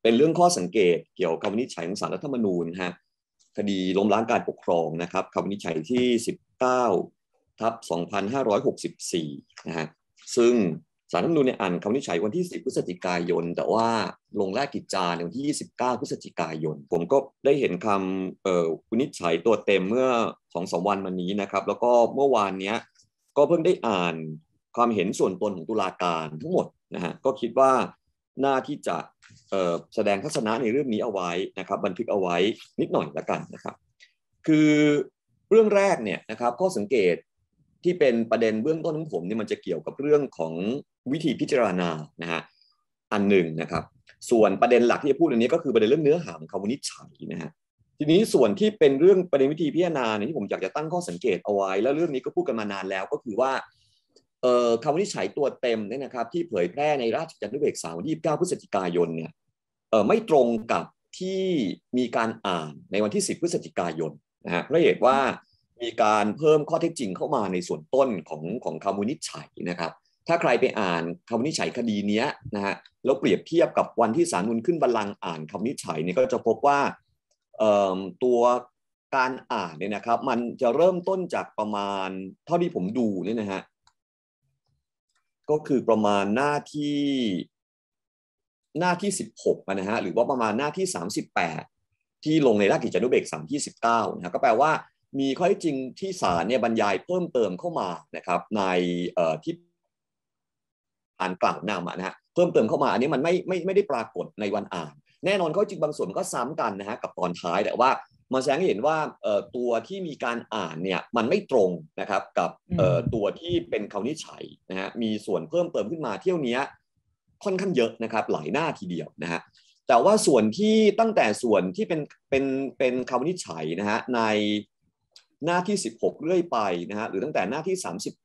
เป็นเรื่องข้อสังเกตเกี่ยวกับคำวินิจฉัยของศาลรัฐธรรมนูญฮะคดีล้มล้างการปกครองนะครับคำวินิจฉัยที่19/2564นะฮะซึ่งศาลรัฐธรรมนูญอ่านคำวินิจฉัยวันที่10พฤศจิกายนแต่ว่าลงแรกกิจจาในวันที่29พฤศจิกายนผมก็ได้เห็นคำวินิจฉัยตัวเต็มเมื่อ 2-3 วันมานี้นะครับแล้วก็เมื่อวานนี้ก็เพิ่งได้อ่านความเห็นส่วนตนของตุลาการทั้งหมดนะฮะก็คิดว่าน่าที่จะแสดงทัศนะในเรื่องนี้เอาไว้นะครับบันทึกเอาไว้นิดหน่อยละกันนะครับคือเรื่องแรกเนี่ยนะครับข้อสังเกตที่เป็นประเด็นเบื้องต้นของผมเนี่ยมันจะเกี่ยวกับเรื่องของวิธีพิจารณานะฮะอันหนึ่งนะครับส่วนประเด็นหลักที่จะพูดอันนี้ก็คือประเด็นเรื่องเนื้อหาของคำวินิจฉัยนะฮะทีนี้ส่วนที่เป็นเรื่องประเด็นวิธีพิจารณาเนี่ยที่ผมอยากจะตั้งข้อสังเกตเอาไว้แล้วเรื่องนี้ก็พูดกันมานานแล้วก็คือว่าคำวินิจฉัยตัวเต็มเนี่ยนะครับที่เผยแพร่ในราชกิจจานุเบกษาวันที่29พฤศจิกายนเนี่ยไม่ตรงกับที่มีการอ่านในวันที่10พฤศจิกายนนะฮะเพราะเหตุว่ามีการเพิ่มข้อเท็จจริงเข้ามาในส่วนต้นของคำวินิจฉัยนะครับถ้าใครไปอ่านคำวินิจฉัยคดีนี้นะฮะแล้วเปรียบเทียบกับวันที่ศาลนูนขึ้นบัลลังก์อ่านคำวินิจฉัยเนี่ยก็จะพบว่าตัวการอ่านเนี่ยนะครับมันจะเริ่มต้นจากประมาณเท่าที่ผมดูเนี่ยนะฮะก็คือประมาณหน้าที่16นะฮะหรือว่าประมาณหน้าที่38ที่ลงในราชกิจจานุเบกษาที่19นะฮะก็แปลว่ามีข้อเท็จจริงที่ศาลเนี่ยบรรยายเพิ่มเติมเข้ามานะครับในที่อ่านกล่าวนำนะฮะเพิ่มเติมเข้ามาอันนี้มันไม่ได้ปรากฏในวันอ่านแน่นอนข้อจริงบางส่วนก็ซ้ำกันนะฮะกับตอนท้ายแต่ว่ามาแสดงให้เห็นว่าตัวที่มีการอ่านเนี่ยมันไม่ตรงนะครับกับตัวที่เป็นคำวินิจฉัยนะฮะมีส่วนเพิ่มเติมขึ้นมาเที่ยวนี้ค่อนข้างเยอะนะครับหลายหน้าทีเดียวนะฮะแต่ว่าส่วนที่ตั้งแต่ส่วนที่เป็นคำวินิจฉัยนะฮะในหน้าที่16เรื่อยไปนะฮะหรือตั้งแต่หน้าที่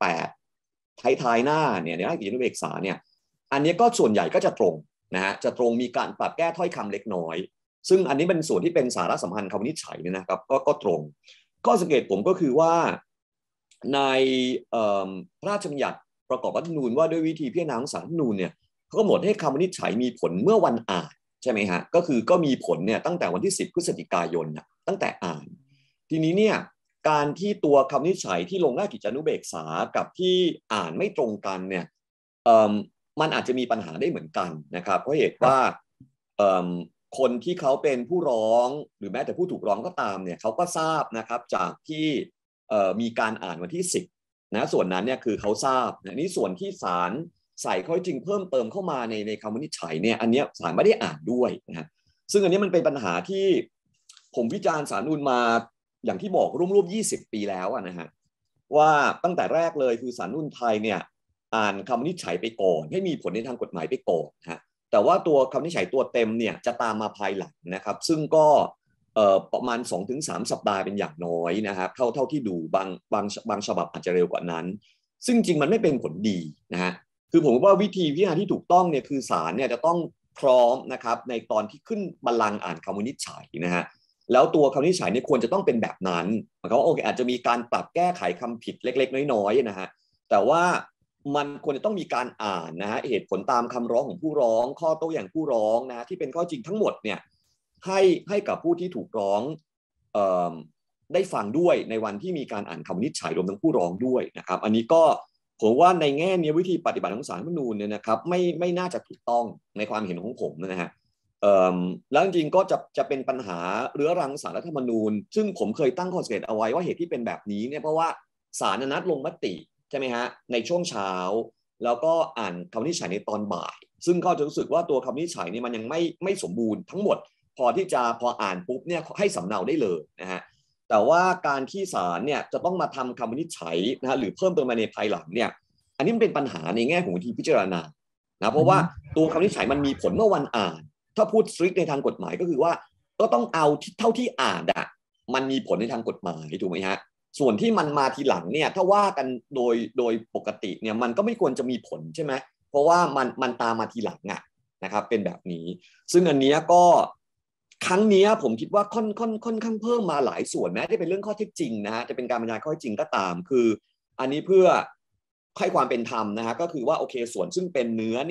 38ท้ายหน้าเนี่ยในราชกิจจานุเบกษาเนี่ยอันนี้ก็ส่วนใหญ่ก็จะตรงนะฮะจะตรงมีการปรับแก้ถ้อยคำเล็กน้อยซึ่งอันนี้เป็นส่วนที่เป็นสาระสำคัญคำวินิจฉัยเนี่ยนะครับก็ตรงข้อสังเกตผมก็คือว่าในพระราชบัญญัติประกอบรัฐธรรมนูญว่าด้วยวิธีพิจารณาของศาลรัฐธรรมนูญเนี่ยเขากำหนดให้คำวินิจฉัยมีผลเมื่อวันอ่านใช่ไหมฮะก็มีผลเนี่ยตั้งแต่วันที่10พฤศจิกายนนะตั้งแต่อ่านทีนี้เนี่ยการที่ตัวคำวินิจฉัยที่ลงราชกิจจานุเบกษากับที่อ่านไม่ตรงกันเนี่ยมันอาจจะมีปัญหาได้เหมือนกันนะครับเพราะเหตุว่าคนที่เขาเป็นผู้ร้องหรือแม้แต่ผู้ถูกร้องก็ตามเนี่ยเขาก็ทราบนะครับจากที่มีการอ่านวันที่10นะส่วนนั้นเนี่ยคือเขาทราบนะนี่ส่วนที่ศาลใส่ข้อจริงเพิ่มเติมเข้ามาในคำวินิจฉัยเนี่ยอันนี้ศาลไม่ได้อ่านด้วยนะฮะซึ่งอันนี้มันเป็นปัญหาที่ผมวิจารณ์ศาลนูนมาอย่างที่บอกร่วม20 ปีแล้วนะฮะว่าตั้งแต่แรกเลยคือศาลนูนไทยเนี่ยอ่านคำวินิจฉัยไปก่อนให้มีผลในทางกฎหมายไปก่อนฮะแต่ว่าตัวคำวินิจฉัยตัวเต็มเนี่ยจะตามมาภายหลังนะครับซึ่งก็ประมาณ 2-3 สัปดาห์เป็นอย่างน้อยนะครับเท่าที่ดูบางฉบับอาจจะเร็วกว่านั้นซึ่งจริงมันไม่เป็นผลดีนะฮะคือผมว่าวิธีพิจารณาที่ถูกต้องเนี่ยคือศาลเนี่ยจะต้องพร้อมนะครับในตอนที่ขึ้นบัลลังก์อ่านคำวินิจฉัยนะฮะแล้วตัวคำวินิจฉัยเนี่ยควรจะต้องเป็นแบบนั้นหมายความว่าโอเคอาจจะมีการปรับแก้ไขคำผิดเล็กๆน้อยๆนะฮะแต่ว่ามันควรจะต้องมีการอ่านนะฮะเหตุผลตามคำร้องของผู้ร้องข้อโต้แย้งผู้ร้องนะฮะที่เป็นข้อจริงทั้งหมดเนี่ยให้กับผู้ที่ถูกร้องได้ฟังด้วยในวันที่มีการอ่านคำวินิจฉัยรวมทั้งผู้ร้องด้วยนะครับอันนี้ก็ผมว่าในแง่นี้วิธีปฏิบัติของศาลรัฐธรรมนูญเนี่ยนะครับไม่น่าจะถูกต้องในความเห็นของผมนะฮะแล้วจริงๆก็จะเป็นปัญหาเรื้อรังศาลรัฐธรรมนูญซึ่งผมเคยตั้งข้อสังเกตเอาไว้ว่าเหตุที่เป็นแบบนี้เนี่ยเพราะว่าศาลนัดลงมติใช่ไหมฮะในช่วงเช้าแล้วก็อ่านคำวินิจฉัยในตอนบ่ายซึ่งเขาจะรู้สึกว่าตัวคำวินิจฉัยเนี่ยมันยังไม่สมบูรณ์ทั้งหมดพออ่านปุ๊บเนี่ยให้สำเนาได้เลยนะฮะแต่ว่าการที่ศาลเนี่ยจะต้องมาทำคำวินิจฉัยนะฮะหรือเพิ่มเติมมาในภายหลังเนี่ยอันนี้มันเป็นปัญหาในแง่ของวิธีพิจารณานะเพราะว่าตัวคำวินิจฉัยมันมีผลเมื่อวันอ่านถ้าพูด strict ในทางกฎหมายก็คือว่าก็ต้องเอาเท่าที่อ่านอะมันมีผลในทางกฎหมายถูกไหมฮะส่วนที่มันมาทีหลังเนี่ยถ้าว่ากันโดยปกติเนี่ยมันก็ไม่ควรจะมีผลใช่ไหมเพราะว่ามันตามมาทีหลังอะนะครับเป็นแบบนี้ซึ่งอันนี้ก็ครั้งนี้ผมคิดว่าค่อนข้างเพิ่มมาหลายส่วนแม้จะเป็นเรื่องข้อเท็จจริงนะฮะจะเป็นการบรรยายข้อเท็จจริงก็ตามคืออันนี้เพื่อให้ความเป็นธรรมนะฮะก็คือว่าโอเคส่วนซึ่งเป็นเนื้อเนี่ย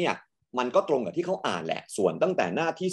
มันก็ตรงกับที่เขาอ่านแหละส่วนตั้งแต่หน้าที่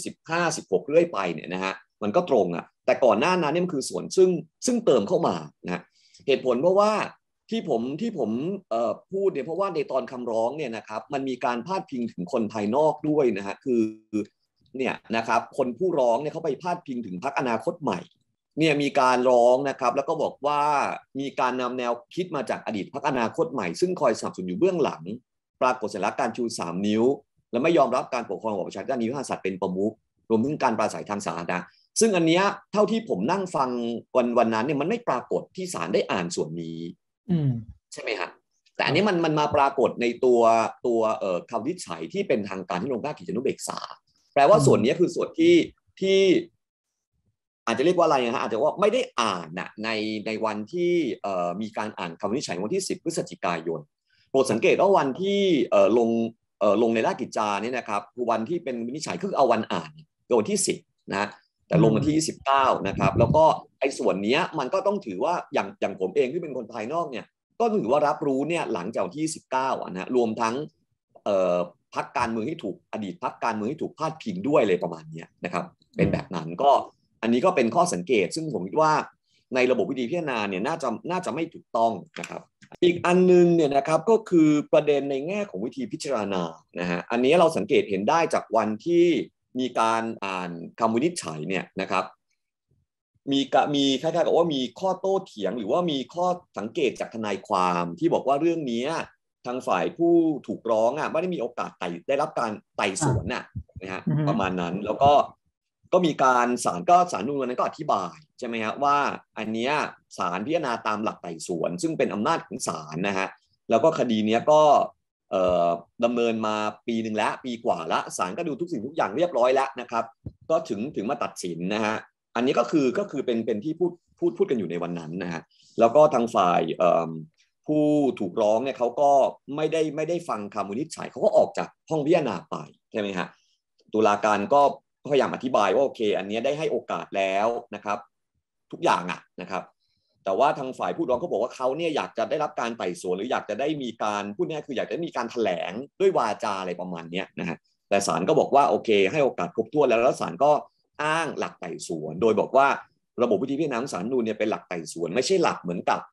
15 16เรื่อยไปเนี่ยนะฮะมันก็ตรงอ่ะแต่ก่อนหน้านั้นเนี่ยมันคือส่วนซึ่งเติมเข้ามานะเหตุผลเพราะว่าที่ผมพูดเนี่ยเพราะว่าในตอนคำร้องเนี่ยนะครับมันมีการพาดพิงถึงคนภายนอกด้วยนะฮะคือเนี่ยนะครับคนผู้ร้องเนี่ยเขาไปพาดพิงถึงพรรคอนาคตใหม่เนี่ยมีการร้องนะครับแล้วก็บอกว่ามีการนำแนวคิดมาจากอดีตพรรคอนาคตใหม่ซึ่งคอยสนับสนุนอยู่เบื้องหลังปรากฏสัญลักษณ์การชู3 นิ้วและไม่ยอมรับการปกครองระบอบประชาธิปไตยนิยมศาสตร์เป็นประมุขรวมถึงการปราศัยทางสาธารณะซึ่งอันเนี้ยเท่าที่ผมนั่งฟังวันนั้นเนี่ยมันไม่ปรากฏที่ศาลได้อ่านส่วนนี้ใช่ไหมฮะแต่อันนี้มันมาปรากฏในตัวคำวินิจฉัยที่เป็นทางการที่ลงราชกิจจานุเบกษาแปลว่าส่วนนี้คือส่วนที่อาจจะเรียกว่าอะไรนะฮะอาจจะว่าไม่ได้อ่านนะในวันที่มีการอ่านคำวินิจฉัยวันที่10 พฤศจิกายนโปรดสังเกตว่าวันที่ลงในราชกิจจาเนี่ยนะครับวันที่เป็นวินิจฉัยคือเอาวันอ่านคือวันที่10นะแต่ลงวันที่29นะครับแล้วก็ไอ้ส่วนนี้มันก็ต้องถือว่าอย่างผมเองที่เป็นคนภายนอกเนี่ยก็ถือว่ารับรู้เนี่ยหลังจากวันที่19นะรวมทั้งพรรคการเมืองที่ถูกอดีตพรรคการเมืองที่ถูกพาดพิงด้วยเลยประมาณนี้นะครับเป็นแบบนั้นก็อันนี้ก็เป็นข้อสังเกตซึ่งผมคิดว่าในระบบวิธีพิจารณาเนี่ยน่าจะไม่ถูกต้องนะครับอีกอันนึงเนี่ยนะครับก็คือประเด็นในแง่ของวิธีพิจารณานะฮะอันนี้เราสังเกตเห็นได้จากวันที่มีการอ่านคำวินิจฉัยเนี่ยนะครับมีคล้ายๆกับว่ามีข้อโต้เถียงหรือว่ามีข้อสังเกตจากทนายความที่บอกว่าเรื่องนี้ทางฝ่ายผู้ถูกร้องไม่ได้มีโอกาสได้รับการไต่สวนนะฮะประมาณนั้นแล้วก็มีการศาลนูนนั้นก็อธิบายใช่ไหมฮะว่าอันนี้ศาลพิจารณาตามหลักไต่สวนซึ่งเป็นอำนาจของศาลนะฮะแล้วก็คดีนี้ก็ดำเนินมาปีหนึ่งแล้วปีกว่าแล้วศาลก็ดูทุกสิ่งทุกอย่างเรียบร้อยแล้วนะครับก็ถึงมาตัดสินนะฮะอันนี้ก็คือเป็นที่พูดกันอยู่ในวันนั้นนะฮะแล้วก็ทางฝ่ายผู้ถูกร้องเนี่ยเขาก็ไม่ได้ฟังคำวินิจฉัยเขาก็ออกจากห้องพิจารณาไปใช่ไหมฮะตุลาการก็พยายามอธิบายว่าโอเคอันนี้ได้ให้โอกาสแล้วนะครับทุกอย่างนะครับแต่ว่าทางฝ่ายผู้ร้องเขาบอกว่าเขาเนี่ยอยากจะได้รับการไต่สวนหรืออยากจะได้มีการพูดง่ายคืออยากจะมีการแถลงด้วยวาจาอะไรประมาณนี้นะฮะแต่ศาลก็บอกว่าโอเคให้โอกาสครบถ้วนแล้วศาลก็อ้างหลักไต่สวนโดยบอกว่าระบบวิธีพิจารณาของศาลนูนเนี่ยเป็นหลักไต่สวนไม่ใช่หลักเหมือนกับ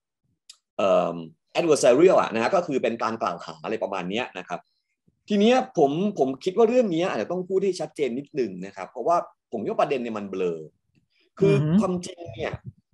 adversarial นะฮะก็คือเป็นการกล่าวหาอะไรประมาณนี้นะครับทีนี้ผมคิดว่าเรื่องนี้อาจจะต้องพูดให้ชัดเจนนิดนึงนะครับเพราะว่าผมคิดว่าประเด็นเนี่ยมันเบลอคือความจริงเนี่ย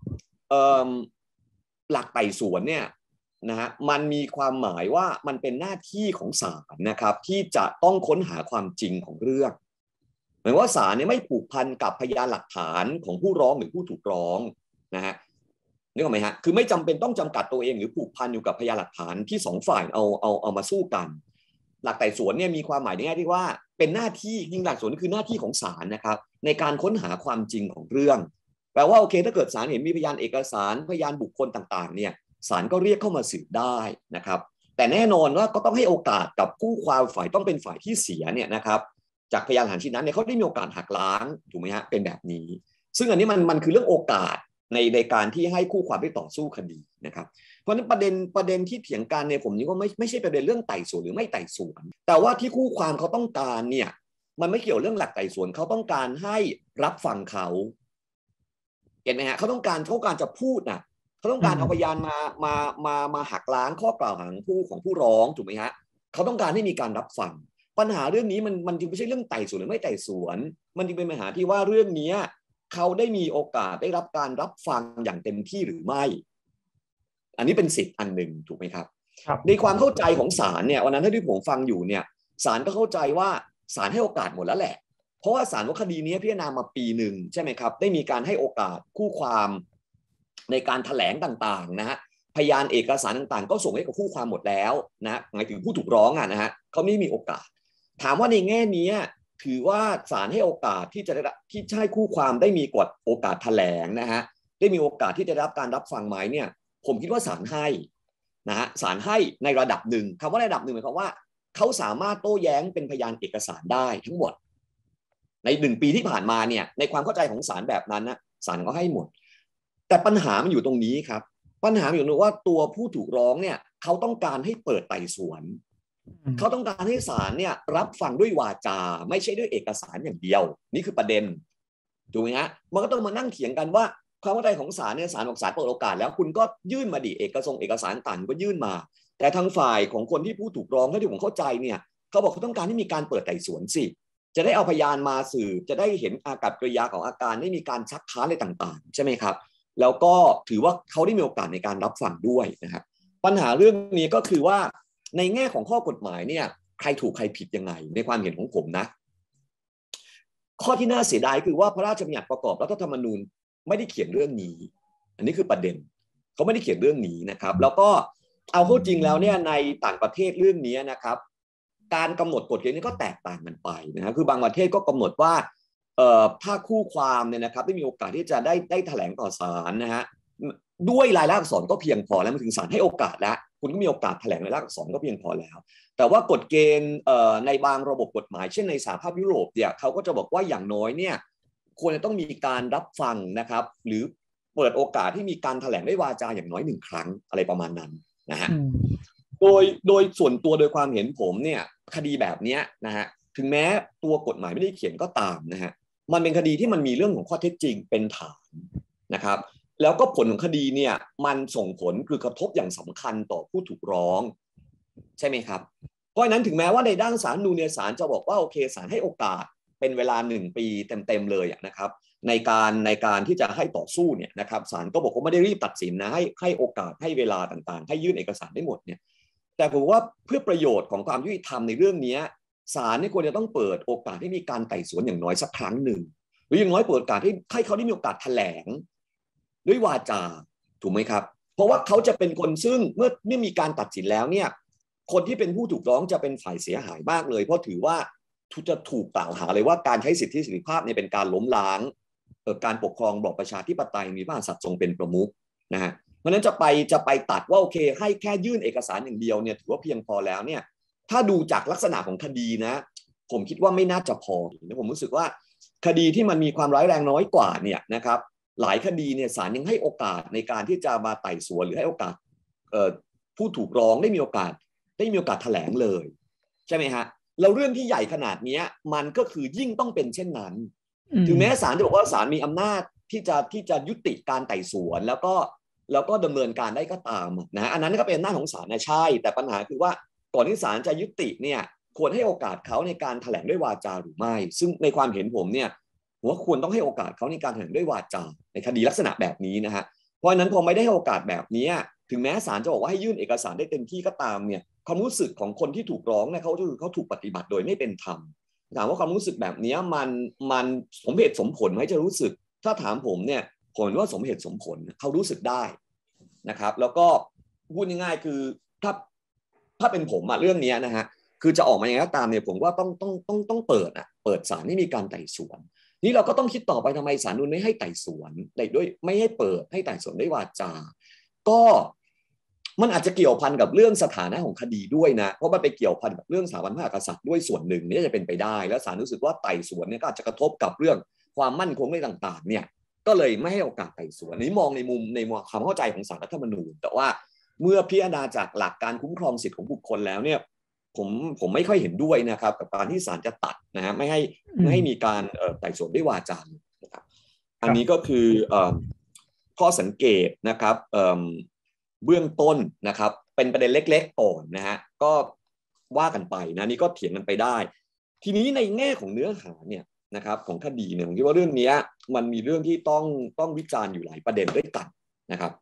หลักไต่สวนเนี่ยนะฮะมันมีความหมายว่ามันเป็นหน้าที่ของศาลนะครับที่จะต้องค้นหาความจริงของเรื่องหมายว่าศาลเนี่ยไม่ผูกพันกับพยานหลักฐานของผู้ร้องหรือผู้ถูกร้องนะฮะนึกออกไหมฮะคือไม่จำเป็นต้องจำกัดตัวเองหรือผูกพันอยู่กับพยานหลักฐานที่สองฝ่ายเอามาสู้กันหลักไต่สวนเนี่ยมีความหมายในแง่ที่ว่าเป็นหน้าที่จริงหลักสวนคือหน้าที่ของศาลนะครับในการค้นหาความจริงของเรื่องแปลว่าโอเคถ้าเกิดศาลเห็นมีพยานเอกสารพยานบุคคลต่างๆเนี่ยศาลก็เรียกเข้ามาสืบได้นะครับแต่แน่นอนว่าก็ต้องให้โอกาสกับคู่ความฝ่ายต้องเป็นฝ่ายที่เสียเนี่ยนะครับจากพยานหลักฐานชิ้นนั้นเนี่ยเขาได้มีโอกาสหักล้างถูกไหมฮะเป็นแบบนี้ซึ่งอันนี้มันคือเรื่องโอกาสในการที่ให้คู่ความได้ต่อสู้คดีนะครับเพราะฉะนั้นประเด็นที่เถียงกันเนี่ยผมนี่ก็ไม่ใช่ประเด็นเรื่องไต่สวนหรือไม่ไต่สวนแต่ว่าที่คู่ความเขาต้องการเนี่ยมันไม่เกี่ยวเรื่องหลักไต่สวนเขาต้องการให้รับฟังเขาเห็นไหมฮะเขาต้องการจะพูดเขาต้องการเอาพยานมาหักล้างข้อกล่าวหาของผู้ร้องถูกไหมฮะเขาต้องการให้มีการรับฟังปัญหาเรื่องนี้มันจึงไม่ใช่เรื่องไต่สวนหรือไม่ไต่สวนมันจึงเป็นปัญหาที่ว่าเรื่องนี้เขาได้มีโอกาสได้รับการรับฟังอย่างเต็มที่หรือไม่อันนี้เป็นสิทธิ์อันหนึ่งถูกไหมครับในความเข้าใจของศาลเนี่ยวันนั้นที่ผมฟังอยู่เนี่ยศาลก็เข้าใจว่าศาลให้โอกาสหมดแล้วแหละเพราะว่าศาลว่าคดีนี้พิจารณามาปีหนึ่งใช่ไหมครับได้มีการให้โอกาสคู่ความในการแถลงต่างๆนะฮะพยานเอกสารต่างๆก็ส่งให้กับคู่ความหมดแล้วนะหมายถึงผู้ถูกร้องนะฮะเขาไม่มีโอกาสถามว่าในแง่นี้ถือว่าศาลให้โอกาสที่จะให้คู่ความได้มีโอกาสแถลงนะฮะได้มีโอกาสที่จะได้รับการรับฟังไหมเนี่ยผมคิดว่าศาลให้นะฮะศาลให้ในระดับหนึ่งคำว่าระดับหนึ่งหมายความว่าเขาสามารถโต้แย้งเป็นพยานเอกสารได้ทั้งหมดใน1 ปีที่ผ่านมาเนี่ยในความเข้าใจของศาลแบบนั้นนะศาลก็ให้หมดแต่ปัญหามันอยู่ตรงนี้ครับปัญหาอยู่ตรงว่าตัวผู้ถูกร้องเนี่ยเขาต้องการให้เปิดไต่สวนเขาต้องการให้ศาลเนี่ยรับฟังด้วยวาจาไม่ใช่ด้วยเอกสารอย่างเดียวนี่คือประเด็นถูกไหมฮะมันก็ต้องมานั่งเถียงกันว่าความเข้าใจของศาลเนี่ยศาลบอกศาลเปิดโอกาสแล้วคุณก็ยื่นมาดิเอกสารต่างก็ยื่นมาแต่ทางฝ่ายของคนที่ผู้ถูกร้องเท่าที่ผมเข้าใจเนี่ยเขาบอกเขาต้องการให้มีการเปิดไต่สวนสิจะได้เอาพยานมาสืบจะได้เห็นอากับกิริยาของอาการได้มีการซักค้านอะไรต่างๆใช่ไหมครับแล้วก็ถือว่าเขาได้มีโอกาสในการรับฟังด้วยนะครับปัญหาเรื่องนี้ก็คือว่าในแง่ของข้อกฎหมายเนี่ยใครถูกใครผิดยังไงในความเห็นของผมนะข้อที่น่าเสียดายคือว่าพระราชบัญญัติประกอบรัฐธรรมนูญไม่ได้เขียนเรื่องนี้อันนี้คือประเด็นเขาไม่ได้เขียนเรื่องนี้นะครับแล้วก็เอาเข้าจริงแล้วเนี่ยในต่างประเทศเรื่องนี้นะครับการกำหนดกฎเกณฑ์นี้ก็แตกต่างกันไปนะคือบางประเทศก็กำหนดว่าถ้าคู่ความเนี่ยนะครับได้มีโอกาสที่จะได้แถลงต่อศาลนะฮะด้วยลายลักษณ์อักษรก็เพียงพอแล้วมันถึงศาลให้โอกาสแล้วคุณก็มีโอกาสแถลงลายลักษณ์อักษรก็เพียงพอแล้วแต่ว่ากฎเกณฑ์ในบางระบบกฎหมายเช่นในสหภาพยุโรปเนี่ยเขาก็จะบอกว่าอย่างน้อยเนี่ยควรจะต้องมีการรับฟังนะครับหรือเปิดโอกาสที่มีการแถลงด้วยวาจาอย่างน้อย1 ครั้งอะไรประมาณนั้นนะฮะโดยส่วนตัวโดยความเห็นผมเนี่ยคดีแบบนี้นะฮะถึงแม้ตัวกฎหมายไม่ได้เขียนก็ตามนะฮะมันเป็นคดีที่มันมีเรื่องของข้อเท็จจริงเป็นฐานนะครับแล้วก็ผลของคดีเนี่ยมันส่งผลคือกระทบอย่างสำคัญต่อผู้ถูกร้องใช่ไหมครับเพราะฉะนั้นถึงแม้ว่าในด้านศาลนูเนี่ยศาลจะบอกว่าโอเคศาลให้โอกาสเป็นเวลา1 ปีเต็มเลยนะครับในการที่จะให้ต่อสู้เนี่ยนะครับศาลก็บอกว่าไม่ได้รีบตัดสินนะให้โอกาสให้เวลาต่างๆให้ยื่นเอกสารได้หมดเนี่ยแต่ผมว่าเพื่อประโยชน์ของความยุติธรรมในเรื่องนี้ศาลนี่ควรจะต้องเปิดโอกาสให้มีการไต่สวนอย่างน้อยสักครั้งหนึ่งหรืออย่างน้อยเปิดโอกาสให้เขาได้มีโอกาสแถลงด้วยวาจาถูกไหมครับเพราะว่าเขาจะเป็นคนซึ่งเมื่อมีการตัดสินแล้วเนี่ยคนที่เป็นผู้ถูกร้องจะเป็นฝ่ายเสียหายมากเลยเพราะถือว่าจะถูกกล่าวหาเลยว่าการใช้สิทธิเสรีภาพเนี่ยเป็นการล้มล้างการปกครองระบอบประชาธิปไตยมีพระมหากษัตริย์ทรงเป็นประมุขนะฮะเพราะนั้นจะไปตัดว่าโอเคให้แค่ยื่นเอกสารอย่างเดียวเนี่ยถือว่าเพียงพอแล้วเนี่ยถ้าดูจากลักษณะของคดีนะผมคิดว่าไม่น่าจะพอนะผมรู้สึกว่าคดีที่มันมีความร้ายแรงน้อยกว่าเนี่ยนะครับหลายคดีเนี่ยศาลยังให้โอกาสในการที่จะมาไต่สวนหรือให้โอกาสผู้ถูกร้องได้มีโอกาสแถลงเลยใช่ไหมฮะแล้วเรื่องที่ใหญ่ขนาดนี้มันก็คือยิ่งต้องเป็นเช่นนั้นถึงแม้ศาลจะบอกว่าศาลมีอำนาจที่จะยุติการไต่สวนแล้วก็ดำเนินการได้ก็ตามนะอันนั้นก็เป็นอำนาจของศาลนะใช่แต่ปัญหาคือว่าก่อนที่ศาลจะยุติเนี่ยควรให้โอกาสเขาในการแถลงด้วยวาจาหรือไม่ซึ่งในความเห็นผมเนี่ยว่าควรต้องให้โอกาสเขาในการแถลงด้วยวาจาในคดีลักษณะแบบนี้นะฮะเพราะฉะนั้นพอไม่ได้ให้โอกาสแบบนี้ถึงแม้ศาลจะบอกว่าให้ยื่นเอกสารได้เต็มที่ก็ตามเนี่ยความรู้สึกของคนที่ถูกร้องเนี่ยเขาถูกปฏิบัติโดยไม่เป็นธรรมถามว่าความรู้สึกแบบนี้มันสมเหตุสมผลไหมจะรู้สึกถ้าถามผมเนี่ยผมว่าสมเหตุสมผลเขารู้สึกได้นะครับแล้วก็พูดง่ายๆคือถ้าเป็นผมเรื่องนี้นะฮะคือจะออกมาอย่างไรก็ตามเนี่ยผมว่าต้องเปิดศาลให้มีการไต่สวนนี่เราก็ต้องคิดต่อไปทำไมศาลนู้นไม่ให้ไต่สวนด้วยไม่ให้เปิดให้ไต่สวนด้วยวาจาก็มันอาจจะเกี่ยวพันกับเรื่องสถานะของคดีด้วยนะเพราะมันไปเกี่ยวพันกับเรื่องสถาบันพระมหากษัตริย์ด้วยส่วนหนึ่งนี่จะเป็นไปได้แล้วศาลรู้สึกว่าไต่สวนเนี่ยก็อาจจะกระทบกับเรื่องความมั่นคงอะไรต่างๆเนี่ยก็เลยไม่ให้โอกาสไต่สวนนี้มองในมุมความเข้าใจของศาลรัฐธรรมนูญแต่ว่าเมื่อพิจารณาจากหลักการคุ้มครองสิทธิของบุคคลแล้วเนี่ยผมไม่ค่อยเห็นด้วยนะครับกับการที่ศาลจะตัดนะฮะไม่ให้มีการไต่สวนด้วยวาจานะครับอันนี้ก็คือข้อสังเกตนะครับเบื้องต้นนะครับเป็นประเด็นเล็กๆก่อนนะฮะก็ว่ากันไปนะนี่ก็เถียงกันไปได้ทีนี้ในแง่ของเนื้อหาเนี่ยนะครับของคดีเนี่ยผมคิดว่าเรื่องนี้มันมีเรื่องที่ต้องวิจารณ์อยู่หลายประเด็นด้วยกันนะครับ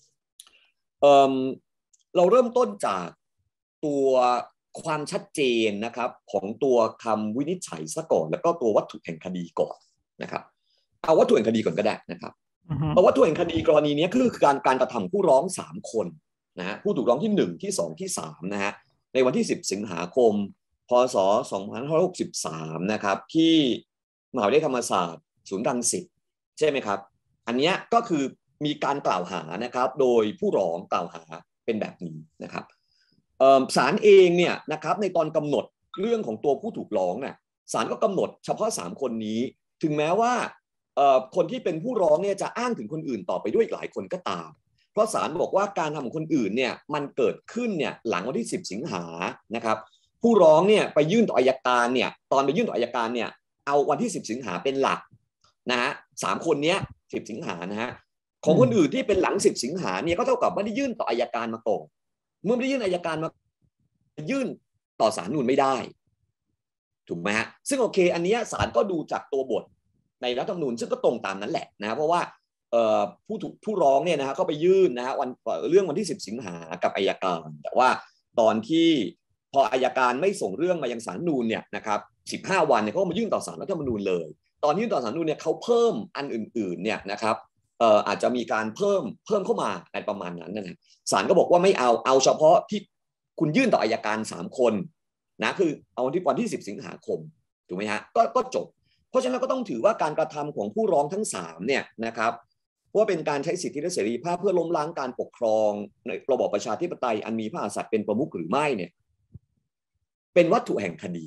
เราเริ่มต้นจากตัวความชัดเจนนะครับของตัวคำวินิจฉัยซะก่อนแล้วก็ตัววัตถุแห่งคดีก่อนนะครับเอาวัตถุแห่งคดีก่อนก็ได้นะครับเพราะวัตถุแห่งคดีกรณีนี้คือการกระทำผู้ร้อง3 คนนะฮะผู้ถูกร้องที่1ที่2ที่3นะฮะในวันที่10 สิงหาคมพ.ศ. 2563นะครับที่มหาวิทยาลัยธรรมศาสตร์ศูนย์รังสิตใช่ไหมครับอันนี้ก็คือมีการกล่าวหานะครับโดยผู้ร้องกล่าวหาเป็นแบบนี้นะครับศาลเองเนี่ยนะครับในตอนกำหนดเรื่องของตัวผู้ถูกร้องน่ะศาลก็กำหนดเฉพาะ3 คนนี้ถึงแม้ว่าคนที่เป็นผู้ร้องเนี่ยจะอ้างถึงคนอื่นต่อไปด้วยอีกหลายคนก็ตามเพราะศาลบอกว่าการทำของคนอื่นเนี่ยมันเกิดขึ้นเนี่ยหลังวันที่10 สิงหานะครับผู้ร้องเนี่ยไปยื่นต่ออัยการเนี่ยตอนไปยื่นต่ออัยการเนี่ยเอาวันที่10 สิงหาเป็นหลักนะฮะ3 คนเนี้ย10 สิงหานะฮะของคนอื่นที่เป็นหลัง10 สิงหาเนี่ยก็เท่ากับไม่ได้ยื่นต่ออัยการมาก่อนเมื่อไม่ได้ยื่นอัยการมายื่นต่อศาลนูนไม่ได้ถูกไหมฮะซึ่งโอเคอันนี้ศาลก็ดูจากตัวบทในรัฐธรรมนูญซึ่งก็ตรงตามนั้นแหละนะเพราะว่าผู้ร้องเนี่ยนะฮะก็ไปยื่นนะฮะเรื่องวันที่10 สิงหากับอัยการแต่ว่าตอนที่พออัยการไม่ส่งเรื่องมายังศาลนูนเนี่ยนะครับ15 วันเนี่ยเขาก็มายื่นต่อศาลรัฐธรรมนูญเลยตอนยื่นต่อศาลนูนเนี่ยเขาเพิ่มอันอื่นๆเนี่ยนะครับอาจจะมีการเพิ่มเข้ามาอะไรประมาณนั้นนะศาลก็บอกว่าไม่เอาเฉพาะที่คุณยื่นต่ออัยการ3 คนนะคือเอาวันที่10 สิงหาคมถูกไหมฮะก็จบเพราะฉะนั้นก็ต้องถือว่าการกระทำของผู้ร้องทั้ง3เนี่ยนะครับว่าเป็นการใช้สิทธิและเสรีภาพเพื่อล้มล้างการปกครองในระบอบประชาธิปไตยอันมีพระมหากษัตริย์เป็นประมุขหรือไม่เนี่ยเป็นวัตถุแห่งคดี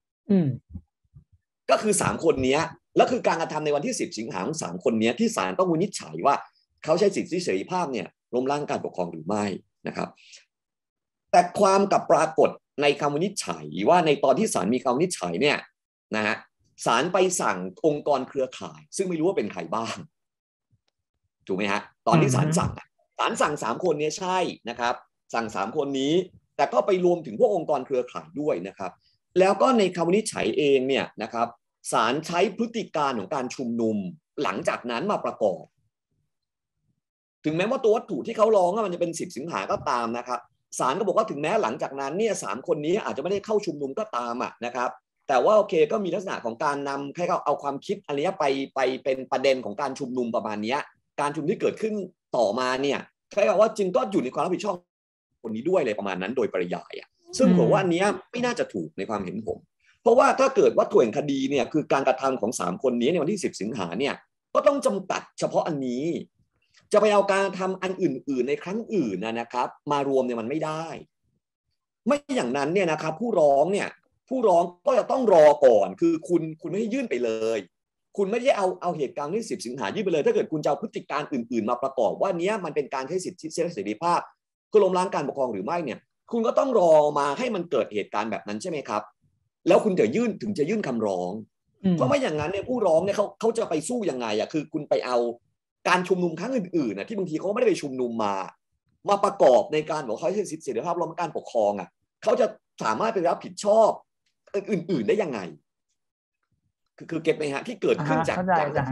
ก็คือ3 คนนี้แล้วคือการกระทำในวันที่10 สิงหาของ3 คนนี้ที่ศาลต้องวินิจฉัยว่าเขาใช้สิทธิเสรีภาพเนี่ยล้มล้างการปกครองหรือไม่นะครับแต่ความกับปรากฏในคำวินิจฉัยว่าในตอนที่ศาลมีคำวินิจฉัยเนี่ยนะฮะศาลไปสั่งองค์กรเครือข่ายซึ่งไม่รู้ว่าเป็นใครบ้างถูกไหมฮะตอนที่ศาลสั่ง3 คนนี้ใช่นะครับสั่ง3 คนนี้แต่ก็ไปรวมถึงพวกองค์กรเครือข่ายด้วยนะครับแล้วก็ในคำวินิจฉัยเองเนี่ยนะครับศาลใช้พฤติการของการชุมนุมหลังจากนั้นมาประกอบถึงแม้ว่าตัววัตถุที่เขาร้องมันจะเป็น10 สิงหาก็ตามนะครับศาลก็บอกว่าถึงแม้หลังจากนั้นเนี่ย3 คนนี้อาจจะไม่ได้เข้าชุมนุมก็ตามนะครับแต่ว่าโอเคก็มีลักษณะของการนำให้เขาเอาความคิดอะไรไปเป็นประเด็นของการชุมนุมประมาณนี้การชุมนุมที่เกิดขึ้นต่อมาเนี่ยใช่ว่าจึงก็อยู่ในความรับผิดชอบคนนี้ด้วยเลยประมาณนั้นโดยปริยายซึ่งผมว่าอันนี้ไม่น่าจะถูกในความเห็นผมเพราะว่าถ้าเกิดวัตถุแห่งคดีเนี่ยคือการกระทำของ3 คนนี้ในวันที่10 สิงหาเนี่ยก็ต้องจำกัดเฉพาะอันนี้จะไปเอาการทำอันอื่นๆในครั้งอื่นนะครับมารวมเนี่ยมันไม่ได้ไม่อย่างนั้นเนี่ยนะครับผู้ร้องก็จะต้องรอก่อนคือคุณไม่ให้ยื่นไปเลยคุณไม่ได้เอาเหตุการณ์ที่10 สิงหายื่นไปเลยถ้าเกิดคุณจะเอาพฤติการอื่นๆมาประกอบว่านี้มันเป็นการใช้สิทธิเสรีภาพก็ล้มล้างการปกครองหรือไม่เนี่ยคุณก็ต้องรอมาให้มันเกิดเหตุการณ์แบบนั้นใช่ไหมครับแล้วคุณจะยื่นคำร้องเพราะไม่อย่างนั้นเนี่ยผู้ร้องเนี่ยเขาจะไปสู้ยังไงคือคุณไปเอาการชุมนุมครั้งอื่นๆที่บางทีเขาไม่ได้ไปชุมนุมมาประกอบในการบอกเขาใช้สิทธิเสรีภาพล้มล้างการปกครองเขาจะสามารถไปรับผิดชอบอื่นๆได้ยังไงคือเก็ตไหมฮะที่เกิดขึ้นจาก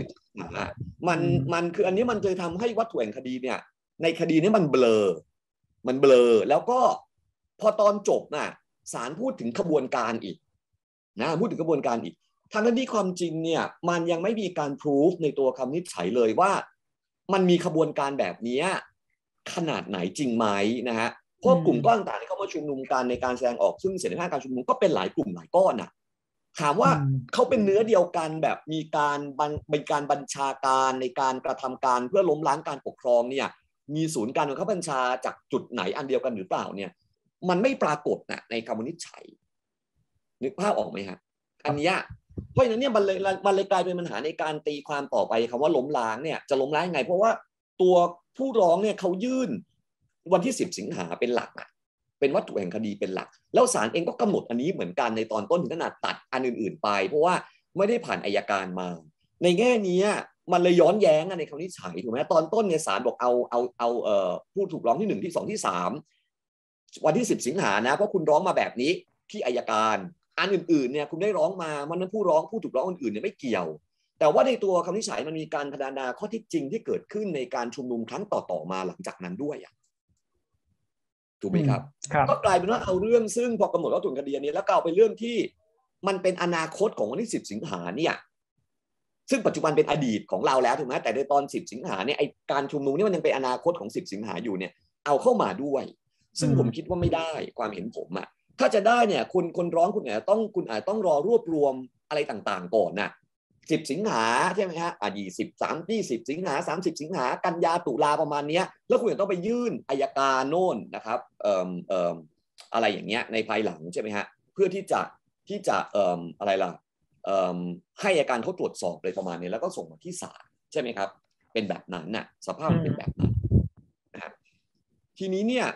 มันคืออันนี้มันจะทำให้วัตถุแห่งคดีเนี่ยในคดีนี้มันเบลอแล้วก็พอตอนจบศาลพูดถึงขบวนการอีกนะพูดถึงกระบวนการอีกทางนี้ความจริงเนี่ยมันยังไม่มีการพิสูจในตัวคำวินิจฉัยเลยว่ามันมีขบวนการแบบนี้ขนาดไหนจริงไหมนะฮะเพราะกลุ่มก้อนต่างๆที่เข้ามาชุมนุมกันในการแสดงออกซึ่งเสรีภาพการชุมนุมก็เป็นหลายกลุ่มหลายก้อนถามว่าเขาเป็นเนื้อเดียวกันแบบมีการบัญชาการในการกระทำการเพื่อล้มล้างการปกครองเนี่ยมีศูนย์การบังคับบัญชาจากจุดไหนอันเดียวกันหรือเปล่าเนี่ยมันไม่ปรากฏในคำวินิจฉัยนึกภาพออกไหมครับอันนี้เพราะฉะนั้นเนี่ยมันเลยกลายเป็นปัญหาในการตีความต่อไปคำว่าล้มล้างเนี่ยจะล้มล้างยังไงเพราะว่าตัวผู้ร้องเนี่ยเขายื่นวันที่10 สิงหาเป็นหลักเป็นวัตถุแห่งคดีเป็นหลักแล้วศาลเองก็กำหนดอันนี้เหมือนกันในตอนต้นถึงขนาดตัดอันอื่นๆไปเพราะว่าไม่ได้ผ่านอัยการมาในแง่นี้มันเลยย้อนแย้งในคำวินิจฉัยถูกไหมตอนต้นเนี่ยศาลบอกเอาผู้ถูกร้องที่1ที่2ที่3วันที่10 สิงหานะเพราะคุณร้องมาแบบนี้ที่อัยการอันอื่นๆเนี่ยคุณได้ร้องมามันนั้นผู้ถูกร้องอื่นๆเนี่ยไม่เกี่ยวแต่ว่าในตัวคำวินิจฉัยมันมีการพรรณนาข้อเท็จจริงที่เกิดขึ้นในการชุมนุมครั้งต่อๆมาหลังจากนั้นด้วยถูกไหมครับก็กลายเป็นว่าเอาเรื่องซึ่งพอกำหนดว่าถูกคดีนี้แล้วก็เอาไปเรื่องที่มันเป็นอนาคตของวันที่10 สิงหาเนี่ยซึ่งปัจจุบันเป็นอดีตของเราแล้วถูกไหมแต่ในตอน10 สิงหาเนี่ยไอการชุมนุมนี่มันยังเป็นอนาคตของ10 สิงหาอยู่เนี่ยเอาเข้ามาด้วยซึ่งผมคิดว่าไม่ได้ความเห็นผมถ้าจะได้เนี่ยคนร้องคุณอาจต้องรอรวบรวมอะไรต่างๆก่อน10 สิงหาใช่ไหมฮะ20 สิงหา30 สิงหากันยาตุลาประมาณนี้แล้วคุณต้องไปยื่นอัยการโน่นนะครับอะไรอย่างเงี้ยในภายหลังใช่ไหมฮะเพื่อที่จะอะไรล่ะให้อัยการเขาตรวจสอบอะไรประมาณนี้แล้วก็ส่งมาที่ศาลใช่ไหมครับเป็นแบบนั้นสภาพมันเป็นแบบนั้นนะครับทีนี้เนี่ย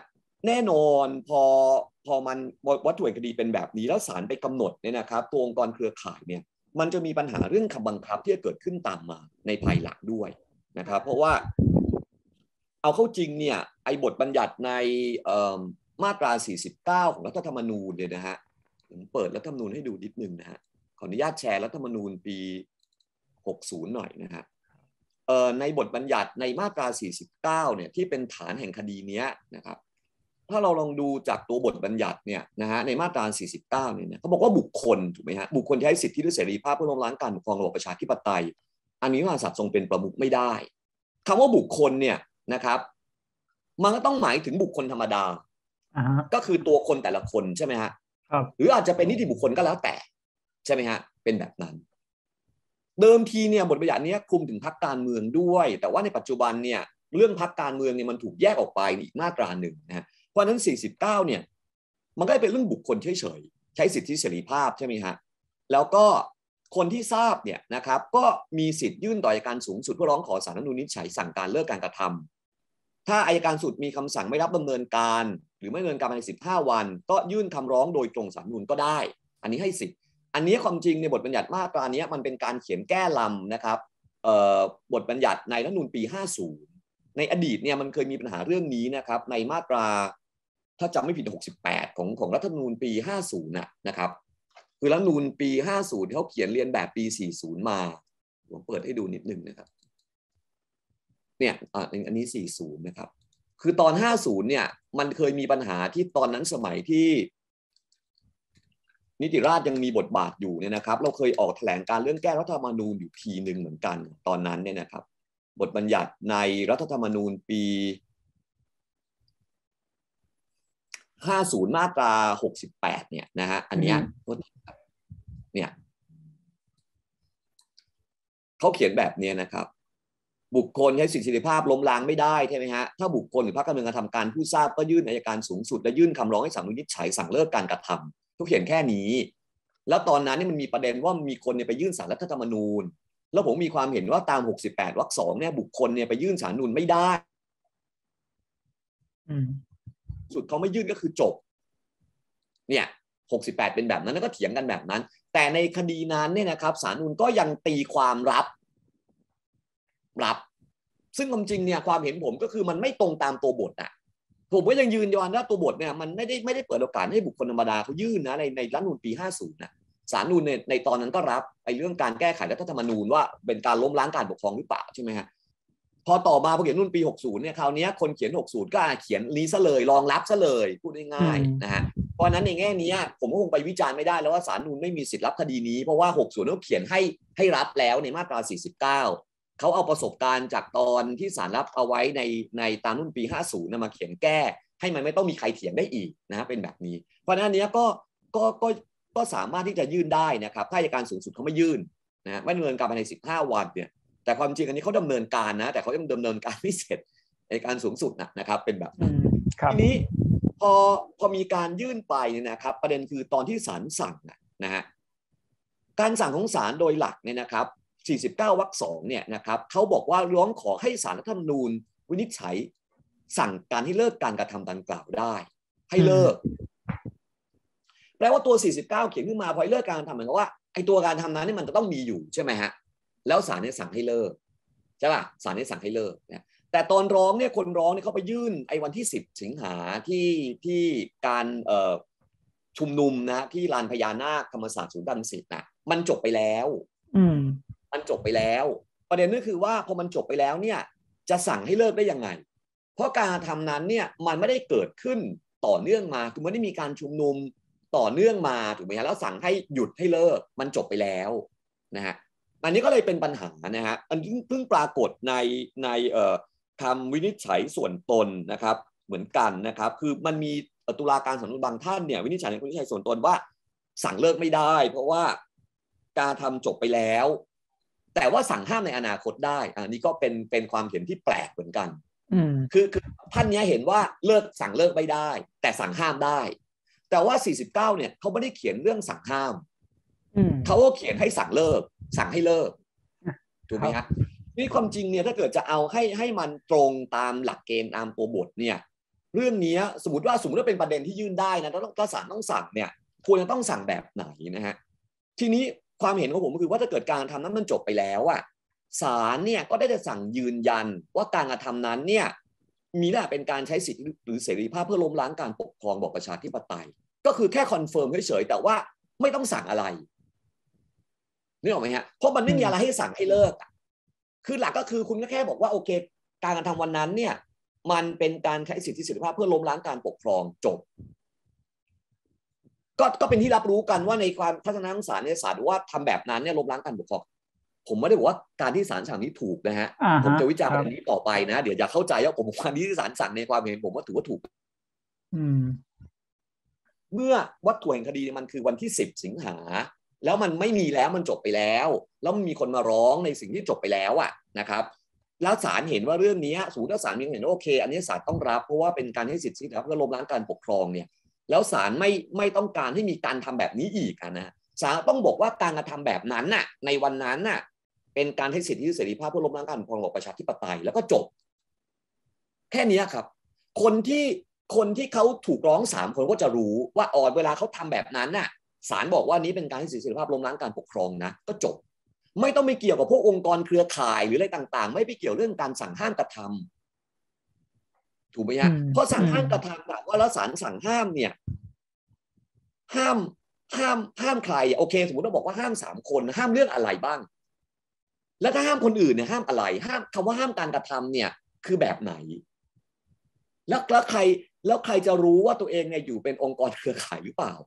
แน่นอนพอมันวัตถุแห่งคดีเป็นแบบนี้แล้วศาลไปกำหนดเนี่ยนะครับตัวองค์กรเครือข่ายเนี่ยมันจะมีปัญหาเรื่องคำบังคับที่จะเกิดขึ้นตามมาในภายหลังด้วยนะครับเพราะว่าเอาเข้าจริงเนี่ยไอ้บทบัญญัติในมาตรา49ของรัฐธรรมนูญเนี่ยนะฮะผมเปิดรัฐธรรมนูญให้ดูนิดนึงนะฮะขออนุญาตแชร์รัฐธรรมนูญปี60หน่อยนะฮะในบทบัญญัติในมาตรา49เนี่ยที่เป็นฐานแห่งคดีนี้นะครับถ้าเราลองดูจากตัวบทบัญญัติเนี่ยนะฮะในมาตรา49เนี่ยเขาบอกว่าบุคคลถูกไหมฮะบุคคลที่ใช้สิทธิหรือเสรีภาพเพื่อล้มล้างการปกครองระบอบประชาธิปไตยอันนี้พระมหากษัตริย์ทรงเป็นประมุขไม่ได้คำว่าบุคคลเนี่ยนะครับมันก็ต้องหมายถึงบุคคลธรรมดาก็คือตัวคนแต่ละคนใช่ไหมฮะหรืออาจจะเป็นนิติบุคคลก็แล้วแต่ใช่ไหมฮะเป็นแบบนั้นเดิมทีเนี่ยบทบัญญัตินี้คลุมถึงพรรคการเมืองด้วยแต่ว่าในปัจจุบันเนี่ยเรื่องพรรคการเมืองเนี่ยมันถูกแยกออกไปอีกมาตราหนึ่งนะเพราะนั้น49เนี่ยมันก็เป็นเรื่องบุคคลเฉยๆใช้สิทธิเสรีภาพใช่ไหมฮะแล้วก็คนที่ทราบเนี่ยนะครับก็มีสิทธิ์ยื่นต่ออัยการสูงสุดเพื่อร้องขอศาลรัฐธรรมนูญวินิจฉัยสั่งการเลิกการกระทำถ้าอัยการสูงสุดมีคำสั่งไม่รับดำเนินการหรือไม่ดำเนินการภายใน15วันก็ยื่นคำร้องโดยตรงศาลรัฐธรรมนูญก็ได้อันนี้ให้สิทธิ์อันนี้ความจริงในบทบัญญัติมาตรานี้มันเป็นการเขียนแก้ลำนะครับบทบัญญัติในรัฐธรรมนูญปี50ในอดีตเนี่ยมันเคยมีปัญหาเรื่องนี้นะครับในมาตราถ้าจำไม่ผิด68ของรัฐธรรมนูญปี50นะครับคือรัฐธรรมนูญปี50เขาเขียนเรียนแบบปี40มาผมเปิดให้ดูนิดนึงนะครับเนี่ยอันนี้40นะครับคือตอน50เนี่ยมันเคยมีปัญหาที่ตอนนั้นสมัยที่นิติราษฎร์ยังมีบทบาทอยู่เนี่ยนะครับเราเคยออกแถลงการเรื่องแก้รัฐธรรมนูญอยู่ทีนึงเหมือนกันตอนนั้นเนี่ยนะครับบทบัญญัติในรัฐธรรมนูญปี50มาตรา68เนี่ยนะฮะอันเนี้ยเนี่ยเขาเขียนแบบนี้นะครับบุคคลใช้สิทธิเสรีภาพล้มล้างไม่ได้ใช่ไหมฮะถ้าบุคคลหรือพรรคการเมืองกระทำการผู้ทราบก็ยื่นอัยการสูงสุดและยื่นคำร้องให้ศาลวินิจฉัยสั่งเลิกการกระทำเขาเขียนแค่นี้แล้วตอนนั้นนี่มันมีประเด็นว่ามีคนเนี่ยไปยื่นศาลรัฐธรรมนูญแล้วผมมีความเห็นว่าตาม68วรรค2เนี่ยบุคคลเนี่ยไปยื่นศาลรัฐธรรมนูญไม่ได้สุดเขาไม่ยื่นก็คือจบเนี่ย68เป็นแบบนั้นแล้วก็เถียงกันแบบนั้นแต่ในคดีนั้นเนี่ยนะครับศาลรัฐธรรมนูญก็ยังตีความรับซึ่งความจริงเนี่ยความเห็นผมก็คือมันไม่ตรงตามตัวบทอ่ะผมก็ยังยืนยันว่าตัวบทเนี่ยมันไม่ได้เปิดโอกาสให้บุคคลธรรมดาเขายื่นนะในรัฐธรรมนูญปี50นะศาลรัฐธรรมนูญในตอนนั้นก็รับไอ้เรื่องการแก้ไขรัฐธรรมนูญว่าเป็นการล้มล้างการปกครองหรือเปล่าใช่ไหมฮะพอต่อมาพอเขียนรัฐธรรมนูญปี60เนี่ยคราวนี้คนเขียน60ก็เขียนนี้ซะเลยรองรับซะเลยพูดง่ายๆนะฮะเพราะนั้นในแง่นี้ผมก็คงไปวิจารณ์ไม่ได้แล้วว่าศาลรัฐธรรมนูญไม่มีสิทธิ์รับคดีนี้เพราะว่า60เขาเขียนให้รับแล้วในมาตรา49เขาเอาประสบการณ์จากตอนที่ศาลรับเอาไว้ในตามรุ่นปี50มาเขียนแก้ให้มันไม่ต้องมีใครเถียงได้อีกนะเป็นแบบนี้เพราะฉะนั้นนี้ก็สามารถที่จะยื่นได้นะครับถ้าอัยการสูงสุดเขาไม่ยื่นนะไม่ดำเนินการภายใน15วันเนี่ยแต่ความจริงอันนี้เขาดำเนินการนะแต่เขายังดำเนินการไม่เสร็จอัยการสูงสุดนะครับเป็นแบบนั้นทีนี้พอมีการยื่นไปเนี่ยนะครับประเด็นคือตอนที่ศาลสั่งนะฮะการสั่งของศาลโดยหลักเนี่ยนะครับ49วรรค2เนี่ยนะครับเขาบอกว่าร้องขอให้ศาลรัฐธรรมนูญวินิจฉัยสั่งการให้เลิกการกระทำดังกล่าวได้ให้เลิกแปลว่าตัว49เขียนขึ้นมาพอเลิกการกระทำเหมือนกับว่าไอ้ตัวการทำนั้นนี่มันจะต้องมีอยู่ใช่ไหมฮะแล้วศาลเนี่ยสั่งให้เลิกใช่ป่ะศาลเนี่ยสั่งให้เลิกนะแต่ตอนร้องเนี่ยคนร้องเนี่ยเขาไปยื่นไอ้วันที่10สิงหาที่การชุมนุมนะที่ลานพญานาคธรรมศาสตร์ศูนย์รังสิตนะมันจบไปแล้วมันจบไปแล้วประเด็นก็คือว่าพอมันจบไปแล้วเนี่ยจะสั่งให้เลิกได้ยังไงเพราะการทำนั้นเนี่ยมันไม่ได้เกิดขึ้นต่อเนื่องมาคือไม่ได้มีการชุมนุมต่อเนื่องมาถูกไหมฮะแล้วสั่งให้หยุดให้เลิกมันจบไปแล้วนะฮะอันนี้ก็เลยเป็นปัญหานะฮะอันเพิ่งปรากฏในคำวินิจฉัยส่วนตนนะครับเหมือนกันนะครับคือมันมีตุลาการศาลรัฐธรรมนูญบางท่านเนี่ยวินิจฉัยในวินิจฉัยส่วนตนว่าสั่งเลิกไม่ได้เพราะว่าการทำจบไปแล้วแต่ว่าสั่งห้ามในอนาคตได้อันนี้ก็เป็นความเห็นที่แปลกเหมือนกันคือท่านนี้เห็นว่าสั่งเลิกไม่ได้แต่สั่งห้ามได้แต่ว่า49เนี่ยเขาไม่ได้เขียนเรื่องสั่งห้ามเขาก็เขียนให้สั่งเลิกสั่งให้เลิกถูกไหมครับนี่ความจริงเนี่ยถ้าเกิดจะเอาให้มันตรงตามหลักเกณฑ์ตามตัวบทเนี่ยเรื่องนี้สมมติว่าเป็นประเด็นที่ยื่นได้นะถ้าศาลต้องสั่งเนี่ยควรจะต้องสั่งแบบไหนนะฮะทีนี้ความเห็นของผมก็คือว่าถ้าเกิดการทำนั้นมันจบไปแล้วอ่ะศาลเนี่ยก็ได้จะสั่งยืนยันว่าการกระทำนั้นเนี่ยมีลักษณะเป็นการใช้สิทธิหรือเสรีภาพเพื่อล้มล้างการปกครองบอกประชาธิปไตยก็คือแค่คอนเฟิร์มเฉยๆแต่ว่าไม่ต้องสั่งอะไรนึกออกไหมฮะเพราะมันไม่มีอะไรให้สั่งให้เลิกคือหลักก็คือคุณก็แค่บอกว่าโอเคการกระทำวันนั้นเนี่ยมันเป็นการใช้สิทธิเสรีภาพเพื่อล้มล้างการปกครองจบก็เป็นที่รับรู้กันว่าในความทัศนะของศาลเนี่ยศาลว่าทำแบบนั้นเนี่ยล้มล้างการปกครองผมไม่ได้บอกว่าการที่ศาลสั่งนี้ถูกนะฮะผมจะวิจารณ์ประเด็นนี้ต่อไปนะเดี๋ยวอย่าเข้าใจว่าผมว่าที่ศาลสั่งในความเห็นผมว่าถือว่าถูกเมื่อวัตถุแห่งคดีมันคือวันที่10 สิงหาแล้วมันไม่มีแล้วมันจบไปแล้วมันมีคนมาร้องในสิ่งที่จบไปแล้วอ่ะนะครับแล้วศาลเห็นว่าเรื่องนี้สมมติว่าศาลมีเห็นว่าโอเคอันนี้ศาลต้องรับเพราะว่าเป็นการให้สิทธิเพื่อล้มล้างการปกครองเนี่ยแล้วศาลไม่ต้องการให้มีการทำแบบนี้อีกนะศาลต้องบอกว่าการกระทำแบบนั้นน่ะในวันนั้นน่ะเป็นการให้สิทธิเสรีภาพเพื่อล้มล้างการปกครองของประชาธิปไตยแล้วก็จบแค่นี้ครับคนที่เขาถูกร้อง3 คนก็จะรู้ว่าเวลาเขาทำแบบนั้นน่ะศาลบอกว่านี้เป็นการให้สิทธิเสรีภาพล้มล้างการปกครองนะก็จบไม่ต้องไปเกี่ยวกับพวกองค์กรเครือข่ายหรืออะไรต่างๆไม่ไปเกี่ยวเรื่องการสั่งห้ามกระทำถูกไหมฮะเพราะสั่งห้ามกระทำแบบว่าแล้วศาลสั่งห้ามเนี่ยห้ามใครโอเคสมมติเราบอกว่าห้าม3 คนห้ามเรื่องอะไรบ้างแล้วถ้าห้ามคนอื่นเนี่ยห้ามอะไรคำว่าห้ามการกระทำเนี่ยคือแบบไหนแล้วใครจะรู้ว่าตัวเองเนี่ยอยู่เป็นองค์กรเครือข่ายหรือเปล่า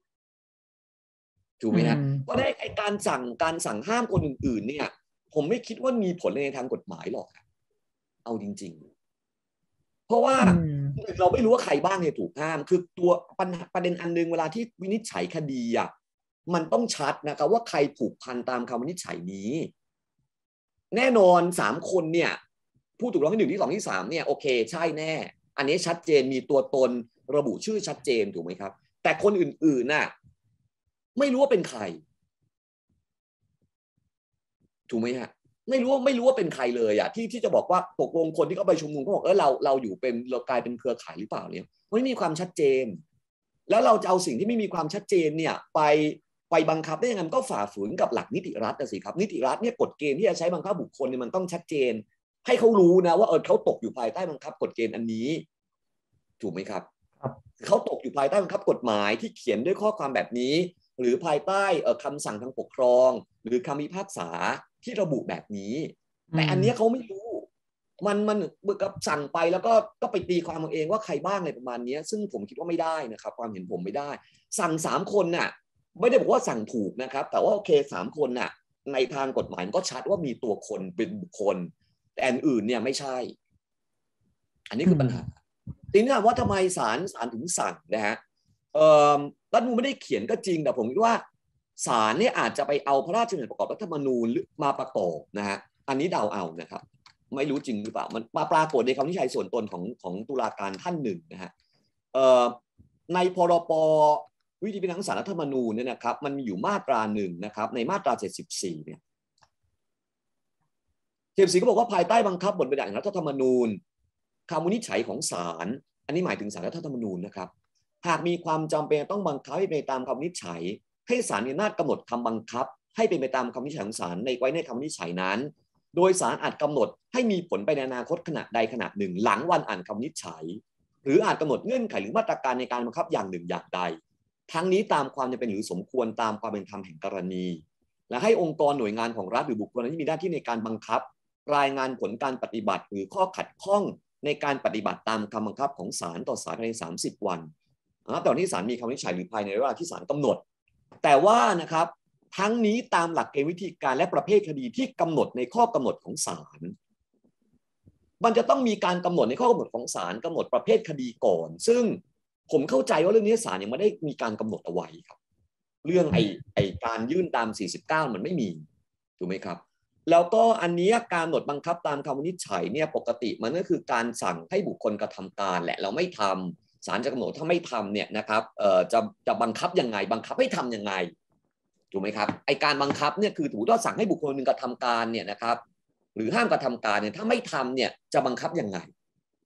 ถูกไหมฮะเพราะไอ้การสั่งห้ามคนอื่นๆเนี่ยผมไม่คิดว่ามีผลในทางกฎหมายหรอกเอาจริงๆเพราะว่าเราไม่รู้ว่าใครบ้างเนี่ยถูกห้ามคือตัวประเด็นอันนึงเวลาที่วินิจฉัยคดีอ่ะมันต้องชัดนะครับว่าใครผูกพันตามคำวินิจฉัยนี้แน่นอน3 คนเนี่ยผู้ถูกร้องที่1ที่2ที่3เนี่ยโอเคใช่แน่อันนี้ชัดเจนมีตัวตนระบุชื่อชัดเจนถูกไหมครับแต่คนอื่นๆน่ะไม่รู้ว่าเป็นใครถูกไหมฮะไม่รู้ว่าเป็นใครเลยอ่ะที่จะบอกว่าตกลงคนที่เขาไปชุมนุมเขาบอกเราอยู่เป็นเรากลายเป็นเครือข่ายหรือเปล่าเนี่ยไม่มีความชัดเจนแล้วเราจะเอาสิ่งที่ไม่มีความชัดเจนเนี่ยไปบังคับได้ยังไงมันก็ฝ่าฝืนกับหลักนิติรัฐสิครับนิติรัฐเนี่ยกฎเกณฑ์ที่จะใช้บังคับบุคคลเนี่ยมันต้องชัดเจนให้เขารู้นะว่าเขาตกอยู่ภายใต้บังคับกฎเกณฑ์อันนี้ถูกไหมครับเขาตกอยู่ภายใต้บังคับกฎหมายที่เขียนด้วยข้อความแบบนี้หรือภายใต้คำสั่งทางปกครองหรือคำพิพากษาที่ระบุแบบนี้แต่อันนี้เขาไม่รู้มันกับสั่งไปแล้วก็ไปตีความเองว่าใครบ้างอะไรประมาณนี้ซึ่งผมคิดว่าไม่ได้นะครับความเห็นผมไม่ได้สั่ง3 คนน่ะไม่ได้บอกว่าสั่งถูกนะครับแต่ว่าโอเค3 คนน่ะในทางกฎหมายก็ชัดว่ามีตัวคนเป็นบุคคลแต่อันอื่นเนี่ยไม่ใช่อันนี้คือปัญหาทีนี้ถามว่าทำไมศาลถึงสั่งนะฮะรัฐธรรมนูญไม่ได้เขียนก็จริงแต่ผมคิดว่าศาลเนี่ยอาจจะไปเอาพระราชบัญญัติประกอบรัฐธรรมนูญมาประกอบนะฮะอันนี้เดาเอานะครับไม่รู้จริงหรือเปล่ามันมาปรากฏในคำวินิจฉัยส่วนตนของตุลาการท่านหนึ่งนะฮะในพรบวิธีพิจารณาศาลรัฐธรรมนูญเนี่ยนะครับมันมีอยู่มาตรา1นะครับในมาตรา74เนี่ย74ก็บอกว่าภายใต้บังคับบทบัญญัติแห่งรัฐธรรมนูญคำวินิจฉัยของศาลอันนี้หมายถึงศาลรัฐธรรมนูญนะครับหากมีความจำเป็นต้องบังคับให้เป็นไปตามคำวินิจฉัยให้ศาลมีอำนาจกำหนดคำบังคับให้เป็นไปตามคำวินิจฉัยของศาลไว้ในคำวินิจฉัยนั้นโดยศาลอาจกำหนดให้มีผลไปในอนาคตขณะใดขณะหนึ่งหลังวันอ่านคำวินิจฉัยหรืออาจกำหนดเงื่อนไขหรือมาตรการในการบังคับอย่างหนึ่งอย่างใดทั้งนี้ตามความจำเป็นหรือสมควรตามความเป็นธรรมแห่งกรณีและให้องค์กรหน่วยงานของรัฐหรือบุคคลที่มีหน้าที่ในการบังคับรายงานผลการปฏิบัติหรือข้อขัดข้องในการปฏิบัติตามคำบังคับของศาลต่อศาลภายใน30 วันนะครับตอนที่ศาลมีคำวินิจฉัยหรือภายในเวลาที่ศาลกำหนดแต่ว่านะครับทั้งนี้ตามหลักเกณฑ์วิธีการและประเภทคดีที่กำหนดในข้อกำหนดของศาลมันจะต้องมีการกำหนดในข้อกำหนดของศาลกำหนดประเภทคดีก่อนซึ่งผมเข้าใจว่าเรื่องนี้ศาลยังไม่ได้มีการกำหนดเอาไว้ครับเรื่องไอการยื่นตาม49มันไม่มีถูกไหมครับแล้วก็อันนี้การกำหนดบังคับตามคำวินิจฉัยเนี่ยปกติมันก็คือการสั่งให้บุคคลกระทำการแหละเราไม่ทำศาลจะกำหนดถ้าไม่ทำเนี่ยนะครับจะบังคับยังไงบังคับให้ทำยังไงถูกไหมครับไอการบังคับเนี่ยคือถือว่าสั่งให้บุคคลหนึ่งกระทำการเนี่ยนะครับหรือห้ามกระทำการเนี่ยถ้าไม่ทำเนี่ยจะบังคับยังไง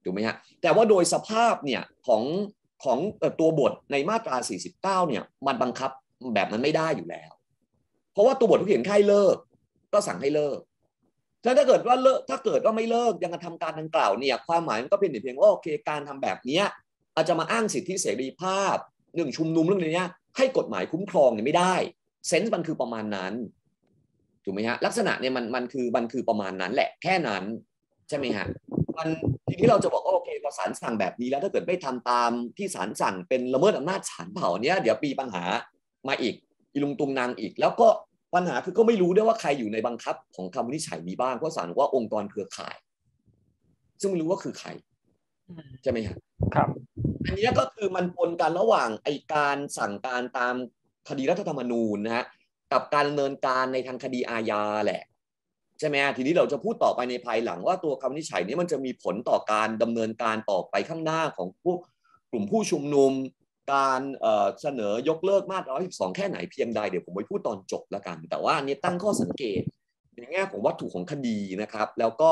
ถูกไหมฮะแต่ว่าโดยสภาพเนี่ยของตัวบทในมาตรา49เนี่ยมันบังคับแบบนั้นไม่ได้อยู่แล้วเพราะว่าตัวบทเขาเขียนแค่ให้เลิกก็สั่งให้เลิกถ้าเกิดว่าไม่เลิกยังกระทำการดังกล่าวเนี่ยความหมายมันก็เป็นเพียงว่าโอเคการทำแบบนี้อาจจะมาอ้างสิทธิเสรีภาพเรื่องชุมนุมเรื่องอะไรเนี้ยให้กฎหมายคุ้มครองเนี่ยไม่ได้เซนส์มันคือประมาณนั้นถูกไหมฮะลักษณะเนี่ยมันคือประมาณนั้นแหละแค่นั้นใช่ไหมฮะมันทีนี้เราจะบอกว่าโอเคพอศาลสั่งแบบนี้แล้วถ้าเกิดไม่ทำตามที่ศาลสั่งเป็นละเมิดอำนาจศาลเผ่าเนี้ยเดี๋ยวมีปัญหามาอีกอีลุงตุงนางอีกแล้วก็ปัญหาคือก็ไม่รู้ด้วยว่าใครอยู่ในบังคับของคำวินิจฉัยนี้บ้างเพราะศาลบอกว่าองค์กรเครือข่ายซึ่งไม่รู้ว่าคือใครใช่ไหมครับครับอันนี้ก็คือมันปนกันระหว่างไอการสั่งการตามคดีรัฐธรรมนูญนะฮะกับการดำเนินการในทางคดีอาญาแหละใช่ไหมทีนี้เราจะพูดต่อไปในภายหลังว่าตัวคำวินิจฉัยนี้มันจะมีผลต่อการดำเนินการต่อไปข้างหน้าของพวกกลุ่มผู้ชุมนุมการเสนอยกเลิกมาตรา112แค่ไหนเพียงใดเดี๋ยวผมไปพูดตอนจบแล้วกันแต่ว่าอันนี้ตั้งข้อสังเกตในแง่ของวัตถุของคดีนะครับแล้วก็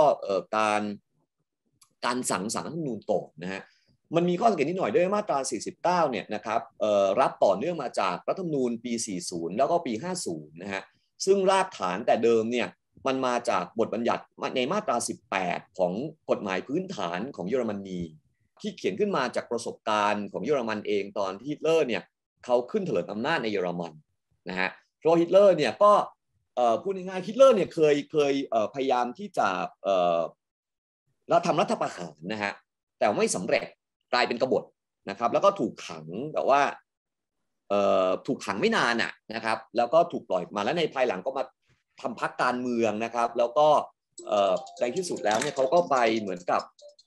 การสั่งศาลรัฐธรรมนูญตกนะฮะมันมีข้อสังเกตนิดหน่อยด้วยมาตรา49เนี่ยนะครับรับต่อเนื่องมาจากรัฐธรรมนูญปี40แล้วก็ปี50นะฮะซึ่งรากฐานแต่เดิมเนี่ยมันมาจากบทบัญญัติในมาตรา18ของกฎหมายพื้นฐานของเยอรมนีที่เขียนขึ้นมาจากประสบการณ์ของเยอรมันเองตอนที่ฮิตเลอร์เนี่ยเขาขึ้นเถลิงอำนาจในเยอรมันนะฮะเพราะฮิตเลอร์เนี่ยก็พูดง่ายๆฮิตเลอร์เนี่ยเคยพยายามที่จะแล้วทำรัฐประหารนะฮะแต่ไม่สำเร็จกลายเป็นกบฏนะครับแล้วก็ถูกขังแต่ว่าถูกขังไม่นานนะครับแล้วก็ถูกปล่อยมาแล้วในภายหลังก็มาทำพรรคการเมืองนะครับแล้วก็ในที่สุดแล้วเนี่ยเขาก็ไปเหมือนกับ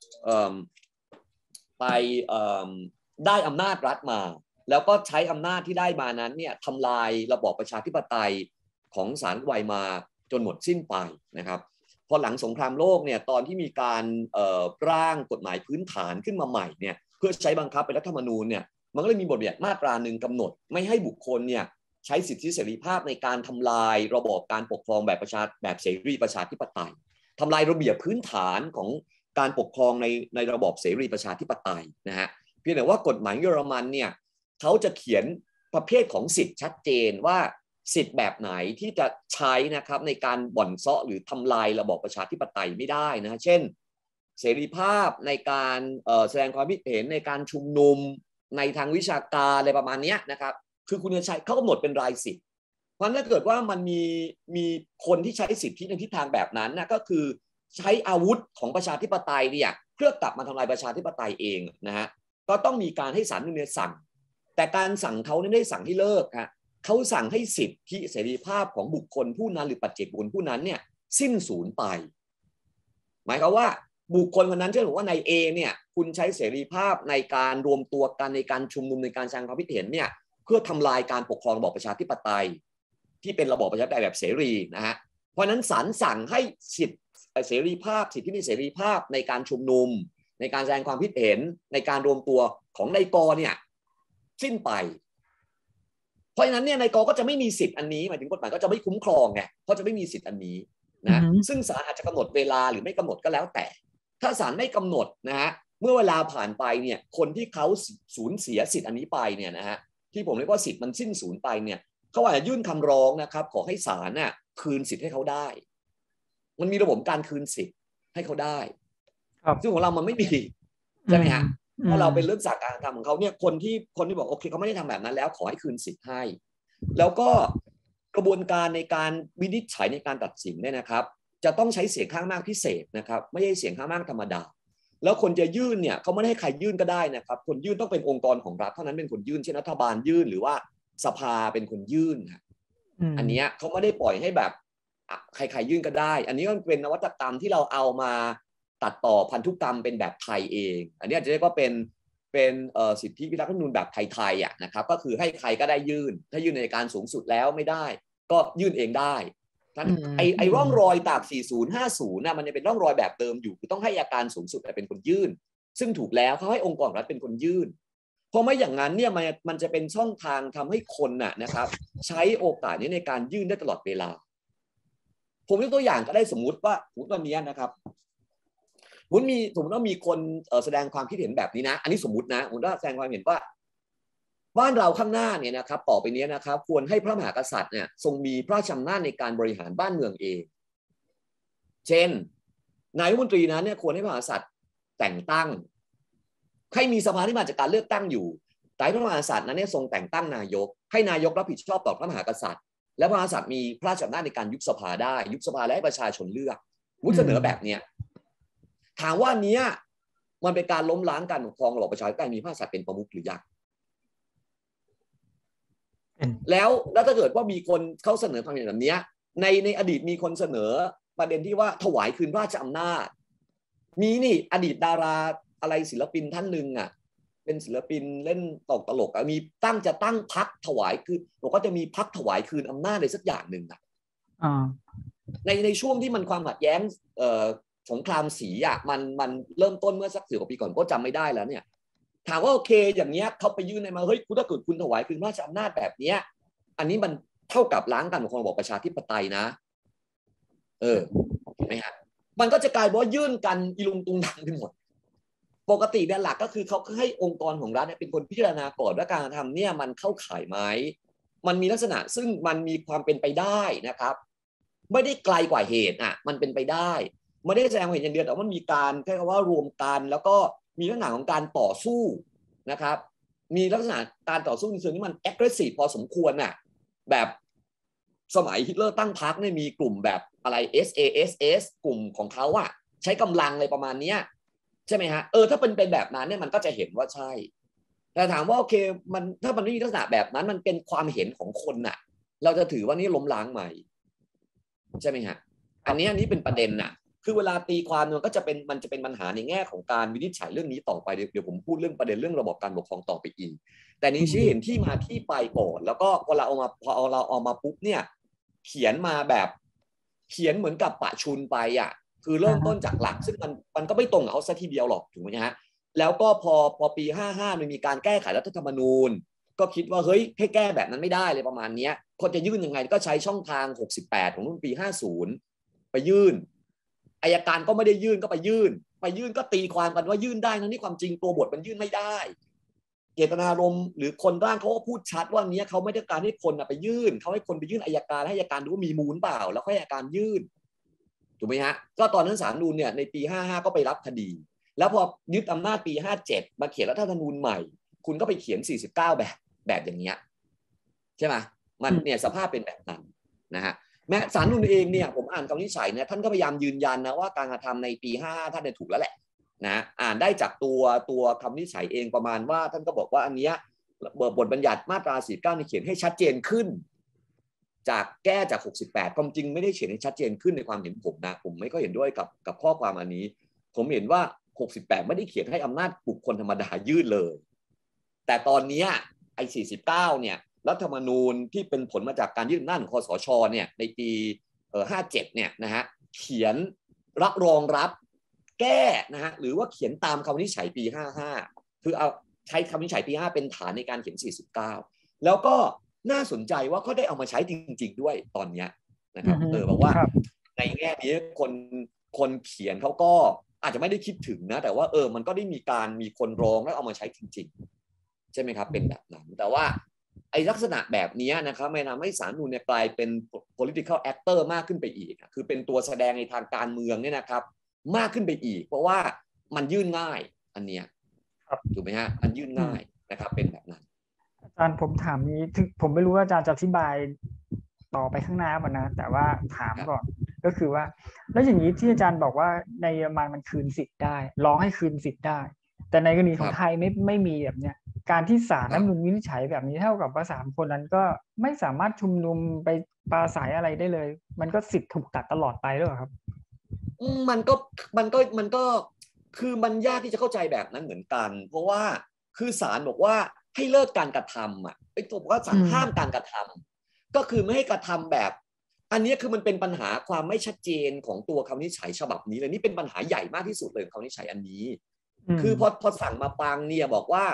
ไปได้อำนาจรัฐมาแล้วก็ใช้อำนาจที่ได้มานั้นเนี่ยทำลายระบอบประชาธิปไตยของศาลไวมาจนหมดสิ้นไปนะครับพอหลังสงครามโลกเนี่ยตอนที่มีการร่างกฎหมายพื้นฐานขึ้นมาใหม่เนี่ยเพื่อใช้บังคับเป็นรัฐธรรมนูญเนี่ยมันก็เลยมีบทบัญญัติมาตราหนึ่งกำหนดไม่ให้บุคคลเนี่ยใช้สิทธิเสรีภาพในการทำลายระบอบการปกครองแบบเสรีประชาธิปไตยทำลายระเบียบพื้นฐานของการปกครองในระบอบเสรีประชาธิปไตยนะฮะเพียงแต่ว่ากฎหมายเยอรมันเนี่ยเขาจะเขียนประเภทของสิทธิชัดเจนว่าสิทธิ์แบบไหนที่จะใช้นะครับในการบ่อนเซาะหรือทำลายระบอบประชาธิปไตยไม่ได้นะเช่นเสรีภาพในการแสดงความคิดเห็นในการชุมนุมในทางวิชาการอะไรประมาณนี้นะครับคือคุณจะใช้เขากำหนดเป็นรายสิทธิ์เพราะถ้าเกิดว่ามันมีคนที่ใช้สิทธิในทิศทางแบบนั้นนะก็คือใช้อาวุธของประชาธิปไตยเนี่ยเพื่อกลับมาทำลายประชาธิปไตยเองนะฮะก็ต้องมีการให้ศาลเนี่ยสั่งแต่การสั่งเขาไม่ได้สั่งให้เลิกฮะเขาสั่งให้สิทธิเสรีภาพของบุคคลผู้นั้นหรือปัจเจกบุคคลผู้นั้นเนี่ยสิ้นสูญไปหมายความว่าบุคคลคนนั้นเช่นบอกว่านายเอเนี่ยคุณใช้เสรีภาพในการรวมตัวกันในการชุมนุมในการแสดงความคิดเห็นเนี่ยเพื่อทำลายการปกครองระบอบประชาธิปไตยที่เป็นระบอบประชาธิปไตยแบบเสรีนะฮะเพราะนั้นศาลสั่งให้สิทธิเสรีภาพสิทธิเสรีภาพในการชุมนุมในการแสดงความคิดเห็นในการรวมตัวของนายกเนี่ยสิ้นไปเพราะฉะนั้นเนี่ยนายกก็จะไม่มีสิทธิ์อันนี้หมายถึงกฎหมายก็จะไม่คุ้มครองไงเพราะจะไม่มีสิทธิ์อันนี้นะซึ่งศาลอาจจะกำหนดเวลาหรือไม่กำหนดก็แล้วแต่ถ้าศาลไม่กำหนดนะฮะเมื่อเวลาผ่านไปเนี่ยคนที่เขาสูญเสียสิทธิ์อันนี้ไปเนี่ยนะฮะที่ผมเรียกว่าสิทธิ์มันสิ้นสูญไปเนี่ยเขาอาจจะยื่นคำร้องนะครับขอให้ศาลน่ะคืนสิทธิ์ให้เขาได้มันมีระบบการคืนสิทธิ์ให้เขาได้ซึ่งของเรามันไม่มีใช่ไหมฮะเพราะเราเป็นเรื่องจากการทำของเขาเนี่ยคนที่บอกโอเคเขาไม่ได้ทำแบบนั้นแล้วขอให้คืนสิทธิ์ให้แล้วก็กระบวนการในการวินิจฉัยในการตัดสินเนี่ยนะครับจะต้องใช้เสียงข้างมากพิเศษนะครับไม่ใช่เสียงข้างมากธรรมดาแล้วคนจะยื่นเนี่ยเขาไม่ได้ให้ใครยื่นก็ได้นะครับคนยื่นต้องเป็นองค์กรของรัฐเท่านั้นเป็นคนยื่นเช่นรัฐบาลยื่นหรือว่าสภาเป็นคนยื่นอันนี้เขาไม่ได้ปล่อยให้แบบใครๆยื่นก็ได้อันนี้ก็เป็นนวัตกรรมที่เราเอามาตัดต่อพันธุกรรมเป็นแบบไทยเองอันนี้อาจจะเรียกว่าเป็นสิทธิพิทักษ์รัฐธรรมนูญแบบไทยๆนะครับก็คือให้ใครก็ได้ยื่นถ้ายื่นในการสูงสุดแล้วไม่ได้ก็ยื่นเองได้ไอ้ร่องรอยตาก4050นะมันจะเป็นร่องรอยแบบเดิมอยู่คือต้องให้อัยการสูงสุดเป็นคนยื่นซึ่งถูกแล้วเขาให้องค์กรรัฐเป็นคนยื่นเพราะไม่อย่างนั้นเนี่ยมันจะเป็นช่องทางทำให้คนนะครับใช้โอกาสนี้ในการยื่นได้ตลอดเวลาผมยกตัวอย่างก็ได้สมมุติว่าวันนี้นะครับสมมติว่ามีคนแสดงความคิดเห็นแบบนี้นะอันนี้สมมตินะผมว่าแสดงความเห็นว่าบ้านเราข้างหน้าเนี่ยนะครับต่อไปนี้นะครับควรให้พระมหากษัตริย์เนี่ยทรงมีพระราชอำนาจในการบริหารบ้านเมืองเองเช่นนายกรัฐมนตรีนั้นเนี่ยควรให้พระมหากษัตริย์แต่งตั้งให้มีสภาที่มาจากการเลือกตั้งอยู่แต่พระมหากษัตริย์นั้นเนี่ยทรงแต่งตั้งนายกให้นายกรับผิดชอบต่อพระมหากษัตริย์และพระมหากษัตริย์มีพระราชอำนาจในการยุบสภาได้ยุบสภาและให้ประชาชนเลือกวุฒิเสนอแบบเนี้ยถามว่าเนี้ยมันเป็นการล้มล้างการปกครองระบอบประชาธิปไตยมีพระมหากษัตริย์เป็นประมุขหรือยังแล้วถ้าเกิดว่ามีคนเขาเสนอความเห็นแบบนี้ในอดีตมีคนเสนอประเด็นที่ว่าถวายคืนราชอำนาจมีนี่อดีตดาราอะไรศิลปินท่านหนึ่งอ่ะเป็นศิลปินเล่นตลกมีจะตั้งพรรคถวายคือบอกว่าจะมีพรรคถวายคืนอำนาจอะไรสักอย่างหนึ่งอ่ะในช่วงที่มันความขัดแย้งสงครามสีอ่ะมันเริ่มต้นเมื่อสัก10 กว่าปีก่อนก็จำไม่ได้แล้วเนี่ยถามว่าโอเคอย่างเนี้ยเขาไปยื่นในมาเฮ้ยถ้าเกิดคุณถวายคืนราชอำนาจแบบเนี้ยอันนี้มันเท่ากับล้างการปกครองระบอบประชาธิปไตยนะเห็นไหมฮะมันก็จะกลายว่ายื่นกันอีลุงตุงนังไปหมดปกติเนี่ยหลักก็คือเขาให้องค์กรของรัฐเป็นคนพิจารณาก่อนว่าการทำเนี่ยมันเข้าข่ายไหมมันมีลักษณะซึ่งมันมีความเป็นไปได้นะครับไม่ได้ไกลกว่าเหตุมันเป็นไปได้ไม่ได้แสดงเห็นอย่างเดียวแต่ว่ามีการแค่ว่ารวมกันแล้วก็มีลักษณะของการต่อสู้นะครับมีลักษณะการต่อสู้ในเชิงที่มัน aggressive พอสมควรแบบสมัยฮิตเลอร์ตั้งพรรคเนี่ยมีกลุ่มแบบอะไร SAS กลุ่มของเขาใช้กำลังอะไรประมาณนี้ใช่ไหมฮะถ้าเป็นแบบนั้นเนี่ยมันก็จะเห็นว่าใช่แต่ถามว่าโอเคมันถ้ามันไม่มีลักษณะแบบนั้นมันเป็นความเห็นของคนเราจะถือว่านี่ล้มล้างไหมใช่ไหมฮะอันนี้เป็นประเด็นคือเวลาตีความมันจะเป็นปัญหาในแง่ของการวินิจฉัยเรื่องนี้ต่อไปเดี๋ยวผมพูดเรื่องประเด็นเรื่องระบบการปกครองต่อไปอีกแต่นี้ชี้เห็นที่มาที่ไปก่อนแล้วก็พอเราเอามาปุ๊บเนี่ยเขียนมาแบบเขียนเหมือนกับปะชุนไปคือเริ่มต้นจากหลักซึ่งมันก็ไม่ตรงกับเขาซะทีเดียวหรอกถูกไหมฮะแล้วก็พอปี55มันมีการแก้ไขรัฐธรรมนูญก็คิดว่าเฮ้ยให้แก้แบบนั้นไม่ได้เลยประมาณนี้คนจะยื่นยังไงก็ใช้ช่องทาง68ของรุ่นปี50ไปยื่นอัยการก็ไม่ได้ยื่นก็ไปยื่นก็ตีความกันว่ายื่นได้นะนี่ความจริงตัวบทมันยื่นไม่ได้เจตนารมณ์หรือคนร่างเขาก็พูดชัดว่านี้เขาไม่ได้การให้คนไปยื่นเขาให้คนไปยื่นอัยการให้อัยการดูว่ามีมูลเปล่าแล้วให้อัยการยื่นถูกไหมฮะก็ตอนนั้นศาลรัฐธรรมนูญเนี่ยในปี55ก็ไปรับคดีแล้วพอยึดอำนาจปี57มาเขียนรัฐธรรมนูญใหม่คุณก็ไปเขียน49แบบอย่างเงี้ยใช่ไหมมันเนี่ยสภาพเป็นแบบนั้นนะฮะแม้ศาลรัฐธรรมนูญเองเนี่ยผมอ่านคำวินิจฉัยเนี่ยท่านก็พยายามยืนยันนะว่าการกระทำในปี55ท่านเนี่ยถูกแล้วแหละนะอ่านได้จากตัวคำวินิจฉัยเองประมาณว่าท่านก็บอกว่าอันเนี้ยบทบัญญัติมาตรา49นี่เขียนให้ชัดเจนขึ้นจากแก้จาก68ความจริงไม่ได้เขียนให้ชัดเจนขึ้นในความเห็นผมนะผมไม่ก็เห็นด้วยกับข้อความอันนี้ผมเห็นว่า68ไม่ได้เขียนให้อำนาจบุคคลธรรมดายื่นเลยแต่ตอนนี้ไอ้49เนี่ยรัฐธรรมนูญที่เป็นผลมาจากการยื่นอำนาจของคสชเนี่ยในปี57เนี่ยนะฮะเขียนรับรองรับแก้นะฮะหรือว่าเขียนตามคำวินิจฉัยปี55คือเอาใช้คำวินิจฉัยปี5เป็นฐานในการเขียน49แล้วก็น่าสนใจว่าเขาได้เอามาใช้จริงๆด้วยตอนนี้นะครับบอกว่าในแง่นี้คนเขียนเขาก็อาจจะไม่ได้คิดถึงนะแต่ว่ามันก็ได้มีคนร้องแล้วเอามาใช้จริงๆใช่ไหมครับเป็นแบบนั้นแต่ว่าไอ้ลักษณะแบบนี้นะครับไม่ทำให้ศาลรัฐธรรมนูญเนี่ยกลายเป็น political actor มากขึ้นไปอีกคือเป็นตัวแสดงในทางการเมืองเนี่ยนะครับมากขึ้นไปอีกเพราะว่ามันยื่นง่ายอันเนี้ยถูกไหมฮะมันยื่นง่ายนะครับเป็นแบบนั้นอาจารย์ผมถามนี้ถึงผมไม่รู้ว่าอาจารย์จะอธิบายต่อไปข้างหน้าป่ะนะแต่ว่าถามก่อนก็คือว่าแล้วอย่างนี้ที่อาจารย์บอกว่าในเยอรมันมันคืนสิทธิ์ได้ร้องให้คืนสิทธิ์ได้แต่ในกรณีของไทยไม่มีแบบเนี้ยการที่ศาลรัฐธรรมนูญวินิจฉัยแบบนี้เท่ากับว่า3 คนนั้นก็ไม่สามารถชุมนุมไปปราศัยอะไรได้เลยมันก็สิทธิ์ถูกตัดตลอดไปหรือเปล่าครับมันก็คือมันยากที่จะเข้าใจแบบนั้นเหมือนกันเพราะว่าคือศาลบอกว่าให้เลิกการกระทำไอ้ตัวบอกว่าศาลห้ามการกระทำก็คือไม่ให้กระทำแบบอันนี้คือมันเป็นปัญหาความไม่ชัดเจนของตัวคำวินิจฉัยฉบับนี้เลยนี่เป็นปัญหาใหญ่มากที่สุดเลยคำวินิจฉัยอันนี้คือพอสั่งมาปังเนี่ยบอกว่า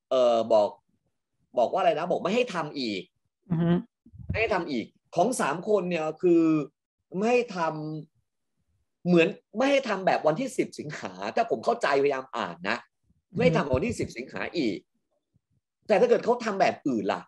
บอกว่าอะไรนะบอกไม่ให้ทำอีกไม่ให้ทำอีกของ3 คนเนี่ยคือไม่ให้ทำเหมือนไม่ให้ทำแบบวันที่10 สิงหาถ้าผมเข้าใจพยายามอ่านนะไม่ทำวันที่10 สิงหาอีกแต่ถ้าเกิดเขาทำแบบอื่นล่ะ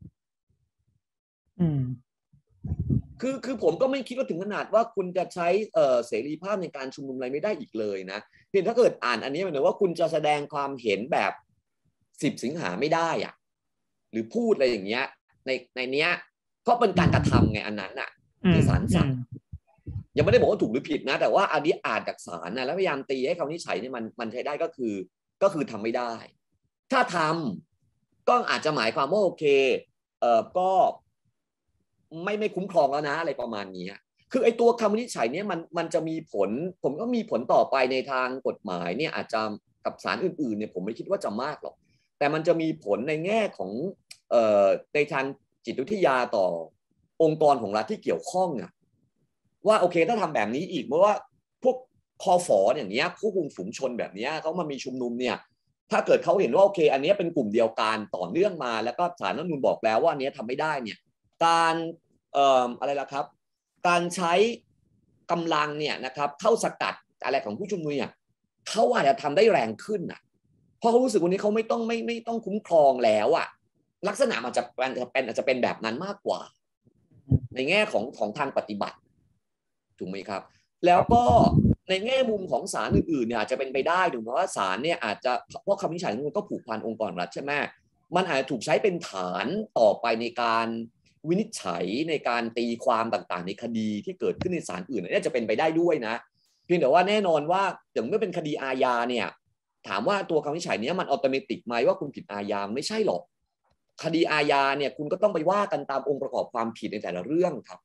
คือผมก็ไม่คิดว่าถึงขนาดว่าคุณจะใช้เสรีภาพในการชุมนุมอะไรไม่ได้อีกเลยนะเพียงถ้าเกิดอ่านอันนี้หมายถึงว่าคุณจะแสดงความเห็นแบบ10 สิงหาไม่ได้อะหรือพูดอะไรอย่างเงี้ยในเนี้ยก็เป็นการกระทำไงอันนั้นน่ะที่ศาลสั่งยังไม่ได้บอกว่าถูกหรือผิดนะแต่ว่าอันนี้อ่านจากศาลนะแล้วพยายามตีให้คำวินิจฉัยเนี่ยมันใช้ได้ก็คือทำไม่ได้ถ้าทำก็อาจจะหมายความว่าโอเคก็ไม่คุ้มครองแล้วนะอะไรประมาณนี้คือไอ้ตัวคำวินิจฉัยเนี่ยมันจะมีผลผมก็มีผลต่อไปในทางกฎหมายเนี่ยอาจจะกับศาลอื่นๆเนี่ยผมไม่คิดว่าจะมากหรอกแต่มันจะมีผลในแง่ของในทางจิตวิทยาต่อองค์กรของรัฐที่เกี่ยวข้องอะว่าโอเคถ้าทำแบบนี้อีกเพราะว่าพวกคอฝออย่างเนี้ยผู้คุมฝูงชนแบบนี้เขามามีชุมนุมเนี่ยถ้าเกิดเขาเห็นว่าโอเคอันนี้เป็นกลุ่มเดียวกันต่อเนื่องมาแล้วก็ศาลรัฐธรรมนูญบอกแล้วว่าอันนี้ทำไม่ได้เนี่ยการอะไรล่ะครับการใช้กำลังเนี่ยนะครับเข้าสกัดอะไรของผู้ชุมนุมเนี่ยเขาอาจจะทำได้แรงขึ้นอ่ะเพราะเขารู้สึกวันนี้เขาไม่ต้องคุ้มครองแล้วอ่ะลักษณะมันจะอาจจะเป็นแบบนั้นมากกว่าในแง่ของทางปฏิบัติถูกไหมครับแล้วก็ในแง่มุมของศาลอื่นๆเนี่ยอาจจะเป็นไปได้ถูกไหมว่าศาลเนี่ยอาจจะเพราะคำวินิจฉัยมันก็ผูกพันองค์กรรัฐใช่ไหมมันอาจจะถูกใช้เป็นฐานต่อไปในการวินิจฉัยในการตีความต่างๆในคดีที่เกิดขึ้นในศาลอื่นนี่จะเป็นไปได้ด้วยนะเพียงแต่ว่าแน่นอนว่าอย่างเมื่อเป็นคดีอาญาเนี่ยถามว่าตัวคำวินิจฉัยนี้มันอัตโนมัติไหมว่าคุณผิดอาญาไม่ใช่หรอกคดีอาญาเนี่ยคุณก็ต้องไปว่ากันตามองค์ประกอบความผิดในแต่ละเรื่องครับ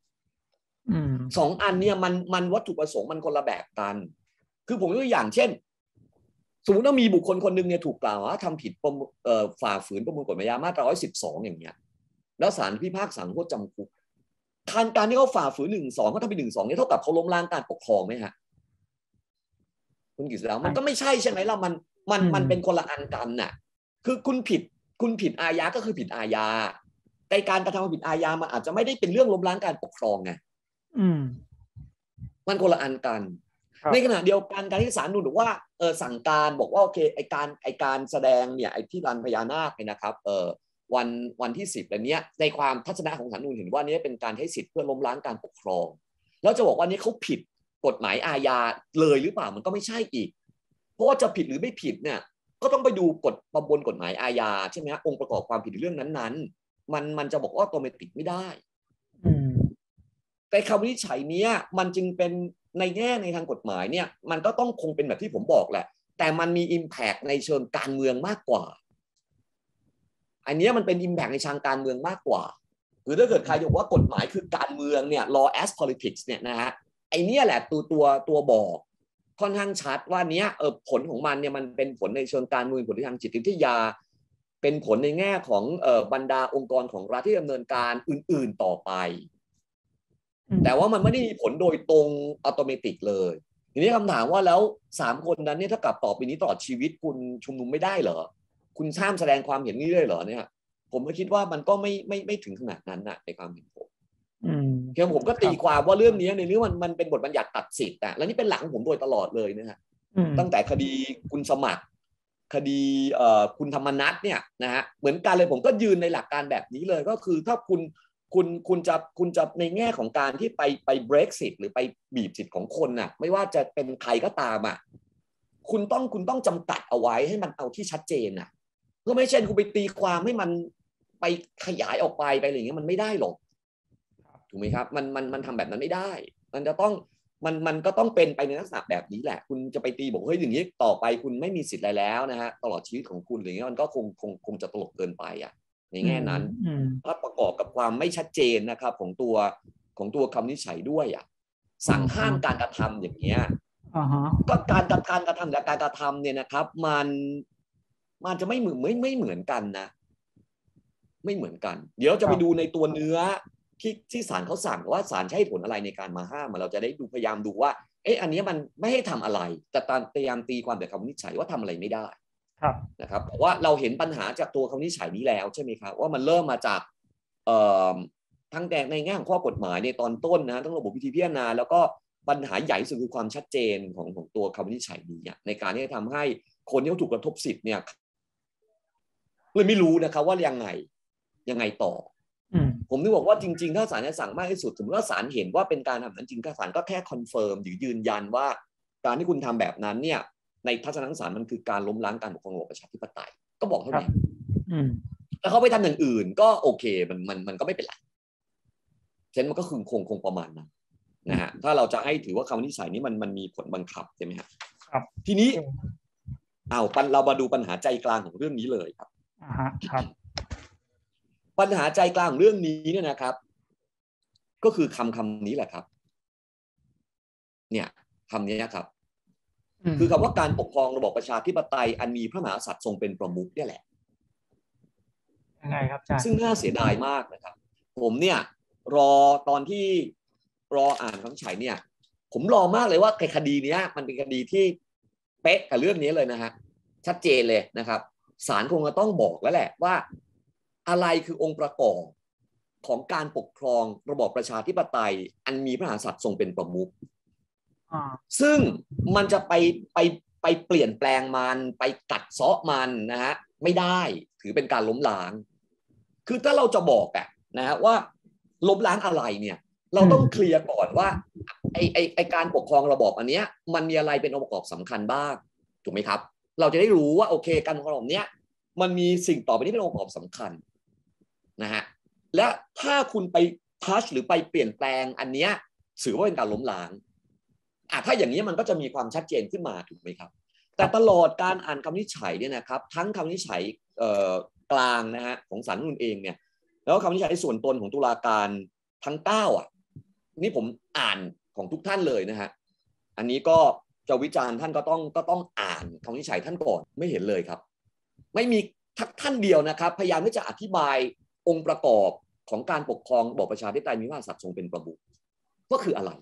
2 อันเนี่ยมันวัตถุประสงค์มันคนละแบบกันคือผมยกตัวอย่างเช่นสมมติว่ามีบุคคลคนหนึ่งเนี่ยถูกกล่าวว่าทำผิดฝ่าฝืนประมวลกฎหมายอาญามาตรา112อย่างเงี้ยแล้วศาลพิพากษาโทษจำคุกการที่เขาฝ่าฝืน112เขาทำผิด112เนี่ยเท่ากับเขาล้มล้างการปกครองไหมฮะคุณกฤษณามันก็ไม่ใช่ใช่ไหมล่ะมันเป็นคนละอันกันน่ะคือคุณผิดอาญาก็คือผิดอาญาแต่การกระทำผิดอาญามันอาจจะไม่ได้เป็นเรื่องล้มล้างการปกครองไงมันคนละอันกันในขณะเดียวกันการที่ศาลนูนบอกว่าสั่งการบอกว่าโอเคไอการแสดงเนี่ยไอที่ลานพญานาคเนี่ยนะครับวันที่10อะไรเนี้ยในความทัศนะของศาลนูนเห็นว่านี้เป็นการใช้สิทธิ์เพื่อล้มล้างการปกครองแล้วจะบอกว่านี้เขาผิดกฎหมายอาญาเลยหรือเปล่ามันก็ไม่ใช่อีกเพราะว่าจะผิดหรือไม่ผิดเนี่ยก็ต้องไปดูประมวลกฎหมายอาญาใช่ไหมองค์ประกอบความผิดในเรื่องนั้นๆมันจะบอกว่าออโตเมติกไม่ได้แต่คำวินิจฉัยนี้มันจึงเป็นในแง่ในทางกฎหมายเนี่ยมันก็ต้องคงเป็นแบบที่ผมบอกแหละแต่มันมี impact ในเชิงการเมืองมากกว่าอันนี้มันเป็น impact ในทางการเมืองมากกว่าคือถ้าเกิดใครบอกว่ากฎหมายคือการเมืองเนี่ย law as politics เนี่ยนะฮะไอ้นี่แหละตัวบอกค่อนข้างชัดว่าเนี้ยผลของมันเนี่ยมันเป็นผลในเชิงการเมืองผลในทางจิตวิทยาเป็นผลในแง่ของบรรดาองค์กรของรัฐที่ดำเนินการอื่นๆต่อไปแต่ว่ามันไม่ได้มีผลโดยตรงอัตโนมัติเลยทีนี้คำถามว่าแล้ว3 คนนั้นเนี่ยถ้ากลับต่อไปนี้ตลอดชีวิตคุณชุมนุมไม่ได้เหรอคุณห้ามแสดงความเห็นนี้ได้เหรอเนี่ยผมก็คิดว่ามันก็ไม่ถึงขนาดนั้นนะในความเห็นผมเพียงผมก็ตีความว่าเรื่องนี้ในเรื่องมันเป็นบทบัญญัติตัดสิทธิ์แต่แล้วนี่เป็นหลังผมโดยตลอดเลยนะฮะตั้งแต่คดีคุณสมัครคดีคุณธรรมนัสเนี่ยนะฮะเหมือนกันเลยผมก็ยืนในหลักการแบบนี้เลยก็คือถ้าคุณจะในแง่ของการที่ไป break สิทธิ์หรือไปบีบสิทธิ์ของคนน่ะไม่ว่าจะเป็นใครก็ตามอ่ะคุณต้องจำกัดเอาไว้ให้มันเอาที่ชัดเจนน่ะก็ไม่ใช่คุณไปตีความให้มันไปขยายออกไปอะไรอย่างเงี้ยมันไม่ได้หรอกถูกไหมครับมันทำแบบนั้นไม่ได้มันจะต้องมันก็ต้องเป็นไปในลักษณะแบบนี้แหละคุณจะไปตีบอกเฮ้ยอย่างนี้ต่อไปคุณไม่มีสิทธิ์อะไรแล้วนะฮะตลอดชีวิตของคุณอะไรเงี้ยมันก็คงจะตลกเกินไปอ่ะในแง่นั้นถ้าประกอบกับความไม่ชัดเจนนะครับของตัวคำวินิจฉัยด้วยอ่ะสั่งห้ามการกระทำอย่างเงี้ยก็การกระทำและการกระทำเนี่ยนะครับมันจะไม่เหมือนกันนะไม่เหมือนกันเดี๋ยวจะไปดูในตัวเนื้อที่ศาลเขาสั่งว่าศาลใช้ผลอะไรในการมาห้ามเราจะได้ดูพยายามดูว่าอันนี้มันไม่ให้ทำอะไรแต่พยายามตีความแต่คำวินิจฉัยว่าทำอะไรไม่ได้นะครับเพราะว่าเราเห็นปัญหาจากตัวคำวินิจฉัยนี้แล้วใช่ไหมครับว่ามันเริ่มมาจากทั้งในแง่ของข้อกฎหมายในตอนต้นนะทั้งระบบวิธีพิจารณาแล้วก็ปัญหาใหญ่สุดคือความชัดเจนของตัวคำวินิจฉัยนี้ในการที่จะทำให้คนที่ถูกกระทบสิทธิ์เนี่ยเลยไม่รู้นะครับว่ายังไงต่อผมนึกบอกว่าจริงๆถ้าศาลจะสั่งมากที่สุดสมมติว่าศาลเห็นว่าเป็นการทำนั้นจริงศาลก็แค่คอนเฟิร์มหรือยืนยันว่าการที่คุณทำแบบนั้นเนี่ยในทัศนคติศาลมันคือการล้มล้างการปกครองระบอบประชาธิปไตยก็บอกเท่านั้นแล้วเขาไปทำอย่างอื่นก็โอเคมันก็ไม่เป็นไรฉะนั้นมันก็คือคงประมาณนั้นนะฮะถ้าเราจะให้ถือว่าคำวินิจฉัยนี้มันมีผลบังคับใช่ไหมครับทีนี้เรามาดูปัญหาใจกลางของเรื่องนี้เลยครับปัญหาใจกลางของเรื่องนี้เนี่ยนะครับก็คือคำนี้แหละครับเนี่ยคำนี้ครับคือคำว่าการปกครองระบอบประชาธิปไตยอันมีพระมหากษัตริย์ทรงเป็นประมุขเนี่ยแหละยังไงครับอาจารย์ซึ่งน่าเสียดายมากนะครับผมเนี่ยรอตอนที่รออ่านคำวินิจฉัยเนี่ยผมรอมากเลยว่าคดีนี้มันเป็นคดีที่เป๊ะกับเรื่องนี้เลยนะฮะชัดเจนเลยนะครับศาลคงจะต้องบอกแล้วแหละว่าอะไรคือองค์ประกอบของการปกครองระบอบประชาธิปไตยอันมีพระมหากษัตริย์ทรงเป็นประมุขซึ่งมันจะไปเปลี่ยนแปลงมันไปกัดเซาะมันนะฮะไม่ได้ถือเป็นการล้มล้างคือถ้าเราจะบอกนะฮะว่าล้มล้างอะไรเนี่ยเราต้องเคลียร์ก่อนว่าไอการปกครองระบอบอันเนี้ยมันมีอะไรเป็นองค์ประกอบสำคัญบ้างถูกไหมครับเราจะได้รู้ว่าโอเคการปกครองเนี้ยมันมีสิ่งต่อไปนี้เป็นองค์ประกอบสำคัญนะฮะและถ้าคุณไปทัชหรือไปเปลี่ยนแปลงอันเนี้ยถือว่าเป็นการล้มล้างถ้าอย่างนี้มันก็จะมีความชัดเจนขึ้นมาถูกไหมครับแต่ตลอดการอ่านคำวินิจฉัยเนี่ยนะครับทั้งคำวินิจฉัยกลางนะฮะของศาลรัฐธรรมนูญเองเนี่ยแล้วคำวินิจฉัยส่วนตนของตุลาการทั้ง9นี่ผมอ่านของทุกท่านเลยนะฮะอันนี้ก็จะวิจารณ์ท่านก็ต้องอ่านคำวินิจฉัยท่านก่อนไม่เห็นเลยครับไม่มีท่านเดียวนะครับพยายามที่จะอธิบายองค์ประกอบของการปกครองระบอบประชาธิปไตยมีพระมหากษัตริย์ทรงเป็นประมุขก็คืออะไร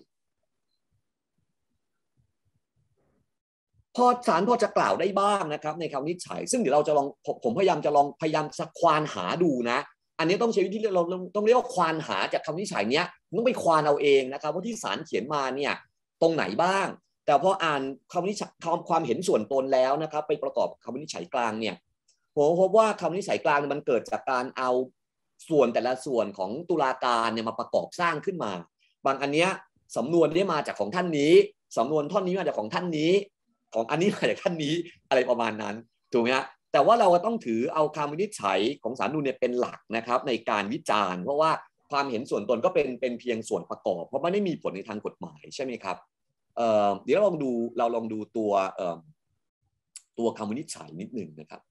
พอศาลพอจะกล่าวได้บ้างนะครับในคำวินิจฉัยซึ่งเดี๋ยวเราจะลองผมพยายามจะควานหาดูนะอันนี้ต้องใช้วิธีเราต้องเรียกว่าควานหาจากคำวินิจฉัยเนี้ยต้องไปควานเอาเองนะครับว่าที่ศาลเขียนมาเนี่ยตรงไหนบ้างแต่พออ่านคำวินิจฉัยความเห็นส่วนตนแล้วนะครับไปประกอบคำวินิจฉัยกลางเนี่ยผมพบว่าคำวินิจฉัยกลางมันเกิดจากการเอาส่วนแต่ละส่วนของตุลาการเนี่ยมาประกอบสร้างขึ้นมาบางอันเนี้ยสำนวนนี้มาจากของท่านนี้สำนวนท่อนนี้มาจากของท่านนี้ของอันนี้มาจากท่านนี้อะไรประมาณนั้นถูกไหมฮะแต่ว่าเราก็ต้องถือเอาคำวินิจฉัยของศาลรัฐธรรมนูญเนี่ยเป็นหลักนะครับในการวิจารณ์เพราะว่าความเห็นส่วนตนก็เป็นเพียงส่วนประกอบเพราะไม่ได้มีผลในทางกฎหมายใช่ไหมครับเดี๋ยวเราลองดูตัวคำวินิจฉัยนิดหนึ่งนะครับ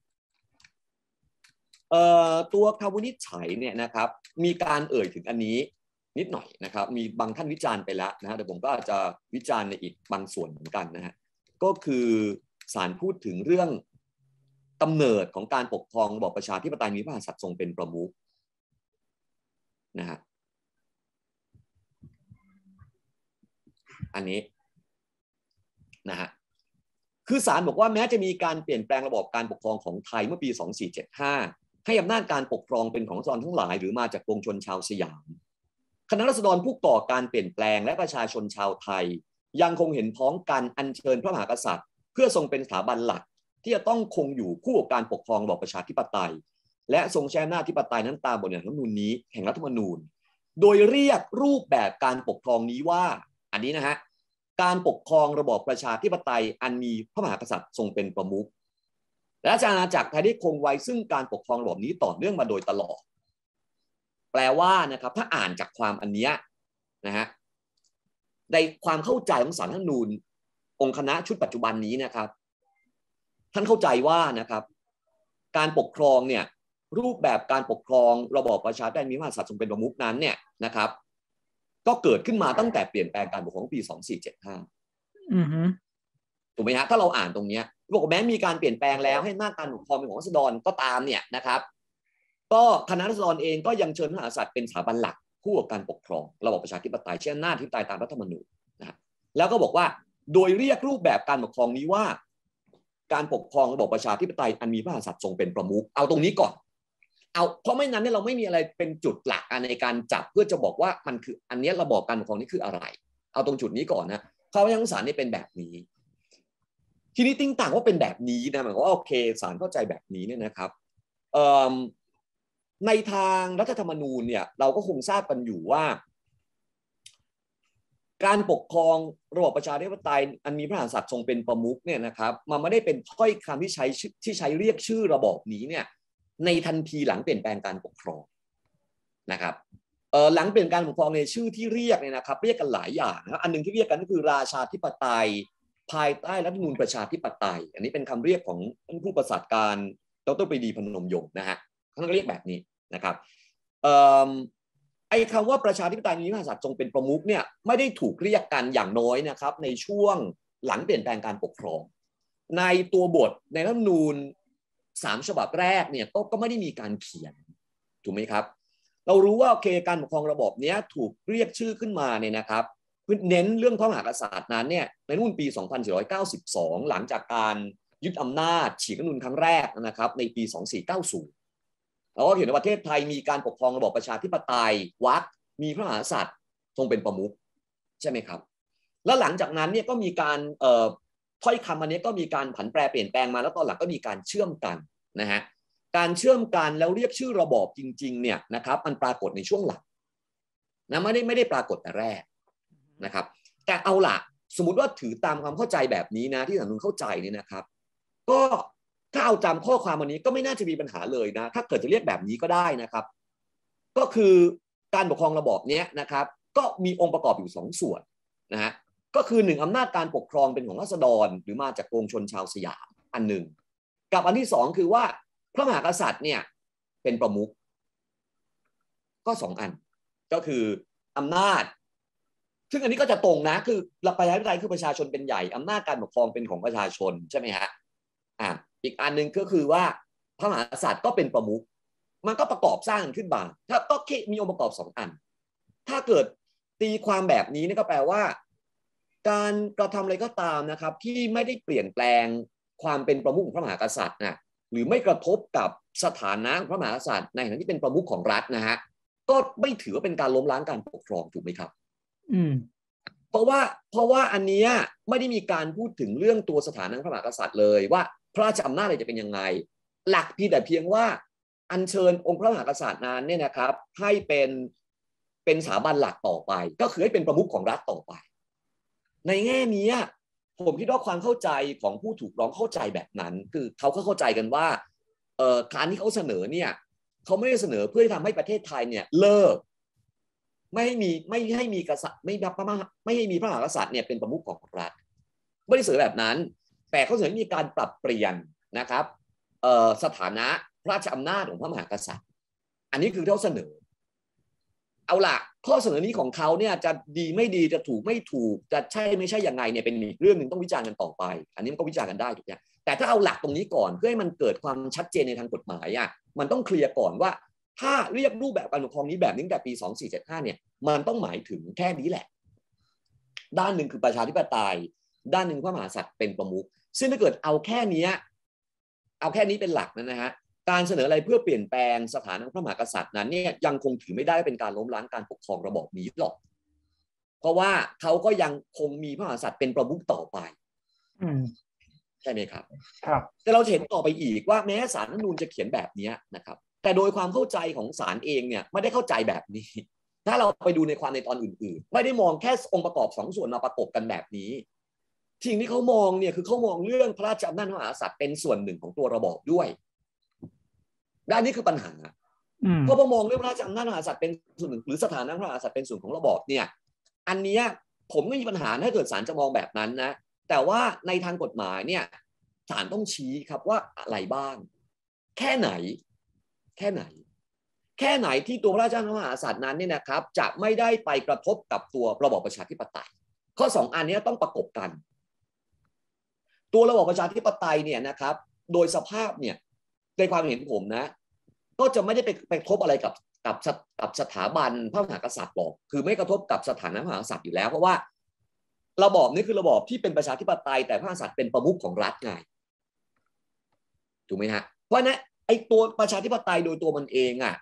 ตัวคำวินิจฉัยเนี่ยนะครับมีการเอ่ยถึงอันนี้นิดหน่อยนะครับมีบางท่านวิจารณ์ไปแล้วนะฮะแต่ผมก็อาจจะวิจารณ์ในอีกบางส่วนเหมือนกันนะฮะก็คือศาลพูดถึงเรื่องกำเนิดของการปกครองระบอบประชาธิปไตยมีพระมหากษัตริย์ทรงเป็นประมุขนะฮะอันนี้นะฮะคือศาลบอกว่าแม้จะมีการเปลี่ยนแปลงระบอบการปกครองของไทยเมื่อปี 2475 ให้อำนาจการปกครองเป็นของราษฎรทั้งหลายหรือมาจากปวงชนชาวสยามคณะราษฎรผู้ก่อการเปลี่ยนแปลงและประชาชนชาวไทยยังคงเห็นพ้องกันอัญเชิญพระมหากษัตริย์เพื่อทรงเป็นสถาบันหลักที่จะต้องคงอยู่คู่กับการปกครองระบอบประชาธิปไตยและทรงใช้อำนาจอธิปไตยนั้นตามบทบัญญัติรัฐธรรมนูญนี้แห่งรัฐธรรมนูญโดยเรียกรูปแบบการปกครองนี้ว่าอันนี้นะฮะการปกครองระบอบประชาธิปไตยอันมีพระมหากษัตริย์ทรงเป็นประมุขและราชอาณาจักรไทยได้คงไว้ซึ่งการปกครองระบอบนี้ต่อเนื่องมาโดยตลอดแปลว่านะครับถ้าอ่านจากความอันนี้นะฮะในความเข้าใจของศาลรัฐธรรมนูญองค์คณะชุดปัจจุบันนี้นะครับท่านเข้าใจว่านะครับการปกครองเนี่ยรูปแบบการปกครองระบอบประชาธิปไตยมีพระมหากษัตริย์ทรงเป็นประมุขนั้นเนี่ยนะครับก็เกิดขึ้นมาตั้งแต่เปลี่ยนแปลงการปกครองปี 2475ถูกไหมฮะถ้าเราอ่านตรงนี้บอกแม้มีการเปลี่ยนแปลงแล้วให้อำนาจการปกครองเป็นของราษฎรก็ตามเนี่ยนะครับก็คณะราษฎรเองก็ยังเชิญพระมหากษัตริย์เป็นสถาบันหลักคู่กับการปกครองระบอบประชาธิปไตยเช่นอำนาจอธิปไตยตามรัฐธรรมนูญนะแล้วก็บอกว่าโดยเรียกรูปแบบการปกครองนี้ว่าการปกครองระบอบประชาธิปไตยอันมีพระมหากษัตริย์ทรงเป็นประมุขเอาตรงนี้ก่อนเอาเพราะไม่นั้นเนี่ยเราไม่มีอะไรเป็นจุดหลักในการจับเพื่อจะบอกว่ามันคืออันนี้ระบอบการปกครองนี้คืออะไรเอาตรงจุดนี้ก่อนนะความพยายามของศาลเนี่ยเป็นแบบนี้ทีนี้ติ้งต่างว่าเป็นแบบนี้นะหมายความว่าโอเคศาลเข้าใจแบบนี้เนี่ยนะครับในทางรัฐธรรมนูญเนี่ยเราก็คงทราบกันอยู่ว่าการปกครองระบอบประชาธิปไตยอันมีพระมหากษัตริย์ทรงเป็นประมุขเนี่ยนะครับมันไม่ได้เป็นถ้อยคำที่ใช้เรียกชื่อระบอบนี้เนี่ยในทันทีหลังเปลี่ยนแปลงการปกครองนะครับหลังเปลี่ยนการปกครองในชื่อที่เรียกเนี่ยนะครับเรียกกันหลายอย่างนะอันนึงที่เรียกกันก็คือราชาธิปไตยภายใต้รัฐธรรมนูญประชาธิปไตยอันนี้เป็นคำเรียกของท่านผู้ประสาทการดร.ปรีดีพนมยงค์นะฮะเขาเรียกแบบนี้นะครับไอ้คำว่าประชาธิปไตยมีพระมหากษัตริย์ทรงเป็นประมุขเนี่ยไม่ได้ถูกเรียกกันอย่างน้อยนะครับในช่วงหลังเปลี่ยนแปลงการปกครองในตัวบทในรัฐธรรมนูญ3ฉบับแรกเนี่ยก็ไม่ได้มีการเขียนถูกไหมครับเรารู้ว่าโอเคการปกครองระบอบนี้ถูกเรียกชื่อขึ้นมาเนี่ยนะครับเน้นเรื่องพระมหากษัตริย์นั้นเนี่ยในรุ่นปี 2492 หลังจากการยึดอำนาจฉีกรัฐธรรมนูญครั้งแรกนะครับในปี 2490เราก็เห็นว่าประเทศไทยมีการปกครองระบอบประชาธิปไตยมีพระมหากษัตริย์ทรงเป็นประมุขใช่ไหมครับแล้วหลังจากนั้นเนี่ยก็มีการถ้อยคำอันนี้ก็มีการผันแปรเปลี่ยนแปลงมาแล้วตอนหลังก็มีการเชื่อมกันนะฮะการเชื่อมกันแล้วเรียกชื่อระบอบจริงๆเนี่ยนะครับมันปรากฏในช่วงหลังนะไม่ได้ปรากฏแต่แรกนะครับแต่เอาล่ะสมมุติว่าถือตามความเข้าใจแบบนี้นะที่สังคมเข้าใจนี่นะครับก็ถ้าเอาจำข้อความวันนี้ก็ไม่น่าจะมีปัญหาเลยนะถ้าเกิดจะเรียกแบบนี้ก็ได้นะครับก็คือการปกครองระบอบนี้นะครับก็มีองค์ประกอบอยู่2ส่วนนะฮะก็คือ1อำนาจการปกครองเป็นของราษฎรหรือมาจากปวงชนชาวสยามอันหนึ่งกับอันที่2คือว่าพระมหากษัตริย์เนี่ยเป็นประมุขก็2อันก็คืออำนาจซึ่งอันนี้ก็จะตรงนะคือประชาธิปไตยคือประชาชนเป็นใหญ่อำนาจการปกครองเป็นของประชาชนใช่ไหมฮะอีกอันหนึ่งก็คือว่าพระมหากษัตริย์ก็เป็นประมุขมันก็ประกอบสร้างขึ้นมาถ้าก็มีองค์ประกอบ2อันถ้าเกิดตีความแบบนี้นี่ก็แปลว่าการกระทำอะไรก็ตามนะครับที่ไม่ได้เปลี่ยนแปลงความเป็นประมุขของพระมหากษัตริย์นะหรือไม่กระทบกับสถานะพระมหากษัตริย์ในฐานะที่เป็นประมุขของรัฐนะฮะก็ไม่ถือว่าเป็นการล้มล้างการปกครองถูกไหมครับเพราะว่าอันนี้ไม่ได้มีการพูดถึงเรื่องตัวสถานะพระมหากษัตริย์เลยว่าพระราชอำนาจอะไรจะเป็นยังไงหลักแต่เพียงว่าอัญเชิญองค์พระมหากษัตริย์นั้นเนี่ยนะครับให้เป็นสถาบันหลักต่อไปก็คือให้เป็นประมุขของรัฐต่อไปในแง่นี้ผมคิดว่าความเข้าใจของผู้ถูกร้องเข้าใจแบบนั้นคือเขาก็เข้าใจกันว่าการที่เขาเสนอเนี่ยเขาไม่ได้เสนอเพื่อทำให้ประเทศไทยเนี่ยเลิกไม่ให้มีกษัตริย์ไม่ให้มีพระมหากษัตริย์เนี่ยเป็นประมุขของรัฐไม่ได้เสนอแบบนั้นแต่เขาเสนอมีการปรับเปลี่ยนนะครับสถานะพระราชอำนาจของพระมหากษัตริย์อันนี้คือเขาเสนอเอาล่ะข้อเสนอนี้ของเขาเนี่ยจะดีไม่ดีจะถูกไม่ถูกจะใช่ไม่ใช่ยังไงเนี่ยเป็นอีกเรื่องหนึ่งต้องวิจารณ์กันต่อไปอันนี้มันก็วิจารณ์กันได้ถูกไหมแต่ถ้าเอาหลักตรงนี้ก่อนเพื่อให้มันเกิดความชัดเจนในทางกฎหมายมันต้องเคลียร์ก่อนว่าถ้าเรียกรูปแบบการปกครองนี้แบบนี้ตั้งแต่ปี2475เนี่ยมันต้องหมายถึงแค่นี้แหละด้านหนึ่งคือประชาธิปไตยด้านหนึ่งพระมหากษัตริย์เป็นประมุขซึ่งถ้าเกิดเอาแค่นี้เป็นหลักนะฮะการเสนออะไรเพื่อเปลี่ยนแปลงสถานะพระมหากษัตริย์นั้นเนี่ยยังคงถือไม่ได้เป็นการล้มล้างการปกครองระบอบนี้หรอกเพราะว่าเขาก็ยังคงมีพระมหากษัตริย์เป็นประมุขต่อไปใช่ไหมครับครับแต่เราเห็นต่อไปอีกว่าแม้ศาลรัฐธรรมนูญจะเขียนแบบนี้นะครับแต่โดยความเข้าใจของศาลเองเนี่ยไม่ได้เข้าใจแบบนี้ถ้าเราไปดูในความในตอนอื่นๆไม่ได้มองแค่องค์ประกอบ2ส่วนมาประกบกันแบบนี้สิ่งที่เขามองเนี่ยคือเขามองเรื่องพระราชอำนาจพระมหากษัตริย์เป็นส่วนหนึ่งของตัวระบอบด้วยด้านนี้คือปัญหาเพราะพอมองเรื่องพระราชอำนาจพระมหากษัตริย์เป็นส่วนหนึ่งหรือสถานะพระมหากษัตริย์เป็นส่วนของระบอบเนี่ยอันนี้ผมไม่มีปัญหาถ้าเกิดศาลจะมองแบบนั้นนะแต่ว่าในทางกฎหมายเนี่ยศาลต้องชี้ครับว่าอะไรบ้างแค่ไหนที่ตัวพระราชอำนาจพระมหากษัตริย์นั้นเนี่ยนะครับจะไม่ได้ไปกระทบกับตัวระบอบประชาธิปไตยข้อ2อันนี้ต้องประกบกันตัวระบอบประชาธิปไตยเนี่ยนะครับโดยสภาพเนี่ยในความเห็นผมนะก็จะไม่ได้ไปกระทบอะไรกับสถาบันพระมหากษัตริย์หรอกคือไม่กระทบกับสถานะพระมหากษัตริย์อยู่แล้วเพราะว่าระบอบนี้คือระบอบที่เป็นประชาธิปไตยแต่พระมหากษัตริย์เป็นประมุขของรัฐไงถูกไหมฮะเพราะนั้นไอ้ตัวประชาธิปไตยโดยตัวมันเอง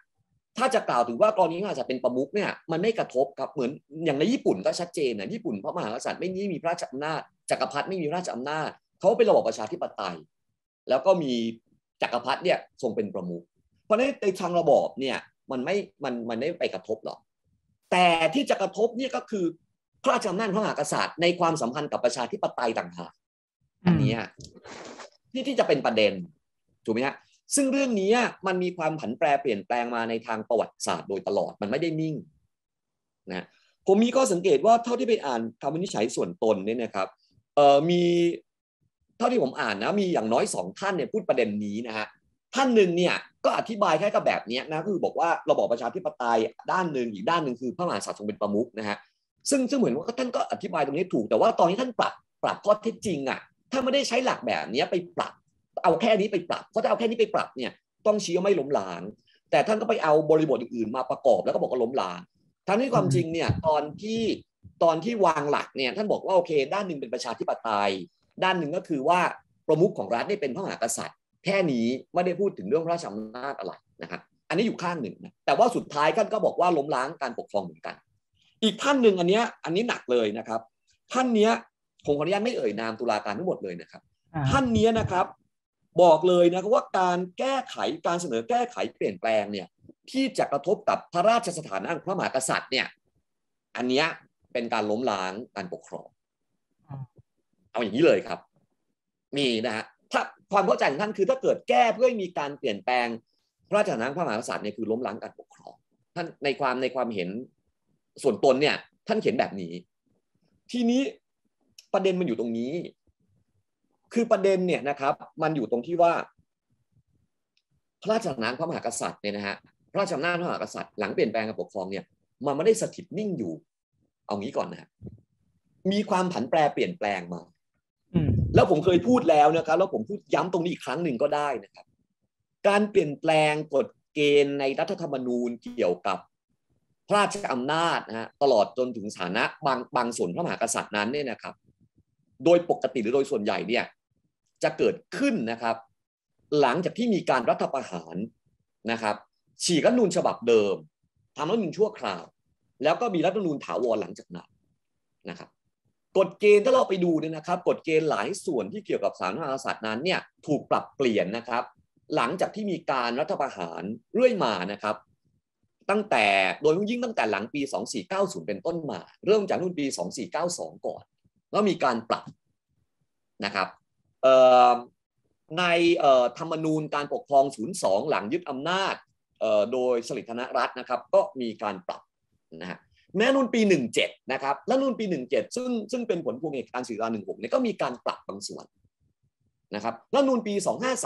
ถ้าจะกล่าวถึงว่ากรณีพระมหากษัตริย์เป็นประมุขเนี่ยมันไม่กระทบครับเหมือนอย่างในญี่ปุ่นก็ชัดเจนนะญี่ปุ่นพระมหากษัตริย์ไม่มีพระราชอำนาจจักรพรรดิไม่มีพระราชอำนาจเขาเป็นระบอบประชาธิปไตยแล้วก็มีจักรพรรดิเนี่ยทรงเป็นประมุขเพราะฉะนั้นในทางระบอบเนี่ยมันไม่ไปกระทบหรอกแต่ที่จะกระทบเนี่ยก็คือพระราชอำนาจพระมหากษัตริย์ในความสัมพันธ์กับประชาธิปไตยต่างหากอันนี้ที่จะเป็นประเด็นถูกไหมฮะซึ่งเรื่องนี้มันมีความผันแปรเปลี่ยนแปลงมาในทางประวัติศาสตร์โดยตลอดมันไม่ได้นิ่งนะผมมีข้อสังเกตว่าเท่าที่ไปอ่านคำวินิจฉัยส่วนตนเนี่ยนะครับมีเท่าที่ผมอ่านนะมีอย่างน้อย2ท่านเนี่ยพูดประเด็นนี้นะฮะท่านหนึ่งเนี่ยก็อธิบายแค่กับแบบนี้นะคือบอกว่าระบอบประชาธิปไตยด้านหนึ่งอีกด้านหนึ่งคือพระมหากษัตริย์ทรงเป็นประมุขนะฮะซึ่งเหมือนว่าท่านก็อธิบายตรงนี้ถูกแต่ว่าตอนนี้ท่านปรับข้อเท็จจริงถ้าไม่ได้ใช้หลักแบบนี้ไปปรับเอาแค่นี้ไปปรับเพราะถ้าเอาแค่นี้ไปปรับเนี่ยต้องชี้ว่าไม่ล้มล้างแต่ท่านก็ไปเอาบริบทอื่นๆมาประกอบแล้วก็บอกว่าล้มล้างทั้งที่ความจริงเนี่ยตอนที่วางหลักเนี่ยท่านบอกว่าโอเคด้านหนึ่งเป็นประชาธิปไตยด้านหนึ่งก็คือว่าประมุขของรัฐนี่เป็นพระมหากษัตริย์แค่นี้ไม่ได้พูดถึงเรื่องพระราชอำนาจอะไรนะครับอันนี้อยู่ข้างหนึ่งนะแต่ว่าสุดท้ายท่านก็บอกว่าล้มล้างการปกครองเหมือนกันอีกท่านหนึ่งอันนี้หนักเลยนะครับท่านเนี้ยผมขออนุญาตไม่เอ่ยนามตุลาการทั้งหมดเลยนะครับท่านนี้นะครับบอกเลยนะครับว่าการแก้ไขการเสนอแก้ไขเปลี่ยนแปลงเนี่ยที่จะกระทบกับพระราชสถานะของพระมหากษัตริย์เนี่ยอันนี้เป็นการล้มล้างการปกครองเอาอย่างนี้เลยครับมีนะฮะถ้าความเข้าใจของท่านคือถ้าเกิดแก้เพื่อให้มีการเปลี่ยนแปลงพระราชสถานะพระมหากษัตริย์เนี่ยคือล้มล้างการปกครองท่านในความเห็นส่วนตนเนี่ยท่านเขียนแบบนี้ทีนี้ประเด็นมันอยู่ตรงนี้คือประเด็นเนี่ยนะครับมันอยู่ตรงที่ว่าพระราชสถานะพระมหากษัตริย์เนี่ยนะฮะพระราชอำนาจพระมหากษัตริย์หลังเปลี่ยนแปลงการปกครองเนี่ยมันไม่ได้สถิตนิ่งอยู่เอางี้ก่อนนะมีความผันแปรเปลี่ยนแปลงมาแล้วผมเคยพูดแล้วนะครับแล้วผมพูดย้ำตรงนี้อีกครั้งหนึ่งก็ได้นะครับการเปลี่ยนแปลงกฎเกณฑ์ในรัฐธรรมนูญเกี่ยวกับพระราชอำนาจนะฮะตลอดจนถึงฐานะบางส่วนพระมหากษัตริย์นั้นเนี่ยนะครับโดยปกติหรือโดยส่วนใหญ่เนี่ยจะเกิดขึ้นนะครับหลังจากที่มีการรัฐประหารนะครับฉีกรัฐธรรมนูญฉบับเดิมทำรัฐธรรมนูญชั่วคราวแล้วก็มีรัฐธรรมนูญถาวรหลังจากนั้นนะครับกฎเกณฑ์ถ้าเราไปดูเนี่ยนะครับกฎเกณฑ์หลายส่วนที่เกี่ยวกับศาลพระมหากษัตริย์นั้นเนี่ยถูกปรับเปลี่ยนนะครับหลังจากที่มีการรัฐประหารเรื่อยมานะครับตั้งแต่โดยยิ่งตั้งแต่หลังปี2490เป็นต้นมาเริ่มจากรุ่นปี2492ก่อนแล้วมีการปรับนะครับในธรรมนูญการปกครอง02หลังยึดอำนาจโดยสฤษดิ์ธนรัตน์นะครับก็มีการปรับนะฮะแม้รัฐธรรมนูญปี17นะครับรัฐธรรมนูญปี17ซึ่งเป็นผลพวงจากการสื่อสาร16เนี่ยก็มีการปรับบางส่วนนะครับรัฐธรรมนูญปี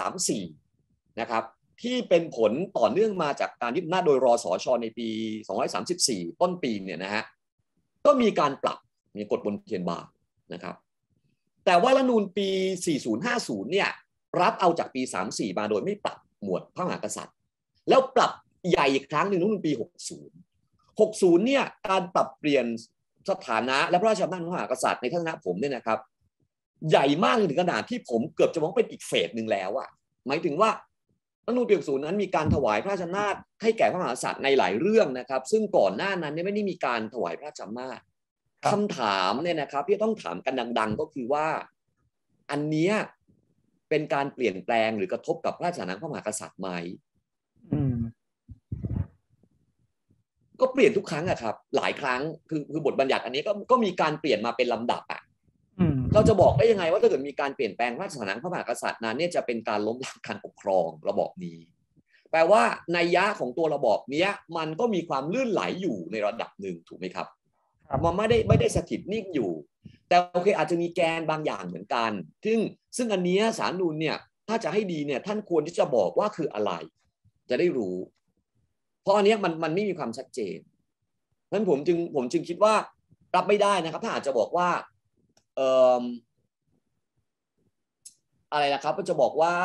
2534นะครับที่เป็นผลต่อเนื่องมาจากการยึดอำนาจโดยรสช.ในปี234ต้นปีเนี่ยนะฮะก็มีการปรับมีกฎบนเทียนบาร์นะครับแต่ว่ารัฐธรรมนูญปี4050เนี่ยรับเอาจากปี34มาโดยไม่ปรับหมวดพระมหากษัตริย์แล้วปรับใหญ่อีกครั้งหนึ่งรัฐธรรมนูญปี60เนี่ยการปรับเปลี่ยนสถานะและพระราชอำนาจพระมหากษัตริย์ในทัศนะผมเนี่ยนะครับใหญ่มากถึงขนาดที่ผมเกือบจะมองเป็นอีกเฟสหนึ่งแล้วหมายถึงว่ารัฐธรรมนูญปี60นั้นมีการถวายพระราชอำนาจให้แก่พระมหากษัตริย์ในหลายเรื่องนะครับซึ่งก่อนหน้านั้นไม่ได้มีการถวายพระราชอำนาจคำถามเนี่ยนะครับที่ต้องถามกันดังๆก็คือว่าอันนี้เป็นการเปลี่ยนแปลงหรือกระทบกับพระราชสถานะพระมหากษัตริย์ไหมก็เปลี่ยนทุกครั้งครับหลายครั้งคือบทบัญญัติอันนี้ก็มีการเปลี่ยนมาเป็นลำดับเราจะบอกได้ยังไงว่าถ้าเกิดมีการเปลี่ยนแปลงพระราชสถานะพระมหากษัตริย์นั้นเนี่ยจะเป็นการล้มล้างการปกครองระบอบนี้แปลว่านัยยะของตัวระบอบนี้มันก็มีความลื่นไหลอยู่ในระดับหนึ่งถูกไหมครับมันไม่ได้สถิตนิ่งอยู่แต่โอเคอาจจะมีแกนบางอย่างเหมือนกันซึ่งอันนี้ศาลรัฐธรรมนูญเนี่ยถ้าจะให้ดีเนี่ยท่านควรที่จะบอกว่าคืออะไรจะได้รู้เพราะอันนี้มันไม่มีความชัดเจนนั้นผมจึงคิดว่ารับไม่ได้นะครับถ้าอาจจะบอกว่าอะไรนะครับก็จะบอกว่า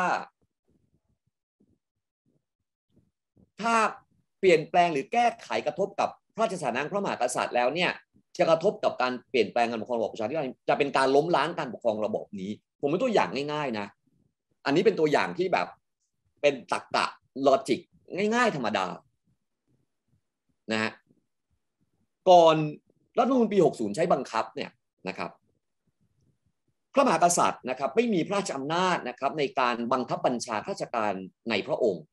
ถ้าเปลี่ยนแปลงหรือแก้ไขกระทบกับพระราชสถานะพระมหากษัตริย์แล้วเนี่ยจะกระทบกับการเปลี่ยนแปลงการปกครองระบอบประชาธิปไตยจะเป็นการล้มล้างการปกครองระบอบนี้ผมเป็นตัวอย่างง่ายๆนะอันนี้เป็นตัวอย่างที่แบบเป็นตรรกะลอจิกง่ายๆธรรมดานะฮะก่อนรัฐธรรมนูญปี60ใช้บังคับเนี่ยนะครับพระมหากษัตริย์นะครับไม่มีพระราชอำนาจนะครับในการบังคับบัญชาข้าราชการในพระองค์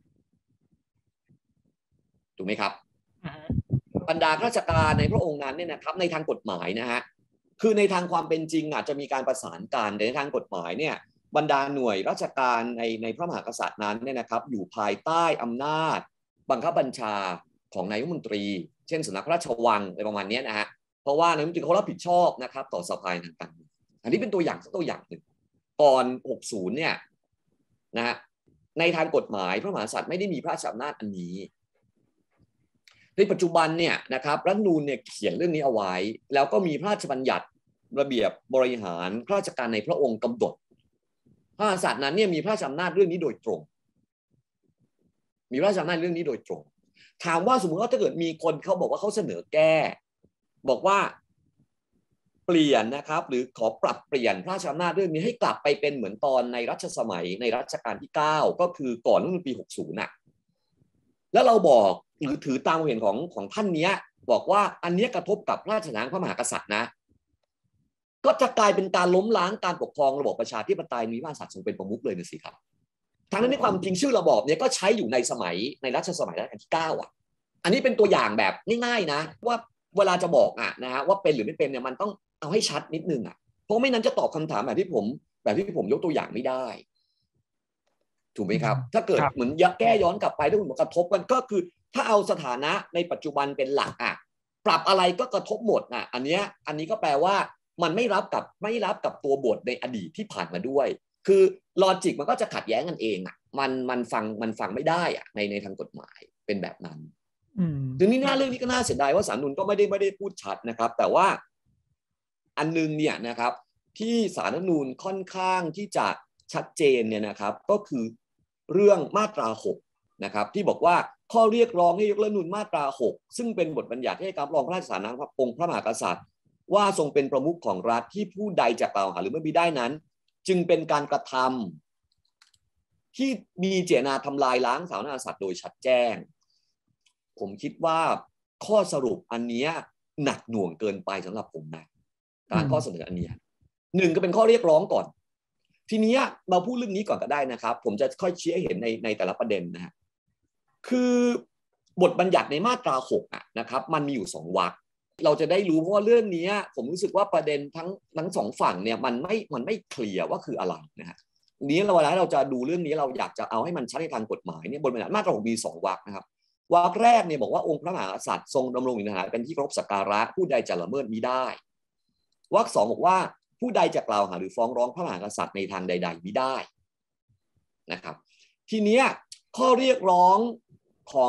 ถูกไหมครับบรรดาข้าราชการในพระองค์นั้นเนี่ยนะครับในทางกฎหมายนะฮะคือในทางความเป็นจริงอาจจะมีการประสานกันแต่ในทางกฎหมายเนี่ยบรรดาหน่วยราชการในพระมหากษัตริย์นั้นเนี่ยนะครับอยู่ภายใต้อำนาจบังคับบัญชาของนายกรัฐมนตรีเช่นสำนักพระราชวังอะไรประมาณนี้นะฮะเพราะว่านายกรัฐมนตรีเขารับผิดชอบนะครับต่อสภาทางการเมืองอันนี้เป็นตัวอย่างตัวอย่างหนึ่งก่อน60เนี่ยนะฮะในทางกฎหมายพระมหากษัตริย์ไม่ได้มีพระราชอำนาจอันนี้ในปัจจุบันเนี่ยนะครับรัฐธรรมนูญเนี่ยเขียนเรื่องนี้เอาไว้แล้วก็มีพระราชบัญญัติระเบียบบริหารข้าราชการในพระองค์กำหนดพระมหากษัตริย์นั้นเนี่ยมีพระราชอำนาจเรื่องนี้โดยตรงมีพระราชอำนาจเรื่องนี้โดยตรงถามว่าสมมติว่าถ้าเกิดมีคนเขาบอกว่าเขาเสนอแก้บอกว่าเปลี่ยนนะครับหรือขอปรับเปลี่ยนพระราชอำนาจเรื่องนี้ให้กลับไปเป็นเหมือนตอนในรัชสมัยในรัชกาลที่9ก็คือก่อนรัฐธรรมนูญปี60น่ะแล้วเราบอกหรือถือตามความเห็นของท่านเนี้ยบอกว่าอันนี้กระทบกับราชสำนักพระมหากษัตริย์นะก็จะกลายเป็นการล้มล้างการปกครองระบอบประชาธิปไตยมีพระมหากษัตริย์ทรงเป็นประมุขเลยนะสิครับทั้งนั้นในความจริงชื่อระบอบเนี้ยก็ใช้อยู่ในสมัยในรัชสมัยรัชกาลที่9อ่ะอันนี้เป็นตัวอย่างแบบง่ายๆนะว่าเวลาจะบอกนะฮะว่าเป็นหรือไม่เป็นเนี่ยมันต้องเอาให้ชัดนิดนึงเพราะไม่นั้นจะตอบคำถามแบบที่ผมยกตัวอย่างไม่ได้ถูกไหมครับถ้าเกิดเหมือนแก้ย้อนกลับไปถ้าคุณบอกกระทบกันก็คือถ้าเอาสถานะในปัจจุบันเป็นหลักปรับอะไรก็กระทบหมดอันนี้ก็แปลว่ามันไม่รับกับตัวบทในอดีตที่ผ่านมาด้วยคือลอจิกมันก็จะขัดแย้งกันเองมันฟังไม่ได้ในทางกฎหมายเป็นแบบนั้นทีนี้เรื่องนี้ก็น่าเสียดายว่าศาลรัฐธรรมนูญก็ไม่ได้พูดชัดนะครับแต่ว่าอันนึงเนี่ยนะครับที่ศาลรัฐธรรมนูญค่อนข้างที่จะชัดเจนเนี่ยนะครับก็คือเรื่องมาตรา6นะครับที่บอกว่าข้อเรียกร้องให้ยกเลิกรัฐธรรมนูญมาตรา6ซึ่งเป็นบทบัญญัติให้การรองพระราชสถานะองค์พระมหากษัตริย์ว่าทรงเป็นประมุขของรัฐที่ผู้ใดจะกล่าวหาหรือไม่ได้นั้นจึงเป็นการกระทำที่มีเจตนาทำลายล้างสถาบันพระมหากษัตริย์โดยชัดแจ้งผมคิดว่าข้อสรุปอันนี้หนักหน่วงเกินไปสำหรับผมนะการข้อเสนออันนี้หนึ่งก็เป็นข้อเรียกร้องก่อนทีนี้เราพูดเรื่องนี้ก่อนก็ได้นะครับผมจะค่อยชี้ให้เห็นในแต่ละประเด็นนะฮะคือบทบัญญัติในมาตรา6นะครับมันมีอยู่2วรรคเราจะได้รู้เพราะว่าเรื่องนี้ผมรู้สึกว่าประเด็นทั้งสองฝั่งเนี่ยมันไม่เคลียร์ว่าคืออะไรนะฮะนี้เวลาเราจะดูเรื่องนี้เราอยากจะเอาให้มันชัดในทางกฎหมายเนี่ยบทบัญญัติมาตรา6มี2วรรคนะครับวรรคแรกเนี่ยบอกว่าองค์พระมหากษัตริย์ทรงดำรงอยู่ในฐานะเป็นที่เคารพสักการะผู้ใดจะละเมิดมิได้วรรค2บอกว่าผู้ใดจะกล่าวหาหรือฟ้องร้องพระมหากษัตริย์ในทางใดๆมิได้นะครับทีนี้ข้อเรียกร้องของ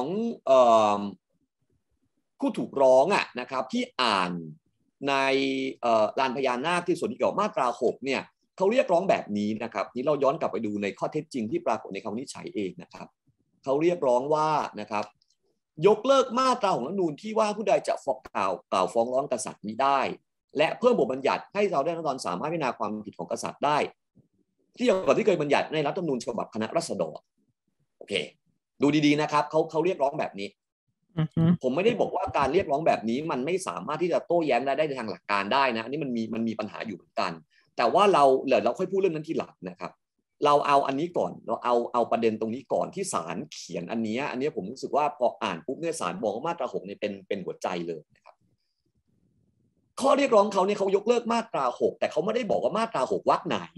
ผู้ถูกร้องนะครับที่อ่านในลานพญานาคที่ส่วนที่เกี่ยวกับมาตรา6เนี่ยเขาเรียกร้องแบบนี้นะครับนี้เราย้อนกลับไปดูในข้อเท็จจริงที่ปรากฏในคำวินิจฉัยเองนะครับเขาเรียกร้องว่านะครับยกเลิกมาตราของรัฐธรรมนูญที่ว่าผู้ใดจะกล่าวฟ้องร้องกษัตริย์มิได้และเพิ่มบทบัญญัติให้เราได้รัฐธรรมนูญสามารถพิจารณาความผิดของกษัตริย์ได้ที่เดียวกับที่เคยบัญญัติในรัฐธรรมนูญฉบับคณะราษฎรโอเคดูดีๆนะครับเขาเรียกร้องแบบนี้ผมไม่ได้บอกว่าการเรียกร้องแบบนี้มันไม่สามารถที่จะโต้แย้งได้ในทางหลักการได้นะอันนี้มันมีปัญหาอยู่เหมือนกันแต่ว่าเราค่อยพูดเรื่องนั้นทีหลังนะครับเราเอาอันนี้ก่อนเราเอาประเด็นตรงนี้ก่อนที่ศาลเขียนอันนี้ผมรู้สึกว่าพออ่านปุ๊บเนี่ยศาลบอกว่ามาตรา6เนี่ยเป็นหัวใจเลยนะครับข้อเรียกร้องเขาเนี่ยเขายกเลิกมาตรา6แต่เขาไม่ได้บอกว่ามาตรา6วรรคไหน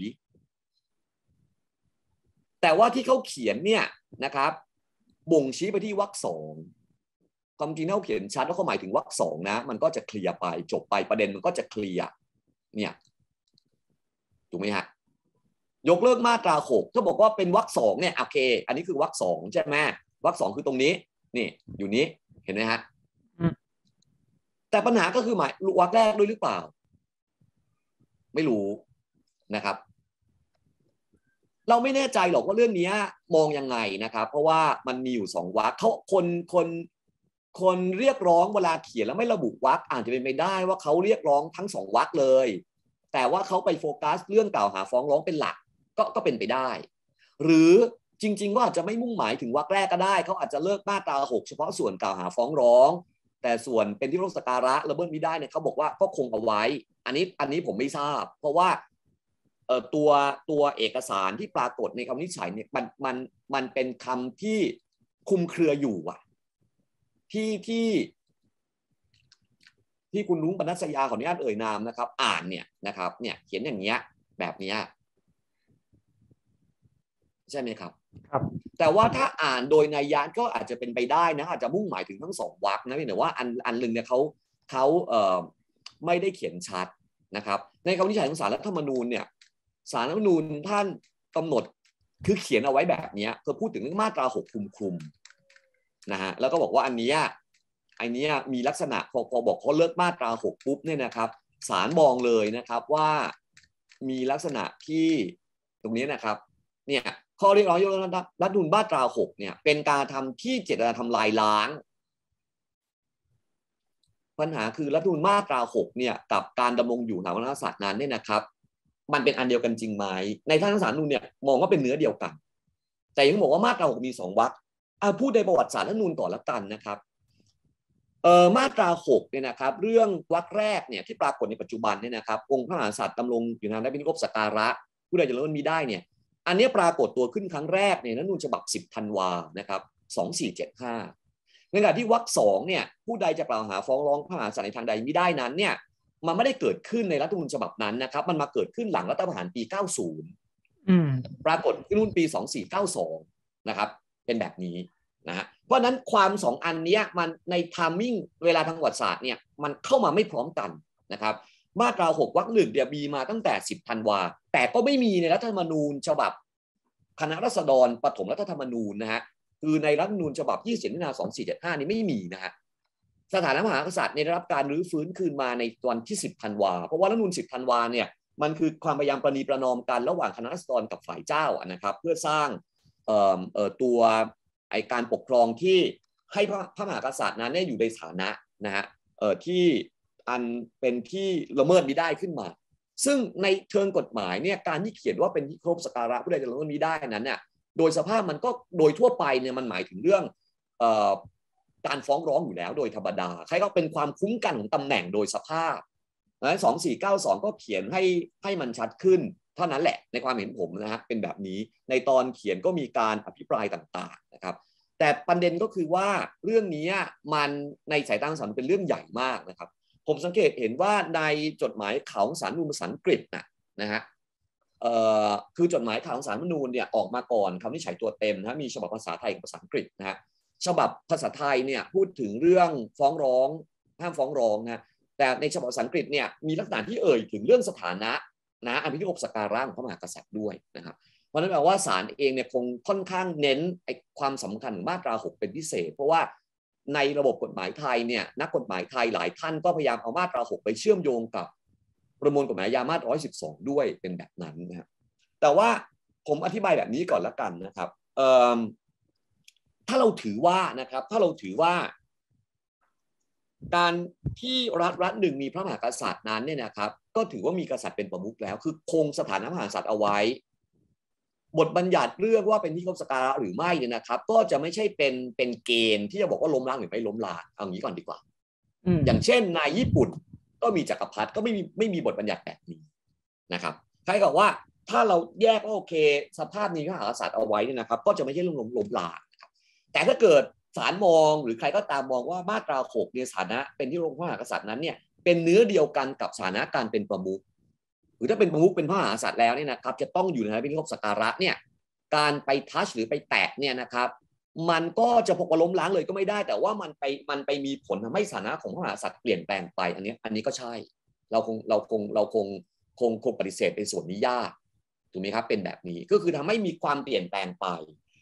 แต่ว่าที่เขาเขียนเนี่ยนะครับบ่งชี้ไปที่วรรค2ความจริงเขาเขียนชัดว่าเขาหมายถึงวรรค2นะมันก็จะเคลียร์ไปจบไปประเด็นมันก็จะเคลียร์เนี่ยถูกไหมฮะยกเลิกมาตรา6ถ้าบอกว่าเป็นวรรค2เนี่ยโอเคอันนี้คือวรรค2ใช่ไหมวรรค2คือตรงนี้นี่อยู่นี้เห็นไหมฮะแต่ปัญหาก็คือหมายวรรคแรกด้วยหรือเปล่าไม่รู้นะครับเราไม่แน่ใจหรอกว่าเรื่องนี้มองยังไงนะครับเพราะว่ามันมีอยู่2วรรคเขาคนเรียกร้องเวลาเขียนแล้วไม่ระบุวรรคอาจจะเป็นไปได้ว่าเขาเรียกร้องทั้ง2วรรคเลยแต่ว่าเขาไปโฟกัสเรื่องกล่าวหาฟ้องร้องเป็นหลักก็เป็นไปได้หรือจริงๆก็อาจจะไม่มุ่งหมายถึงวรรคแรกก็ได้เขาอาจจะเลิกมาตรา6เฉพาะส่วนกล่าวหาฟ้องร้องแต่ส่วนเป็นที่เคารพสักการะละเมิดมิได้เนี่ยเขาบอกว่าก็คงเอาไว้อันนี้ผมไม่ทราบเพราะว่าตัวเอกสารที่ปรากฏในคำวินิจฉัยเนี่ยมันเป็นคำที่คลุมเครืออยู่อะที่คุณรุ้งปนัสยาขออนุญาตเอ่ยนามนะครับอ่านเนี่ยนะครับเนี่ยเขียนอย่างเงี้ยแบบเนี้ยใช่ไหมครับครับแต่ว่าถ้าอ่านโดยนัยยะก็อาจจะเป็นไปได้นะอาจจะมุ่งหมายถึงทั้งสองวรรคนะแต่ว่าอันหนึ่งเนี่ยเขาไม่ได้เขียนชัดนะครับในคำวินิจฉัยของศาลรัฐธรรมนูญเนี่ยศาลรัฐธรรมนูญท่านกำหนดคือเขียนเอาไว้แบบนี้เพื่อพูดถึงเรื่องมาตรา6คลุมนะฮะแล้วก็บอกว่าอันนี้มีลักษณะพอบอกเขาเลิกมาตรา6ปุ๊บเนี่ยนะครับศาลมองเลยนะครับว่ามีลักษณะที่ตรงนี้นะครับเนี่ยข้อเรียกร้องยกเลิกรัฐธรรมนูญมาตรา6เนี่ยเป็นการทำที่เจตนาทำลายล้างปัญหาคือรัฐธรรมนูญมาตรา6เนี่ยกับการดำรงอยู่สถาบันพระมหากษัตริย์นั้นเนี่ยนะครับมันเป็นอันเดียวกันจริงไหมในทางศาลรัฐธรรมนูญเนี่ยมองว่าเป็นเนื้อเดียวกันแต่ยังบอกว่ามาตรา6มี2วรรคพูดในประวัติศาสตร์รัฐธรรมนูญก่อนละกันนะครับมาตรา6เนี่ยนะครับเรื่องวรรคแรกเนี่ยที่ปรากฏในปัจจุบันเนี่ยนะครับองค์พระมหากษัตริย์ดำรงอยู่ในฐานะเป็นที่เคารพสักการะผู้ใดจะละเมิดมิได้เนี่ยอันนี้ปรากฏตัวขึ้นครั้งแรกในรัฐธรรมนูญฉบับ10 ธันวานะครับ2475ในขณะที่วรรค2เนี่ยผู้ใดจะกล่าวหาฟ้องร้องพระมหากษัตริย์ในทางใดมิได้นั้นเนี่ยมันไม่ได้เกิดขึ้นในรัฐธรรมนูญฉบับนั้นนะครับมันมาเกิดขึ้นหลังรัฐประหารปี90ปรากฏขึ้นรุ่นปี2492นะครับเป็นแบบนี้นะฮะเพราะนั้นความ2อันนี้มันในไทมิ่งเวลาทางประวัติศาสตร์เนี่ยมันเข้ามาไม่พร้อมกันนะครับมาตรา6วรรค1เนี่ยมีมาตั้งแต่10 ธันวาแต่ก็ไม่มีในรัฐธรรมนูญฉบับคณะราษฎรปฐมรัฐธรรมนูญนะฮะคือในรัฐธรรมนูญฉบับ20 มีนาคม 2475นี่ไม่มีนะฮะสถานะมหากษัตริย์ได้รับการรื้อฟื้นคืนมาในวันที่10 ธันวาเพราะว่ารัฐธรรมนูญ10 ธันวาเนี่ยมันคือความพยายามประนีประนอมกันระหว่างคณะราษฎรกับฝ่ายเจ้านะครับเพื่อสร้างตัวการปกครองที่ให้พระมหากษัตริย์นั้นอยู่ในฐานะนะฮะที่อันเป็นที่ละเมิดมิได้ขึ้นมาซึ่งในเชิงกฎหมายเนี่ยการที่เขียนว่าเป็นที่เคารพสักการะผู้ใดจะละเมิดมิได้นั้นเนี่ยโดยสภาพมันก็โดยทั่วไปเนี่ยมันหมายถึงเรื่องการฟ้องร้องอยู่แล้วโดยธรรมดาใครก็เป็นความคุ้มกันของตำแหน่งโดยสภาพแล้ว2492ก็เขียนให้มันชัดขึ้นเท่านั้นแหละในความเห็นผมนะฮะเป็นแบบนี้ในตอนเขียนก็มีการอภิปรายต่างๆนะครับแต่ประเด็นก็คือว่าเรื่องนี้มันในสายตาศาลเป็นเรื่องใหญ่มากนะครับผมสังเกตเห็นว่าในจดหมายข่าวของศาลรัฐธรรมนูญภาษาอังกฤษนะฮะคือจดหมายข่าวของศาลรัฐธรรมนูญเนี่ยออกมาก่อนคำวินิจฉัยตัวเต็มนะมีฉบับภาษาไทยกับภาษาอังกฤษนะฮะฉบับภาษาไทยเนี่ยพูดถึงเรื่องฟ้องร้องห้ามฟ้องร้องนะแต่ในฉบับภาษาอังกฤษเนี่ยมีลักษณะที่เอ่ยถึงเรื่องสถานะอันเป็นที่เคารพสักการะของพระมหากษัตริย์ด้วยนะครับเพราะนั้นแปลว่าศาลเองเนี่ยคงค่อนข้างเน้นความสำคัญของมาตรา6เป็นพิเศษเพราะว่าในระบบกฎหมายไทยเนี่ยนักกฎหมายไทยหลายท่านก็พยายามเอามาตรา6ไปเชื่อมโยงกับประมวลกฎหมายอาญามาตรา112ด้วยเป็นแบบนั้นนะครับแต่ว่าผมอธิบายแบบนี้ก่อนละกันนะครับถ้าเราถือว่าการที่รัฐหนึ่งมีพระมหากษัตริย์นั้นเนี่ยนะครับก็ถือว่ามีกษัตริย์เป็นประมุขแล้วคือคงสถานะมหากษัตริย์เอาไว้บทบัญญัติเรื่องว่าเป็นที่เคารพสักการะหรือไม่เนี่ยนะครับก็จะไม่ใช่เป็นเกณฑ์ที่จะบอกว่าล้มล้างหรือไม่ล้มล้างเอางี้ก่อนดีกว่าอย่างเช่นในญี่ปุ่นก็มีจักรพรรดิก็ไม่มีบทบัญญัติแบบนี้นะครับใครบอกว่าถ้าเราแยกโอเคสภาพนี้พระมหากษัตริย์เอาไว้เนี่ยนะครับก็จะไม่ใช่เรื่องล้มล้างแต่ถ้าเกิดศาลมองหรือใครก็ตามมองว่ามาตรา6เนี่ยฐานะเป็นที่พระมหากษัตริย์นั้นเนี่ยเป็นเนื้อเดียวกันกับฐานะการเป็นประมุขหรือถ้าเป็นประมุขเป็นพระมหากษัตริย์แล้วเนี่ยนะครับจะต้องอยู่ในฐานะเป็นที่เคารพสักการะเนี่ยการไปทัชหรือไปแตะเนี่ยนะครับมันก็จะพกว่าล้มล้างเลยก็ไม่ได้แต่ว่ามันไปมีผลทำให้ฐานะของพระมหากษัตริย์เปลี่ยนแปลงไปอันนี้ก็ใช่เราคงปฏิเสธในส่วนนี้ยากถูกไหมครับเป็นแบบนี้ก็คือทำให้มีความเปลี่ยนแปลงไป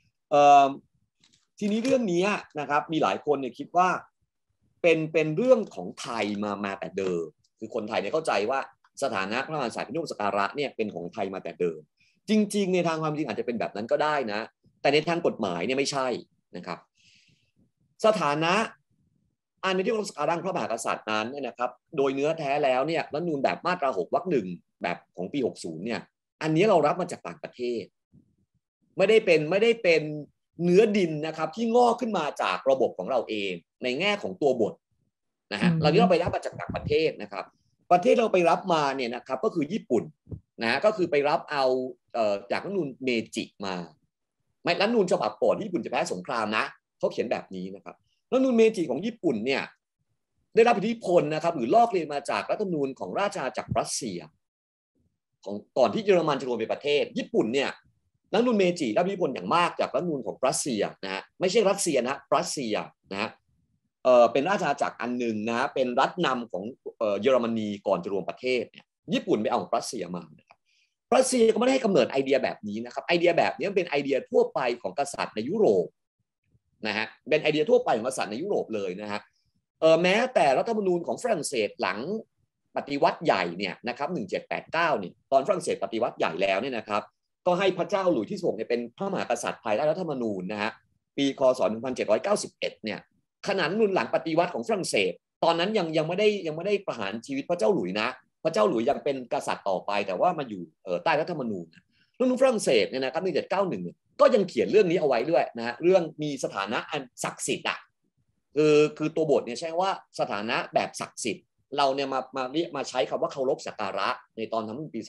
ทีนี้เรื่องนี้นะครับมีหลายคนเนี่ยคิดว่าเป็นเรื่องของไทยมาแต่เดิมคือคนไทยเนี่ยเข้าใจว่าสถานะพระมหากษัตริย์เป็นที่เคารพสักการะเนี่ยเป็นของไทยมาแต่เดิมจริงๆในทางความจริงอาจจะเป็นแบบนั้นก็ได้นะแต่ในทางกฎหมายเนี่ยไม่ใช่นะครับสถานะอันเป็นที่เคารพสักการะพระมหากษัตริย์นั้นเนี่ยนะครับโดยเนื้อแท้แล้วเนี่ยรัฐธรรมนูญแบบมาตรา6 วรรค 1แบบของปี60เนี่ยอันนี้เรารับมาจากต่างประเทศไม่ได้เป็นเนื้อดินนะครับที่งอกขึ้นมาจากระบบของเราเองในแง่ของตัวบทนะฮะเราที่เราไปรับมาจากต่างประเทศนะครับประเทศเราไปรับมาเนี่ยนะครับก็คือญี่ปุ่นนะก็คือไปรับเอาจากรัฐธรรมนูญเมจิมาไม่รัฐธรรมนูญฉบับก่อนที่ญี่ปุ่นจะแพ้สงครามนะเขาเขียนแบบนี้นะครับรัฐธรรมนูญเมจิของญี่ปุ่นเนี่ยได้รับอิทธิพลนะครับหรือลอกเรียนมาจากรัฐธรรมนูญของราชอาณาจักรรัสเซียของก่อนที่เยอรมันจะรวมเป็นประเทศญี่ปุ่นเนี่ยรัฐธรรมนูญเมจิได้รับอิทธิพลอย่างมากจากรัฐธรรมนูญของรัสเซียนะฮะไม่ใช่รัสเซียนะรัสเซียนะฮะเป็นราชอาณาจักรอันหนึ่งนะเป็นรัฐนำของเยอรมนีก่อนจะรวมประเทศเนี่ยญี่ปุ่นไปเอาของรัสเซียมานะครับรัสเซียก็ไม่ได้ให้กำเนิดไอเดียแบบนี้นะครับไอเดียแบบนี้เป็นไอเดียทั่วไปของกษัตริย์ในยุโรปนะฮะเป็นไอเดียทั่วไปของกษัตริย์ในยุโรปเลยนะฮะแม้แต่รัฐธรรมนูญของฝรั่งเศสหลังปฏิวัติใหญ่เนี่ยนะครับ1789เนี่ยตอนฝรั่งเศสปฏิวัติใหญ่แล้วเนี่ยนะครับก็ให้พระเจ้าหลุยส์ที่6เนี่ยเป็นพระมหากษัตริย์ภายใต้รัฐธรรมนูญนะฮะปีคศ1791เนี่ยขณะนั้นหลังปฏิวัติของฝรั่งเศสตอนนั้นยังไม่ได้ประหารชีวิตพระเจ้าหลุยส์นะพระเจ้าหลุยส์ยังเป็นกษัตริย์ต่อไปแต่ว่ามาอยู่ใต้รัฐธรรมนูญรัฐธรรมนูญฝรั่งเศสเนี่ยนะครับ1791ก็ยังเขียนเรื่องนี้เอาไว้ด้วยนะฮะเรื่องมีสถานะอันศักดิ์สิทธิ์อ่ะคือตัวบทเนี่ยใช้ว่าสถานะแบบศักดิ์สิทธิ์เราเนี่ยมาใช้คำว่าเคารพสักการะในตอนทำปี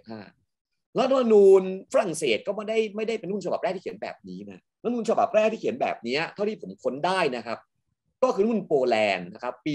2475รัฐธรรมนูญฝรั่งเศสก็ไม่ได้เป็นรัฐธรรมนูญฉบับแรกที่เขียนแบบนี้นะรัฐธรรมนูญฉบับแรกที่เขียนแบบนี้เท่าที่ผมค้นได้นะครับก็คือรัฐธรรมนูญโปแลนด์นะครับปี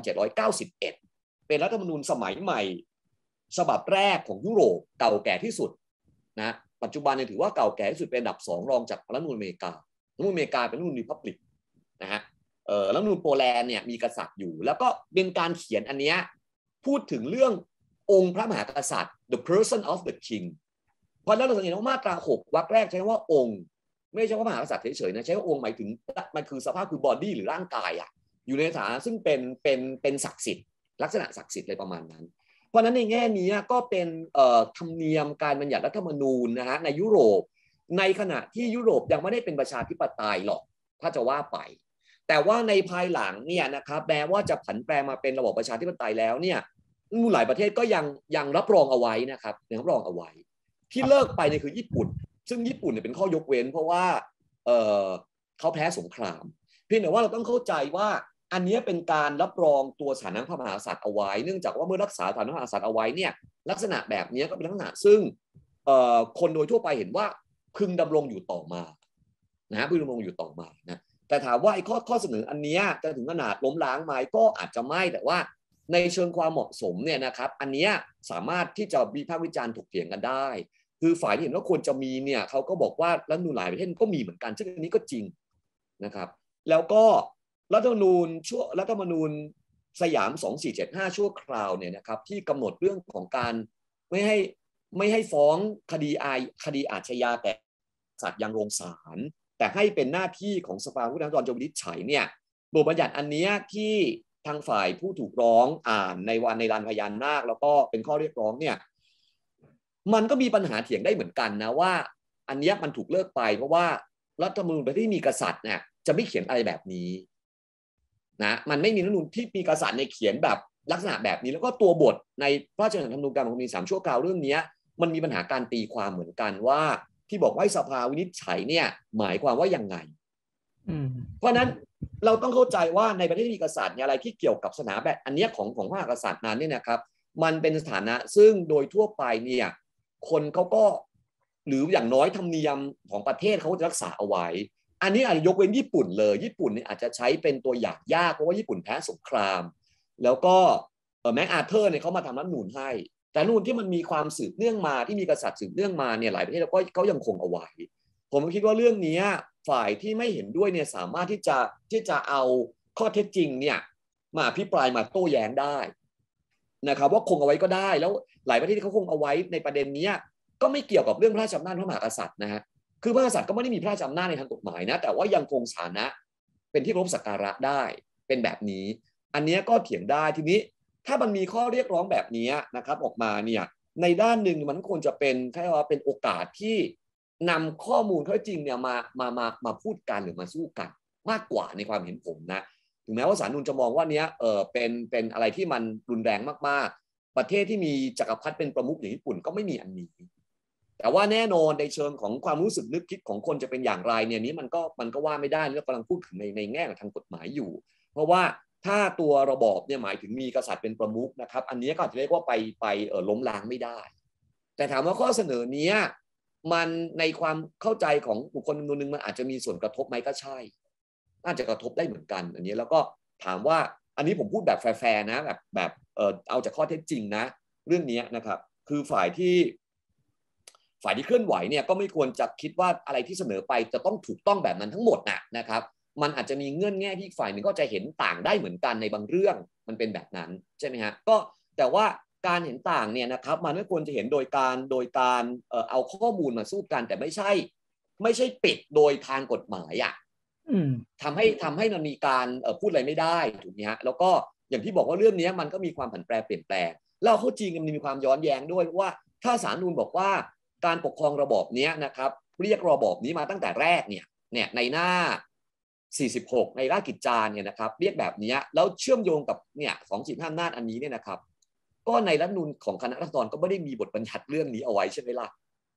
1791เป็นรัฐธรรมนูญสมัยใหม่ฉบับแรกของยุโรปเก่าแก่ที่สุดนะปัจจุบันเนี่ยถือว่าเก่าแก่ที่สุดเป็นอันดับ2รองจากรัฐธรรมนูญอเมริการัฐธรรมนูญอเมริกาเป็นรัฐธรรมนูญรีพับลิกนะฮะรัฐธรรมนูญโปแลนด์เนี่ยมีกษัตริย์อยู่แล้วก็เป็นการเขียนอันเนี้ยพูดถึงเรื่ององค์พระมหากษัตริย์ the person of the king เพราะแล้วเราสังเกตว่ามาตรา6วรรคแรกใช้ว่าองค์ไม่ใช่ว่าพระมหากษัตริย์เฉยๆนะใช้ว่าองค์หมายถึงมันคือสภาพคือบอดี้หรือร่างกายอ่ะอยู่ในฐานะซึ่งเป็นศักดิ์สิทธิ์ลักษณะศักดิ์สิทธิ์อะไรประมาณนั้นเพราะนั้นในแง่นี้ก็เป็นธรรมเนียมการบัญญัติรัฐธรรมนูญนะฮะในยุโรปในขณะที่ยุโรปยังไม่ได้เป็นประชาธิปไตยหรอกถ้าจะว่าไปแต่ว่าในภายหลังเนี่ยนะครับแม้ว่าจะผันแปรมาเป็นระบบประชาธิปไตยแล้วเนี่ยหลายประเทศก็ยังรับรองเอาไว้นะครับยังรับรองเอาไว้ที่เลิกไปเนี่ยคือญี่ปุ่นซึ่งญี่ปุ่นเนี่ยเป็นข้อยกเว้นเพราะว่าเขาแพ้สงครามเพียงแต่ว่าเราต้องเข้าใจว่าอันนี้เป็นการรับรองตัวสถานะพระมหากษัตริย์เอาไว้เนื่องจากว่าเมื่อรักษาสถานะพระมหากษัตริย์เอาไว้เนี่ยลักษณะแบบนี้ก็เป็นลักษณะซึ่งคนโดยทั่วไปเห็นว่าพึงดำรงอยู่ต่อมานะพึงดำรงอยู่ต่อมานะแต่ถามว่าไอ้ข้อเสนออันนี้จะถึงขนาดล้มล้างไหมก็อาจจะไม่แต่ว่าในเชิงความเหมาะสมเนี่ยนะครับอันนี้สามารถที่จะวิพากษ์วิจารณ์ถกเถียงกันได้คือฝ่ายที่เห็นว่าควรจะมีเนี่ยเขาก็บอกว่ารัฐธรรมนูญหลายประเทศก็มีเหมือนกันซึ่งอันนี้ก็จริงนะครับแล้วก็รัฐธรรมนูญสยาม2475ชั่วคราวเนี่ยนะครับที่กำหนดเรื่องของการไม่ให้ฟ้องคดีอาชญาแก่สัตว์ยังโรงศาลแต่ให้เป็นหน้าที่ของสภาผู้แทนราษฎรจะวินิจฉัยเนี่ยบทบัญญัติอันนี้ที่ทางฝ่ายผู้ถูกร้องอ่านในลานพญานาคแล้วก็เป็นข้อเรียกร้องเนี่ยมันก็มีปัญหาเถียงได้เหมือนกันนะว่าอันนี้มันถูกเลิกไปเพราะว่ารัฐธรรมนูญประเทศที่มีกษัตริย์เนี่ยจะไม่เขียนอะไรแบบนี้นะมันไม่มีรัฐธรรมนูญที่มีกษัตริย์ในเขียนแบบลักษณะแบบนี้แล้วก็ตัวบทในพระราชบัญญัติธรรมนูญการปกครอง3ชั่วคราวเรื่องนี้มันมีปัญหาการตีความเหมือนกันว่าที่บอกว่าสภาวินิจฉัยเนี่ยหมายความว่ายังไงเพราะนั้นเราต้องเข้าใจว่าในประเทศที่มีกษัตริย์อะไรที่เกี่ยวกับสถานะแบบอันนี้ของพระมหากษัตริย์นั้นเนี่ยนะครับมันเป็นสถานะซึ่งโดยทั่วไปเนี่ยคนเขาก็หรืออย่างน้อยธรรมเนียมของประเทศเขาจะรักษาเอาไว้อันนี้อาจจะยกเว้นญี่ปุ่นเลยญี่ปุ่นเนี่ยอาจจะใช้เป็นตัวอย่างยากเพราะว่าญี่ปุ่นแพ้สงครามแล้วก็แม้อาเธอร์เนี่ยเขามาทำรัฐธรรมนูญให้แต่รัฐธรรมนูญที่มันมีความสืบเนื่องมาที่มีกษัตริย์สืบเนื่องมาเนี่ยหลายประเทศก็ยังคงเอาไว้ผมคิดว่าเรื่องนี้ฝ่ายที่ไม่เห็นด้วยเนี่ยสามารถที่จะเอาข้อเท็จจริงเนี่ยมาอภิปรายมาโต้แย้งได้นะครับว่าคงเอาไว้ก็ได้แล้วหลายประเทศที่เขาคงเอาไว้ในประเด็นนี้ก็ไม่เกี่ยวกับเรื่องพระราชอำนาจพระมหากษัตริย์นะฮะคือพระมหากษัตริย์ก็ไม่ได้มีพระราชอำนาจในทางกฎหมายนะแต่ว่ายังคงฐานะเป็นที่เคารพสักการะได้เป็นแบบนี้อันนี้ก็เถียงได้ทีนี้ถ้ามันมีข้อเรียกร้องแบบนี้นะครับออกมาเนี่ยในด้านหนึ่งมันควรจะเป็นแค่ว่าเป็นโอกาสที่นำข้อมูลข้อจริงเนี่ยมาพูดกันหรือมาสู้กันมากกว่าในความเห็นผมนะถึงแม้ว่าศาลนูนจะมองว่านี้เป็นอะไรที่มันรุนแรงมากๆประเทศที่มีจักรพรรดิเป็นประมุขอย่างญี่ปุ่นก็ไม่มีอันนี้แต่ว่าแน่นอนในเชิงของความรู้สึกนึกคิดของคนจะเป็นอย่างไรเนี่ยนี้มันก็ว่าไม่ได้เรากำลังพูดถึงในแง่ของทางกฎหมายอยู่เพราะว่าถ้าตัวระบอบเนี่ยหมายถึงมีกษัตริย์เป็นประมุขนะครับอันนี้ก็อาจจะเรียกว่าไปล้มล้างไม่ได้แต่ถามว่าข้อเสนอเนี้ยมันในความเข้าใจของบุคคลจำนวนหนึ่งมันอาจจะมีส่วนกระทบไหมก็ใช่อาจจะกระทบได้เหมือนกันอันนี้แล้วก็ถามว่าอันนี้ผมพูดแบบแฟร์ๆนะแบบเอาจากข้อเท็จจริงนะเรื่องนี้นะครับคือฝ่ายที่เคลื่อนไหวเนี่ยก็ไม่ควรจะคิดว่าอะไรที่เสนอไปจะต้องถูกต้องแบบนั้นทั้งหมดนะครับมันอาจจะมีเงื่อนแง่ที่ฝ่ายหนึ่งก็จะเห็นต่างได้เหมือนกันในบางเรื่องมันเป็นแบบนั้นใช่ไหมฮะก็แต่ว่าการเห็นต่างเนี่ยนะครับมันไม่ควรจะเห็นโดยการเอาข้อมูลมาสู้กันแต่ไม่ใช่ปิดโดยทางกฎหมายทำให้มันมีการพูดอะไรไม่ได้ถูกไหมฮะแล้วก็อย่างที่บอกว่าเรื่องนี้มันก็มีความผันแปรเปลี่ยนแปลงแล้วข้อจริงมันมีความย้อนแย้งด้วยว่าถ้าศาลนูนบอกว่าการปกครองระบอบนี้นะครับเรียกระบอบนี้มาตั้งแต่แรกเนี่ยในหน้า46ในราชกิจจาเนี่ยนะครับเรียกแบบนี้แล้วเชื่อมโยงกับเนี่ย245อำนาจอันนี้เนี่ยนะครับก็ในรัฐธรรมนูญของคณะรัษฎรก็ไม่ได้มีบทบัญญัติเรื่องนี้เอาไว้ใช่ไหมล่ะ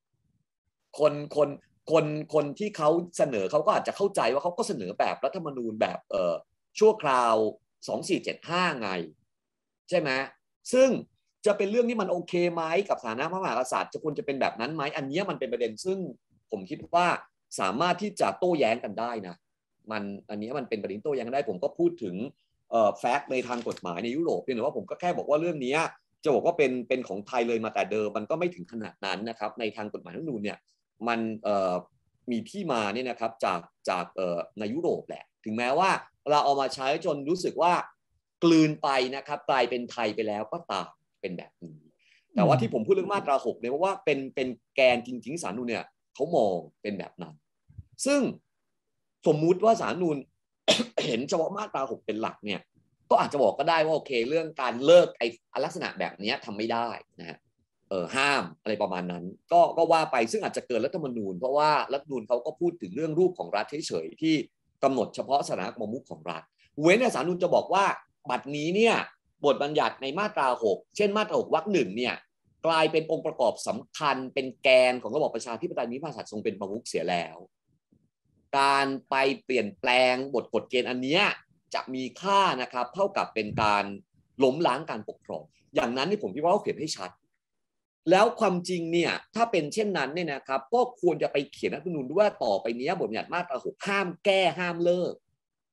คนที่เขาเสนอเขาก็อาจจะเข้าใจว่าเขาก็เสนอแบบรัฐธรรมนูญแบบชั่วคราว2475ไงใช่ไหมซึ่งจะเป็นเรื่องที่มันโอเคไหมกับสถานะพระมหากษัตริย์จะควรจะเป็นแบบนั้นไหมอันนี้มันเป็นประเด็นซึ่งผมคิดว่าสามารถที่จะโต้แย้งกันได้นะอันนี้มันเป็นประเด็นโต้แย้งได้ผมก็พูดถึงแฟกต์ในทางกฎหมายในยุโรปเพียงแต่ว่าผมก็แค่บอกว่าเรื่องนี้จะบอกว่าเป็นของไทยเลยมาแต่เดิมมันก็ไม่ถึงขนาดนั้นนะครับในทางกฎหมายรัฐธรรมนูญเนี่ยมันมีที่มาเนี่ยนะครับจากในยุโรปแหละถึงแม้ว่าเราเอามาใช้จนรู้สึกว่ากลืนไปนะครับกลายเป็นไทยไปแล้วก็ตามเป็นแบบนี้แต่ว่าที่ผมพูดเรื่องมาตรา6เนี่ยเพราะว่าเป็นแกนจริงๆศาลนูนเนี่ยเขามองเป็นแบบนั้นซึ่งสมมุติว่าศาลนูน เห็นเฉพาะมาตรา6เป็นหลักเนี่ยก็อาจจะบอกก็ได้ว่าโอเคเรื่องการเลิกไอ้ลักษณะแบบนี้ทำไม่ได้นะฮะห้ามอะไรประมาณนั้นก็ว่าไปซึ่งอาจจะเกินรัฐธรรมนูญเพราะว่ารัฐธรรมนูญเขาก็พูดถึงเรื่องรูปของรัฐเฉยๆที่กำหนดเฉพาะสถานะประมุขของรัฐเว้นแต่ศาลนูญจะบอกว่าบัดนี้เนี่ยบทบัญญัติในมาตรา6เช่นมาตรา6วรรค 1เนี่ยกลายเป็นองค์ประกอบสำคัญเป็นแกนของระบอบประชาธิปไตยมีพระมหากษัตริย์ทรงเป็นประมุขเสียแล้วการไปเปลี่ยนแปลงกฎเกณฑ์อันนี้จะมีค่านะครับเท่ากับเป็นการล้มล้างการปกครองอย่างนั้นนี่ผมคิดว่าเขาเขียนให้ชัดแล้วความจริงเนี่ยถ้าเป็นเช่นนั้นเนี่ยนะครับก็ควรจะไปเขียนรัฐธรรมนูญด้วยว่าต่อไปนี้บทบัญญัติมาตรา6ห้ามแก้ห้ามเลิก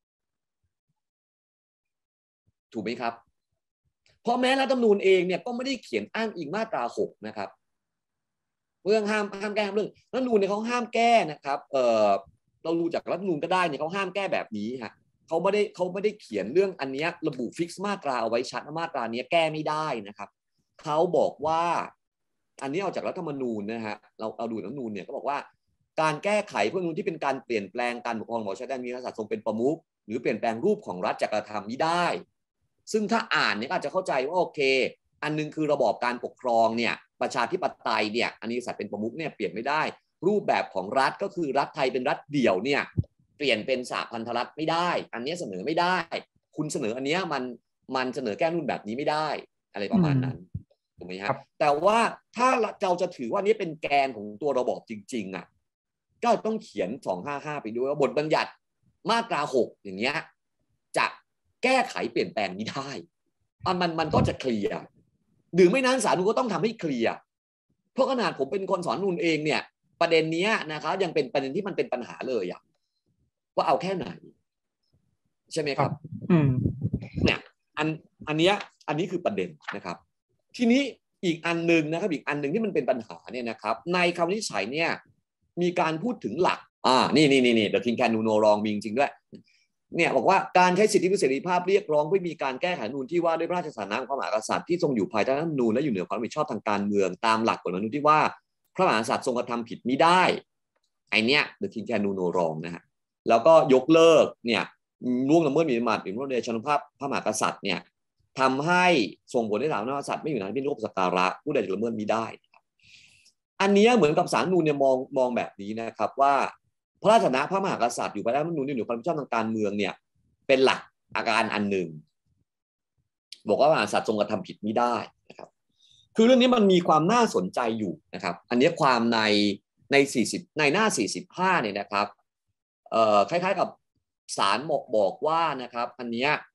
ถูกไหมครับเพราะแม้รัฐธรรมนูญเองเนี่ยก็ไม่ได้เขียนอ้างอิงมาตรา6นะครับเรื่องห้ามแก้ห้ามเลิกรัฐธรรมนูญเนี่ยเขาห้ามแก้นะครับเรารู้จากรัฐธรรมนูญก็ได้เนี่ยเขาห้ามแก้แบบนี้ฮะเขาไม่ได้เขียนเรื่องอันนี้ระบุฟิกซ์มาตราเอาไว้ชัดว่ามาตรานี้แก้ไม่ได้นะครับเขาบอกว่าอันนี้เอาจากรัฐธรรมนูญนะฮะเราดูรัฐธรรมนูญเนี่ยเขาบอกว่าการแก้ไขเพื่อนูนที่เป็นการเปลี่ยนแปลงการปกครองของชาติมีกษัตริย์ทรงเป็นประมุขหรือเปลี่ยนแปลงรูปของรัฐจะกระทำนี้ได้ซึ่งถ้าอ่านเนี่ยอาจจะเข้าใจว่าโอเคอันนึงคือระบอบการปกครองเนี่ยประชาธิปไตยเนี่ยอันนี้กษัตริย์เป็นประมุขเนี่ยเปลี่ยนไม่ได้รูปแบบของรัฐก็คือรัฐไทยเป็นรัฐเดี่ยวเนี่ยเปลี่ยนเป็นสหพันธรัฐไม่ได้อันนี้เสนอไม่ได้คุณเสนออันนี้มันเสนอแก้รุ่นแบบนี้ไม่ได้อะไรประมาณนั้นถูกไหมครับแต่ว่าถ้าเราจะถือว่านี้เป็นแกนของตัวระบอบจริงๆอ่ะก็ต้องเขียน255ไปด้วยว่าบทบัญญัติมาตรา6อย่างเงี้ยจะแก้ไขเปลี่ยนแปลงนี้ได้มันก็จะเคลียร์หรือไม่นั้นศาลนูนก็ต้องทำให้เคลียร์เพราะขนาดผมเป็นคนสอนนูนเองเนี่ยประเด็นนี้นะครับยังเป็นประเด็นที่มันเป็นปัญหาเลยอ่ะว่าเอาแค่ไหนใช่ไหมครับเนี่ยอันนี้คือประเด็นนะครับทีนี้อีกอันนึงนะครับอีกอันนึงที่มันเป็นปัญหาเนี่ยนะครับในคำวินิจฉัยเนี่ยมีการพูดถึงหลักนี่เดอะคิงแคนนูโนรองมีจริงด้วยเนี่ยบอกว่าการใช้สิทธิเสรีภาพเรียกร้องเพื่อมีการแก้ไขรัฐธรรมนูญที่ว่าด้วยพระราชสถานะของพระมหากษัตริย์ที่ทรงอยู่ภายใต้รัฐธรรมนูญและอยู่เหนือความรับผิดชอบทางการเมืองตามหลักกฎหมายที่ว่าพระมหากษัตริย์ทรงกระทำผิดมิได้ไอเนี้ย The King Can Do No Wrong นะฮะแล้วก็ยกเลิกเนี่ยล่วงละเมิดหมิ่นประมาทหรือละเมิดเดชนุภาพพระมหากษัตริย์เนี่ยทำให้ส่งผลให้ศาลพระมหากษัตริย์ไม่อยู่ในที่รูปสักการะผู้ใดจะละเมิดมิได้อันนี้เหมือนกับศาลนูนเนี่ยมองแบบนี้นะครับว่าพระราชสถานะพระมหากษัตริย์อยู่ภายใต้รัฐธรรมนูญที่เหนือความรับผิดชอบทางการเมืองเนี่ยเป็นหลักอาการอันหนึ่งบอกว่าพระมหากษัตริย์ทรงกระทำผิดมิได้นะครับคือเรื่องนี้มันมีความน่าสนใจอยู่นะครับอันนี้ความใน40ในหน้า45เนี่ยนะครับคล้ายๆกับศาลบอกว่านะครับอันนี้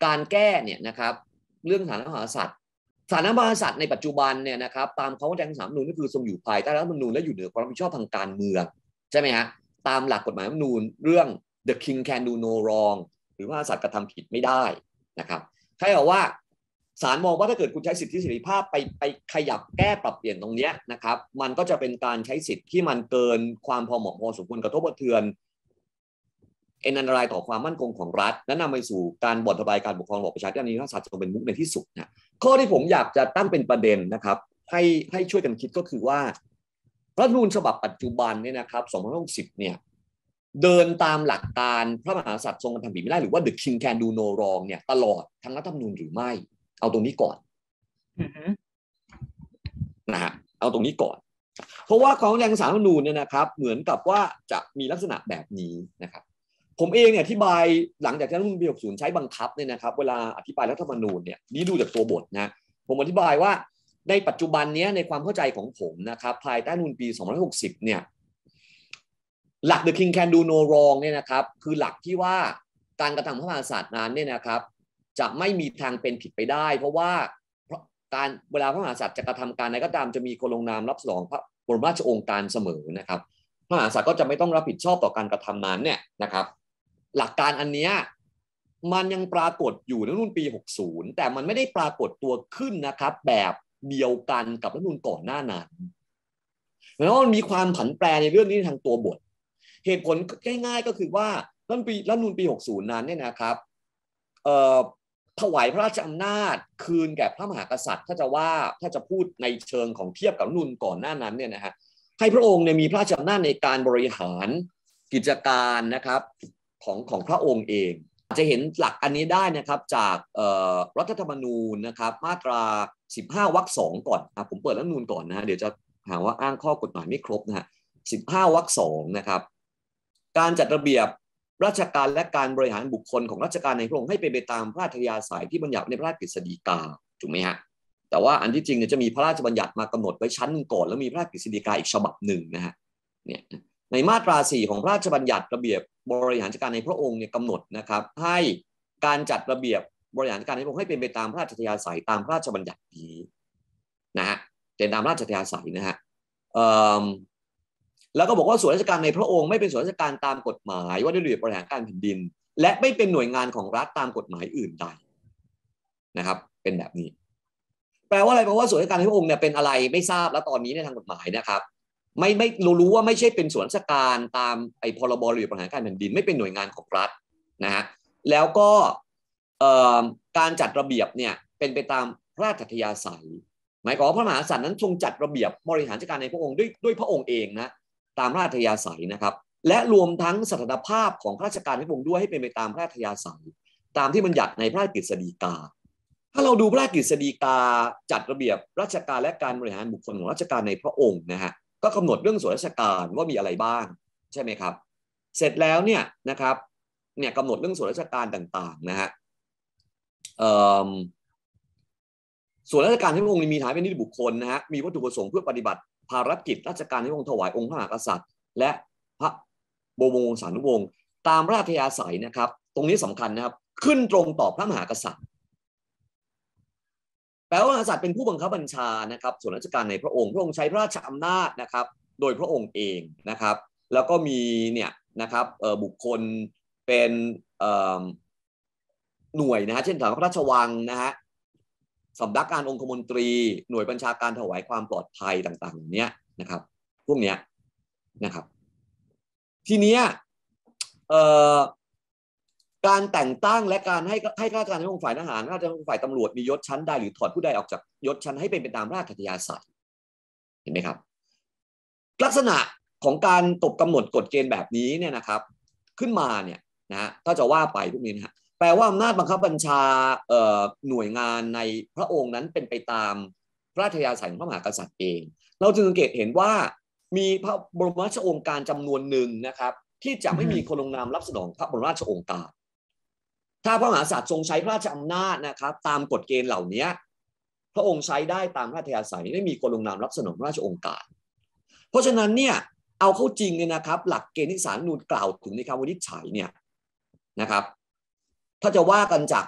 การแก้เนี่ยนะครับเรื่องฐานะพระมหากษัตริย์ฐานะพระมหากษัตริย์ในปัจจุบันเนี่ยนะครับตามคำว่าแจ้งสามนูญก็คือทรงอยู่ภายใต้รัฐธรรมนูญและอยู่เหนือความรับผิดชอบทางการเมืองใช่ไหมฮะตามหลักกฎหมายรัฐธรรมนูญเรื่อง the king can do no wrong หรือพระมหากษัตริย์กระทำผิดไม่ได้นะครับใครบอกว่าศาลมองว่าถ้าเกิดคุณใช้สิทธิเสรีภาพไปขยับแก้ปรับเปลี่ยนตรงนี้นะครับมันก็จะเป็นการใช้สิทธิที่มันเกินความพอเหมาะพอสมควรกระทบกระเทือนอันตรายต่อความมั่นคงของรัฐและนำไปสู่การบ่อนทลายการปกครองระบอบประชาธิปไตยที่ศาสตร์จะเป็นมุกในที่สุดนะข้อที่ผมอยากจะตั้งเป็นประเด็นนะครับให้ช่วยกันคิดก็คือว่ารัฐธรรมนูญฉบับปัจจุบันเนี่ยนะครับ2560เนี่ยเดินตามหลักการพระมหากษัตริย์ทรงกระทำผิดไม่ได้หรือว่า the king can do no wrong เนี่ยตลอดทั้งรัฐธรรมนูญหรือไม่เอาตรงนี้ก่อนนะฮะเอาตรงนี้ก่อนเพราะว่าของแรงศาลรัฐธรรมนูญเนี่ยนะครับเหมือนกับว่าจะมีลักษณะแบบนี้นะครับผมเองเนี่ยอธิบายหลังจากที่รัฐธรรมนูญปี60ใช้บังคับเนี่ยนะครับเวลาอธิบายรัฐธรรมนูญเนี่ยนี่ดูจากตัวบทนะผมอธิบายว่าในปัจจุบันนี้ในความเข้าใจของผมนะครับภายใต้รัฐธรรมนูญปี2560เนี่ยหลัก the king can do no wrong เนี่ยนะครับคือหลักที่ว่าการกระทำพระมหากษัตริย์นั้นเนี่ยนะครับจะไม่มีทางเป็นผิดไปได้เพราะว่าการเวลาพระมหากษัตริย์จะกระทำการใดก็ตามจะมีคนลงนามรับรองพระบรมราชโองการเสมอนะครับพระมหากษัตริย์ก็จะไม่ต้องรับผิดชอบต่อการกระทำนั้นเนี่ยนะครับหลักการอันนี้มันยังปรากฏอยู่ในรัฐธรรมนูญปี60แต่มันไม่ได้ปรากฏตัวขึ้นนะครับแบบเดียวกันกับรัฐธรรมนูญก่อนหน้านั้นแล้วมันมีความผันแปรในเรื่องนี้ทางตัวบทเหตุผลง่ายๆก็คือว่ารัฐธรรมนูญปี60นั้นเนี่ยนะครับถวายพระราชอำนาจคืนแก่พระมหากษัตริย์ถ้าจะพูดในเชิงของเทียบกับรัฐธรรมนูญก่อนหน้านั้นเนี่ยนะฮะให้พระองค์เนี่ยมีพระราชอำนาจในการบริหารกิจการนะครับของพระองค์เองจะเห็นหลักอันนี้ได้นะครับจากรัฐธรรมนูญนะครับมาตรา15วรรค2ก่อนผมเปิดรัฐธรรมนูญก่อนนะเดี๋ยวจะหาว่าอ้างข้อกฎหมายไม่ครบนะฮะ15วรรค2นะครับการจัดระเบียบราชการและการบริหารบุคคลของราชการในพระองค์ให้เป็นไปตามพระราชอัธยาศัยที่บัญญัติในพระราชกฤษฎีกาถูกไหมฮะแต่ว่าอันที่จริงเนี่ยจะมีพระราชบัญญัติมากำหนดไว้ชั้นหนึ่งก่อนแล้วมีพระราชกฤษฎีกาอีกฉบับหนึ่งนะฮะเนี่ยในมาตรา4ของพระราชบัญญัติระเบียบบริหารราชการในพระองค์เนี่ยกำหนดนะครับให้การจัดระเบียบบริหารราชการในพระองค์ให้เป็นไปตามพระราชอัธยาศัยตามพระราชบัญญัตินี้นะฮะเป็นตามพระราชอัธยาศัยนะฮะแล้วก็บอกว่าส่วนราชการในพระองค์ไม่เป็นส่วนราชการตามกฎหมายว่าด้วยระเบียบบริหารการแผ่นดินและไม่เป็นหน่วยงานของรัฐตามกฎหมายอื่นใดนะครับเป็นแบบนี้แปลว่าอะไรแปลว่าส่วนราชการในพระองค์เนี่ยเป็นอะไรไม่ทราบแล้วตอนนี้ในทางกฎหมายนะครับไม่รู้ว่าไม่ใช่เป็นส่วนราชการตามพรบระเบียบบริหารการแผ่นดินไม่เป็นหน่วยงานของรัฐนะฮะแล้วก็การจัดระเบียบเนี่ยเป็นไปตามพระราชอัธยาศัยหมายความว่าพระมหากษัตริย์นั้นทรงจัดระเบียบบริหารราชการในพระองค์ด้วยพระองค์เองนะตามพระราชอัธยาศัยนะครับและรวมทั้งสถานภาพของข้าราชการในพระองค์ด้วยให้เป็นไปตามพระราชอัธยาศัยตามที่บัญญัติในพระราชกฤษฎีกาถ้าเราดูพระราชกฤษฎีกาจัดระเบียบราชการและการบริหารบุคคลของราชการในพระองค์นะฮะก็กำหนดเรื่องส่วนราชการว่ามีอะไรบ้างใช่ไหมครับเสร็จแล้วเนี่ยนะครับเนี่ยกำหนดเรื่องส่วนราชการต่างๆนะฮะส่วนราชการที่พระองค์มีฐานะเป็นนิติบุคคลนะฮะมีวัตถุประสงค์เพื่อปฏิบัติภารกิจราชการที่พระองค์ถวายองค์พระมหากษัตริย์และพระบรมวงศานุวงศ์ตามราชอัธยาศัยนะครับตรงนี้สำคัญนะครับขึ้นตรงต่อพระมหากษัตริย์แปลว่ามหากษัตริย์เป็นผู้บังคับบัญชานะครับส่วนราชการในพระองค์ใช้พระราชอำนาจนะครับโดยพระองค์เองนะครับแล้วก็มีเนี่ยนะครับบุคคลเป็นหน่วยนะฮะเช่นฐานพระราชวังนะฮะสำนักงานองคมนตรีหน่วยบัญชาการถวายความปลอดภัยต่างๆอย่างเนี้ยนะครับพวกเนี้ยนะครับทีนี้การแต่งตั้งและการให้ข้าราชการในองค์ฝ่ายทหารข้าราชการฝ่ายตำรวจมียศชั้นใดหรือถอดผู้ใดออกจากยศชั้นให้เป็นไปตามราชอัธยาศัยเห็นไหมครับลักษณะของการกำหนดกฎเกณฑ์แบบนี้เนี่ยนะครับขึ้นมาเนี่ยนะถ้าจะว่าไปพวกนี้นะฮะแปลว่าอำนาจบังคับบัญชาหน่วยงานในพระองค์นั้นเป็นไปตามพระราชอัธยาศัยของพระมหากษัตริย์เองเราจึงสังเกตเห็นว่ามีพระบรมราชโองการจำนวนหนึ่งนะครับที่จะไม่มีคนลงนามรับสนองพระบรมราชโองการถ้าพระมหากษัตริย์ทรงใช้พระราชอำนาจนะครับตามกฎเกณฑ์เหล่านี้พระองค์ใช้ได้ตามพระราชอัธยาศัยไม่มีคนลงนามรับสนองพระราชโองการเพราะฉะนั้นเนี่ยเอาเข้าจริงเนี่ยนะครับหลักเกณฑ์ที่ศาลรัฐธรรมนูญกล่าวถึงในคำวินิจฉัยเนี่ยนะครับถ้าจะว่ากันจาก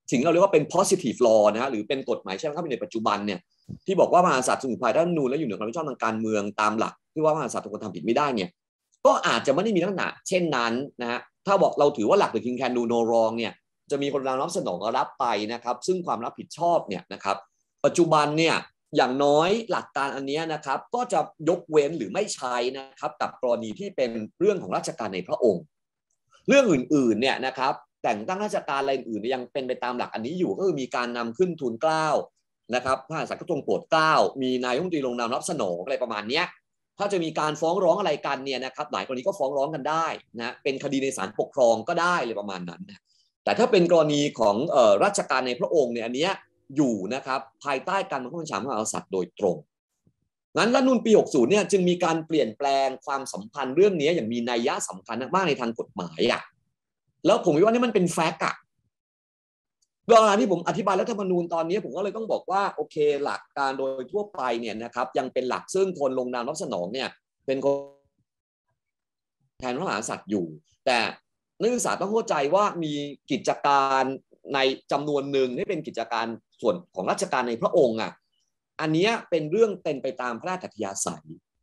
สิ่งเราเรียกว่าเป็น positive law นะฮะหรือเป็นกฎหมายใช้บังคับในปัจจุบันเนี่ยที่บอกว่ามหากษัตริย์อยู่ภายใต้รัฐธรรมนูญและอยู่เหนือความรับผิดชอบทางการเมืองตามหลักที่ว่ามหากษัตริย์ทุกคนทำผิดไม่ได้เนี่ยก็อาจจะไม่ได้มีลักษณะเช่นนั้นนะฮะถ้าบอกเราถือว่าหลัก the king can do no wrong เนี่ยจะมีคนรับสนองรับไปนะครับซึ่งความรับผิดชอบเนี่ยนะครับปัจจุบันเนี่ยอย่างน้อยหลักการอันนี้นะครับก็จะยกเว้นหรือไม่ใช้นะครับกับกรณีที่เป็นเรื่องของราชการในพระองค์เรื่องอื่นๆเนี่ยนะครับแต่งตั้งราชการอะไรอื่นยังเป็นไปตามหลักอันนี้อยู่ก็คือมีการนำขึ้นทูลเกล้านะครับพระมหากษัตริย์ก็ทรงโปรดเกล้ามีนายกรัฐมนตรีลงนามรับสนองอะไรประมาณนี้ถ้าจะมีการฟ้องร้องอะไรกันเนี่ยนะครับหลายกรณีก็ฟ้องร้องกันได้นะเป็นคดีในศาลปกครองก็ได้เลยประมาณนั้นนะแต่ถ้าเป็นกรณีของราชการในพระองค์เนี่ยอันนี้อยู่นะครับภายใต้การบังคับบัญชาพระมหากษัตริย์โดยตรงนั้นรัฐธรรมนูญปี 60 เนี่ยจึงมีการเปลี่ยนแปลงความสัมพันธ์เรื่องนี้อย่างมีนัยยะสำคัญมากในทางกฎหมายอ่ะแล้วผมคิดว่านี่มันเป็นแฟกต์อ่ะเวลาที่ผมอธิบายรัฐธรรมนูญตอนนี้ผมก็เลยต้องบอกว่าโอเคหลักการโดยทั่วไปเนี่ยนะครับยังเป็นหลักซึ่งคนลงนามรับสนองเนี่ยเป็นคนแทนพระมหากษัตริย์อยู่แต่นักศึกษาต้องเข้าใจว่ามีกิจการในจำนวนหนึ่งที่เป็นกิจการส่วนของราชการในพระองค์อ่ะอันนี้เป็นเรื่องเป็นไปตามพระราชอัธยาศัย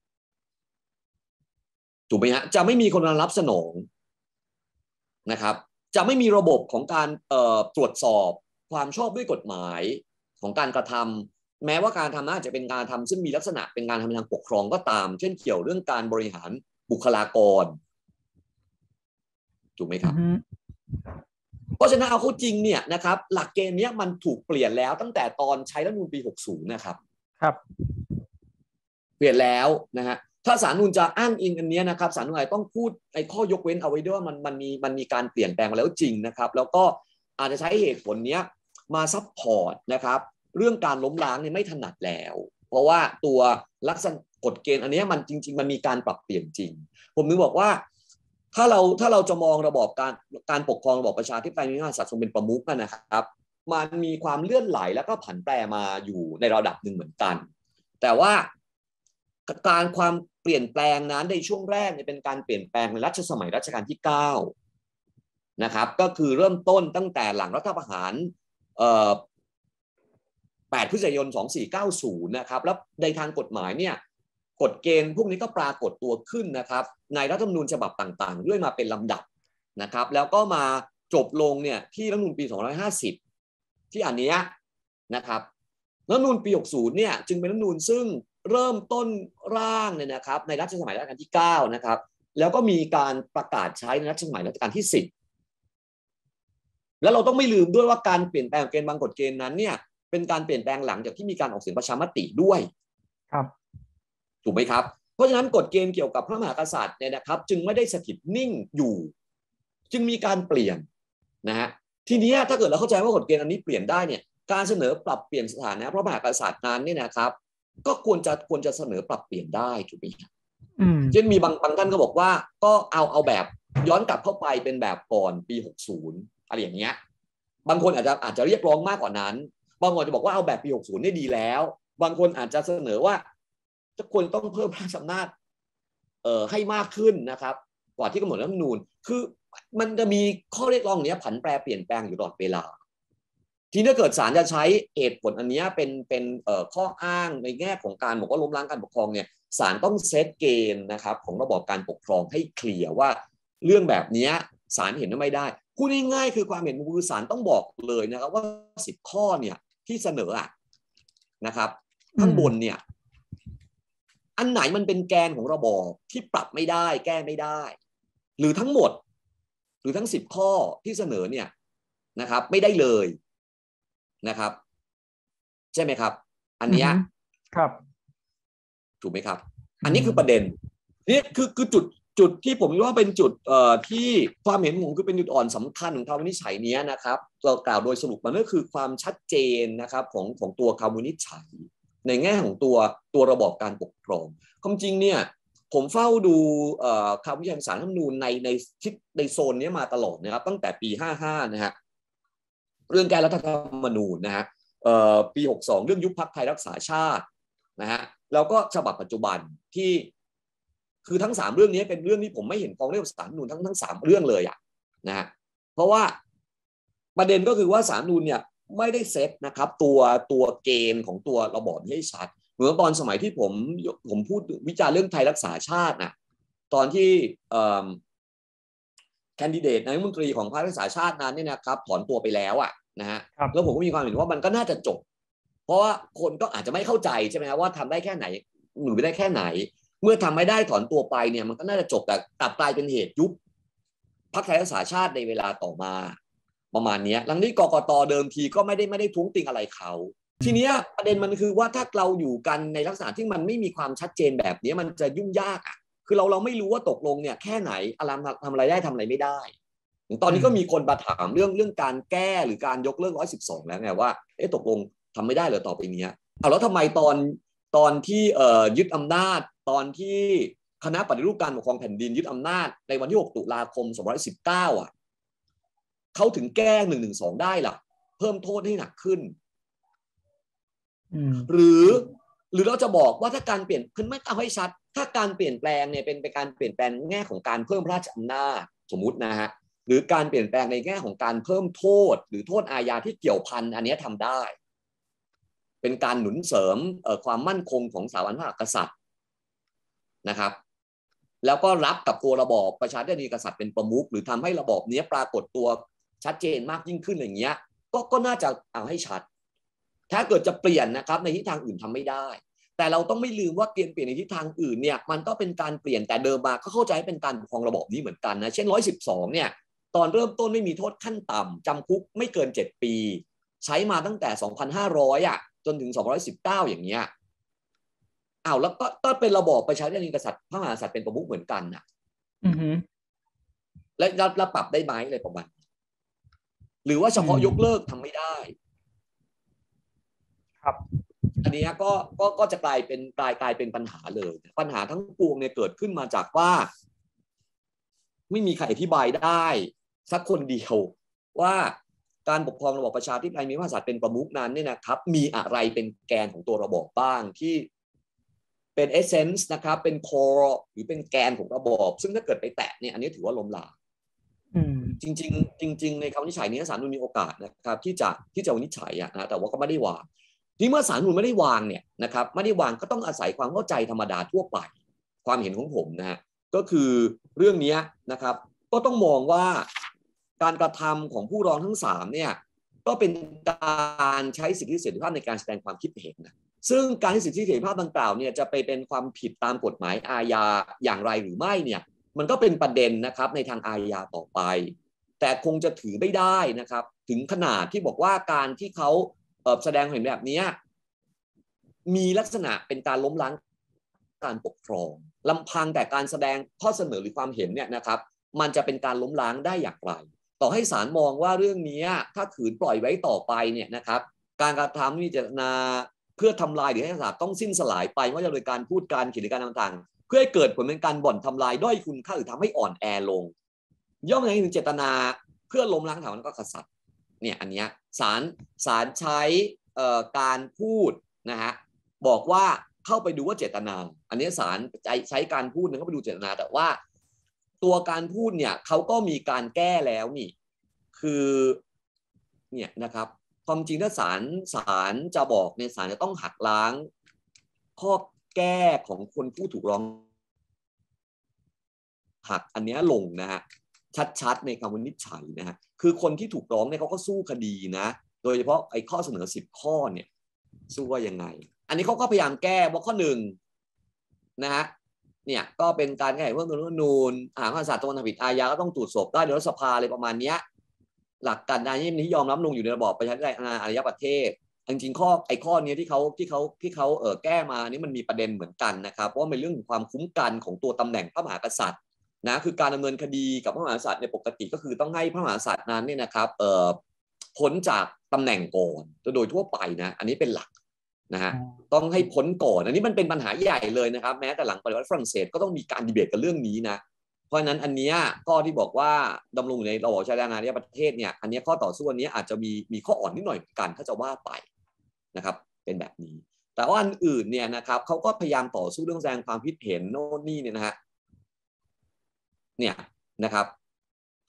ถูกไหมฮะจะไม่มีคนรับสนองนะครับจะไม่มีระบบของการตรวจสอบความชอบด้วยกฎหมายของการกระทำแม้ว่าการทำน่าจะเป็นการทำซึ่งมีลักษณะเป็นการทำทางปกครองก็ตามเช่นเกี่ยวเรื่องการบริหารบุคลากรถูกไหมครับเพราะฉะนั้นเอาเข้าจริงเนี่ยนะครับหลักเกณฑ์นี้มันถูกเปลี่ยนแล้วตั้งแต่ตอนใช้รัฐธรรมนูญปี 60 นะครับครับเปลี่ยนแล้วนะฮะถ้าศาลนูญจะอ้างอิงอันนี้นะครับศาลนูญต้องพูดไอ้ข้อยกเว้นเอาไว้ด้วยว่ามันมีการเปลี่ยนแปลงมาแล้วจริงนะครับแล้วก็อาจจะใช้เหตุผลนี้มาซัพพอร์ตนะครับเรื่องการล้มล้างเนี่ยไม่ถนัดแล้วเพราะว่าตัวลักษณะกฎเกณฑ์อันนี้มันจริงๆมันมีการปรับเปลี่ยนจริงผมนึกบอกว่าถ้าเราจะมองระบอบการปกครองระบอบประชาธิปไตยมีพระมหากษัตริย์ทรงเป็นประมุขนะครับมันมีความเลื่อนไหลแล้วก็ผันแปรมาอยู่ในระดับหนึ่งเหมือนกันแต่ว่าการความเปลี่ยนแปลงนั้นในช่วงแรกเป็นการเปลี่ยนแปลงในรัชสมัยรัชกาลที่9นะครับก็คือเริ่มต้นตั้งแต่หลังรัฐประหาร8 พฤศจิกายน 2490นะครับแล้วในทางกฎหมายเนี่ยกฎเกณฑ์พวกนี้ก็ปรากฏตัวขึ้นนะครับในรัฐธรรมนูญฉบับต่างๆเรื่อยมาเป็นลำดับนะครับแล้วก็มาจบลงเนี่ยที่รัฐธรรมนูญปี 2550ที่อันนี้นะครับรัฐธรรมนูญปี 60 เนี่ยจึงเป็นรัฐธรรมนูญซึ่งเริ่มต้นร่างเนี่ยนะครับในรัชสมัยรัชกาลที่9นะครับแล้วก็มีการประกาศใช้ในรัชสมัยรัชกาลที่10แล้วเราต้องไม่ลืมด้วยว่าการเปลี่ยนแปลงเกณฑ์บางกฎเกณฑ์นั้นเนี่ยเป็นการเปลี่ยนแปลงหลังจากที่มีการออกเสียงประชามติด้วยครับถูกไหมครับเพราะฉะนั้นกฎเกณฑ์เกี่ยวกับพระมหากษัตริย์เนี่ยนะครับจึงไม่ได้สถิตนิ่งอยู่จึงมีการเปลี่ยนนะฮะทีนี้ถ้าเกิดเราเข้าใจว่ากฎเกณฑ์อันนี้เปลี่ยนได้เนี่ยการเสนอปรับเปลี่ยนสถานะพระมหากษัตริย์นั้นเนี่ยนะครับก็ควรจะเสนอปรับเปลี่ยนได้ถูกไหมครับเช่นมีบางท่านก็บอกว่าก็เอาแบบย้อนกลับเข้าไปเป็นแบบก่อนปี 60อะไรอย่างเงี้ยบางคนอาจจะเรียกร้องมากกว่านั้นบางคนจะบอกว่าเอาแบบปี 60นี่ดีแล้วบางคนอาจจะเสนอว่าจะควรต้องเพิ่มพระราชอำนาจให้มากขึ้นนะครับกว่าที่กำหนดรัฐธรรมนูญคือมันจะมีข้อเรียกร้องนี้ผันแปรเปลี่ยนแปลงอยู่ตลอดเวลาทีนี้ถ้าเกิดศาลจะใช้เหตุผลอันนี้เป็นข้ออ้างในแง่ของการบอกว่าล้มล้างการปกครองเนี่ยศาลต้องเซตเกณฑ์นะครับของระบอบการปกครองให้เคลียร์ว่าเรื่องแบบนี้ศาลเห็นว่าไม่ได้พูดง่ายๆคือความเห็นคือศาลต้องบอกเลยนะครับว่า10 ข้อเนี่ยที่เสนอนะครับข้างบนเนี่ยอันไหนมันเป็นแกนของระบอบที่ปรับไม่ได้แก้ไม่ได้หรือทั้งหมดหรือทั้ง10 ข้อที่เสนอเนี่ยนะครับไม่ได้เลยนะครับใช่ไหมครับอันนี้ครับถูกไหมครับอันนี้คือประเด็นนี่คือจุดที่ผมว่าเป็นจุดที่ความเห็นผมคือเป็นจุดอ่อนสำคัญของคำวินิจฉัยนี้นะครับเรากล่าวโดยสรุปมันก็คือความชัดเจนนะครับของตัวคำวินิจฉัยในแง่ของตัวระบอบการปกครองความจริงเนี่ยผมเฝ้าดูคำวินิจฉัยศาลรัฐธรรมนูญในโซนนี้มาตลอดนะครับตั้งแต่ปี 55นะฮะเรื่องแก้รัฐธรรมนูญนะฮะปี 62เรื่องยุบพรรคไทยรักษาชาตินะฮะแล้วก็ฉบับปัจจุบันที่คือทั้ง3เรื่องนี้เป็นเรื่องที่ผมไม่เห็นฟ้องเรียกศาลรัฐธรรมนูญทั้ง3เรื่องเลยนะฮะเพราะว่าประเด็นก็คือว่าศาลรัฐธรรมนูญเนี่ยไม่ได้เซตนะครับตัวเกณฑ์ของตัวระบอบให้ชัดเหมือนตอนสมัยที่ผมพูดวิจารณ์เรื่องไทยรักษาชาตินะตอนที่แคนดิเดตนายกรัฐมนตรีของพรรครักษาชาตินั้นเนี่ยนะครับถอนตัวไปแล้วนะฮะแล้วผมก็มีความเห็นว่ามันก็น่าจะจบเพราะว่าคนก็อาจจะไม่เข้าใจใช่ไหมครับว่าทำได้แค่ไหนหรือไม่ได้แค่ไหนเมื่อทำไม่ได้ถอนตัวไปเนี่ยมันก็น่าจะจบแต่กลับกลายเป็นเหตุยุบพรรคไทยรักษาชาติในเวลาต่อมาประมาณนี้หลังนี้กกตเดิมทีก็ไม่ได้ท้วงติงอะไรเขาทีนี้ประเด็นมันคือว่าถ้าเราอยู่กันในลักษณะที่มันไม่มีความชัดเจนแบบนี้มันจะยุ่งยากคือเราไม่รู้ว่าตกลงเนี่ยแค่ไหนอะไรทำอะไรได้ทำอะไรไม่ได้ตอนนี้ก็มีคนมาถามเรื่องการแก้หรือการยกเลิก112แล้วไงว่าตกลงทำไม่ได้เหรอต่อไปนี้แล้วทำไมตอนที่ยึดอำนาจตอนที่คณะปฏิรูปการปกครองแผ่นดินยึดอำนาจในวันที่6 ตุลาคม2519เขาถึงแก้112ได้ล่ะเพิ่มโทษให้หนักขึ้นหรือเราจะบอกว่าถ้าการเปลี่ยนคือไม่เอาให้ชัดถ้าการเปลี่ยนแปลงเนี่ยเป็นการเปลี่ยนแปลงแง่ของการเพิ่มพระราชอำนาจสมมุตินะฮะหรือการเปลี่ยนแปลงในแง่ของการเพิ่มโทษหรือโทษอาญาที่เกี่ยวพันอันนี้ทำได้เป็นการหนุนเสริมความมั่นคงของสถาบันพระมหากษัตริย์นะครับแล้วก็รับกับตัวระบอบประชาธิปไตยกษัตริย์เป็นประมุขหรือทำให้ระบอบนี้ปรากฏตัวชัดเจนมากยิ่งขึ้นอย่างเงี้ยก็น่าจะเอาให้ชัดถ้าเกิดจะเปลี่ยนนะครับในทิศทางอื่นทำไม่ได้แต่เราต้องไม่ลืมว่าเปลี่ยนในทิศทางอื่นเนี่ยมันก็เป็นการเปลี่ยนแต่เดิมมาก็เข้าใจเป็นการปกครองระบอบนี้เหมือนกันนะเช่น112เนี่ยตอนเริ่มต้นไม่มีโทษขั้นต่ำจำคุกไม่เกิน7 ปีใช้มาตั้งแต่2,500จนถึง219อย่างเงี้ยแล้วก็เป็นระบอบประชาธิปไตยกษัตริย์พระมหากษัตริย์เป็นประมุขเหมือนกันนะและปรับได้ไหมอะไรประมาณหรือว่าเฉพาะยกเลิกทำไม่ได้ครับอันนี้ก็จะกลายเป็นปัญหาเลยปัญหาทั้งปวงเนี่ยเกิดขึ้นมาจากว่าไม่มีใครอธิบายได้สักคนเดียวว่าการปกครองระบอบประชาธิปไตยมีพระมหากษัตริย์เป็นประมุขนั้นเนี่ยนะครับมีอะไรเป็นแกนของตัวระบอบบ้างที่เป็นเอเซนส์นะครับเป็นโคร์หรือเป็นแกนของระบอบซึ่งถ้าเกิดไปแตะเนี่ยอันนี้ถือว่าล้มล้างจริงในคำวินิจฉัยนี้ศาลรัฐธรรมนูญมีโอกาสนะครับที่จะวินิจฉัยนะแต่ว่าก็ไม่ได้วางที่เมื่อศาลรัฐธรรมนูญไม่ได้วางเนี่ยนะครับไม่ได้วางก็ต้องอาศัยความเข้าใจธรรมดาทั่วไปความเห็นของผมนะฮะก็คือเรื่องนี้นะครับก็ต้องมองว่าการกระทำของผู้ร้องทั้ง3เนี่ยก็เป็นการใช้สิทธิเสรีภาพในการแสดงความคิดเห็นนะซึ่งการใช้สิทธิเสรีภาพดังกล่าวเนี่ยจะไปเป็นความผิดตามกฎหมายอาญาอย่างไรหรือไม่เนี่ยมันก็เป็นประเด็นนะครับในทางอาญาต่อไปแต่คงจะถือไม่ได้นะครับถึงขนาดที่บอกว่าการที่เขาแสดงเห็นแบบนี้มีลักษณะเป็นการล้มล้างการปกครองลำพังแต่การแสดงข้อเสนอหรือความเห็นเนี่ยนะครับมันจะเป็นการล้มล้างได้อย่างไรต่อให้ศาลมองว่าเรื่องนี้ถ้าขืนปล่อยไว้ต่อไปเนี่ยนะครับการกระทำมีเจตนาเพื่อทำลายหรือให้ศาสตร์ต้องสิ้นสลายไปว่าจะโดยการพูดการเขียนหรือการต่างๆเพื่อให้เกิดผลเป็นการบ่อนทำลายด้อยคุณค่าหรือทำให้อ่อนแอลงย่อมแสดงถึงเจตนาเพื่อล้มล้างสถาบันพระมหากษัตริย์เนี่ยอันนี้ศาลใช้การพูดนะฮะบอกว่าเข้าไปดูว่าเจตนาอันนี้ศาลใช้การพูดเข้าไปดูเจตนาแต่ว่าตัวการพูดเนี่ยเขาก็มีการแก้แล้วนี่คือเนี่ยนะครับความจริงถ้าศาลจะบอกในศาลจะต้องหักล้างข้อแก้ของคนผู้ถูกร้องหักอันนี้ลงนะฮะชัดๆในคำวินิจฉัยนะฮะคือคนที่ถูกร้องเนี่ยเขาก็สู้คดีนะโดยเฉพาะไอ้ข้อเสนอ10 ข้อเนี่ยสู้ว่ายังไงอันนี้เขาก็พยายามแก้ว่าข้อ1นะฮะเนี่ยก็เป็นการแก้เพิ่มเติมรัฐธรรมนูญหากพระมหากษัตริย์ต้องทำผิดอาญาก็ต้องตรวจสอบได้โดยรัฐสภาอะไรประมาณนี้หลักการนี้ยอมรับลงอยู่ในระบอบประชาธิปไตยอารยประเทศจริงๆข้อนี้ที่เขาแก้มานี่มันมีประเด็นเหมือนกันนะครับเพราะว่าเป็นเรื่องของความคุ้มกันของตัวตำแหน่งพระมหากษัตริย์นะคือการดำเนินคดีกับพระมหากษัตริย์ในปกติก็คือต้องให้พระมหากษัตริย์นั้นเนี่ยนะครับพ้นจากตำแหน่งก่อนโดยทั่วไปนะอันนี้เป็นหลักนะฮะต้องให้พ้นก่อนอันนี้มันเป็นปัญหาใหญ่เลยนะครับแม้แต่หลังปฏิวัติฝรั่งเศสก็ต้องมีการดีเบตกันเรื่องนี้นะเพราะฉะนั้นอันนี้ข้อที่บอกว่าดำรงอยู่ในระบอบชาติอาณาธิปไตยเนี่ยอันนี้ข้อต่อสู้อันนี้อาจจะมีข้ออ่อนนิดหน่อยเหมือนกันถ้าจะว่าไปนะครับเป็นแบบนี้แต่ว่าอันอื่นเนี่ยนะครับเขาก็พยายามต่อสู้เรื่องแสดงความคิดเห็นโน่นนี่เนี่ยนะฮะเนี่ยนะครับ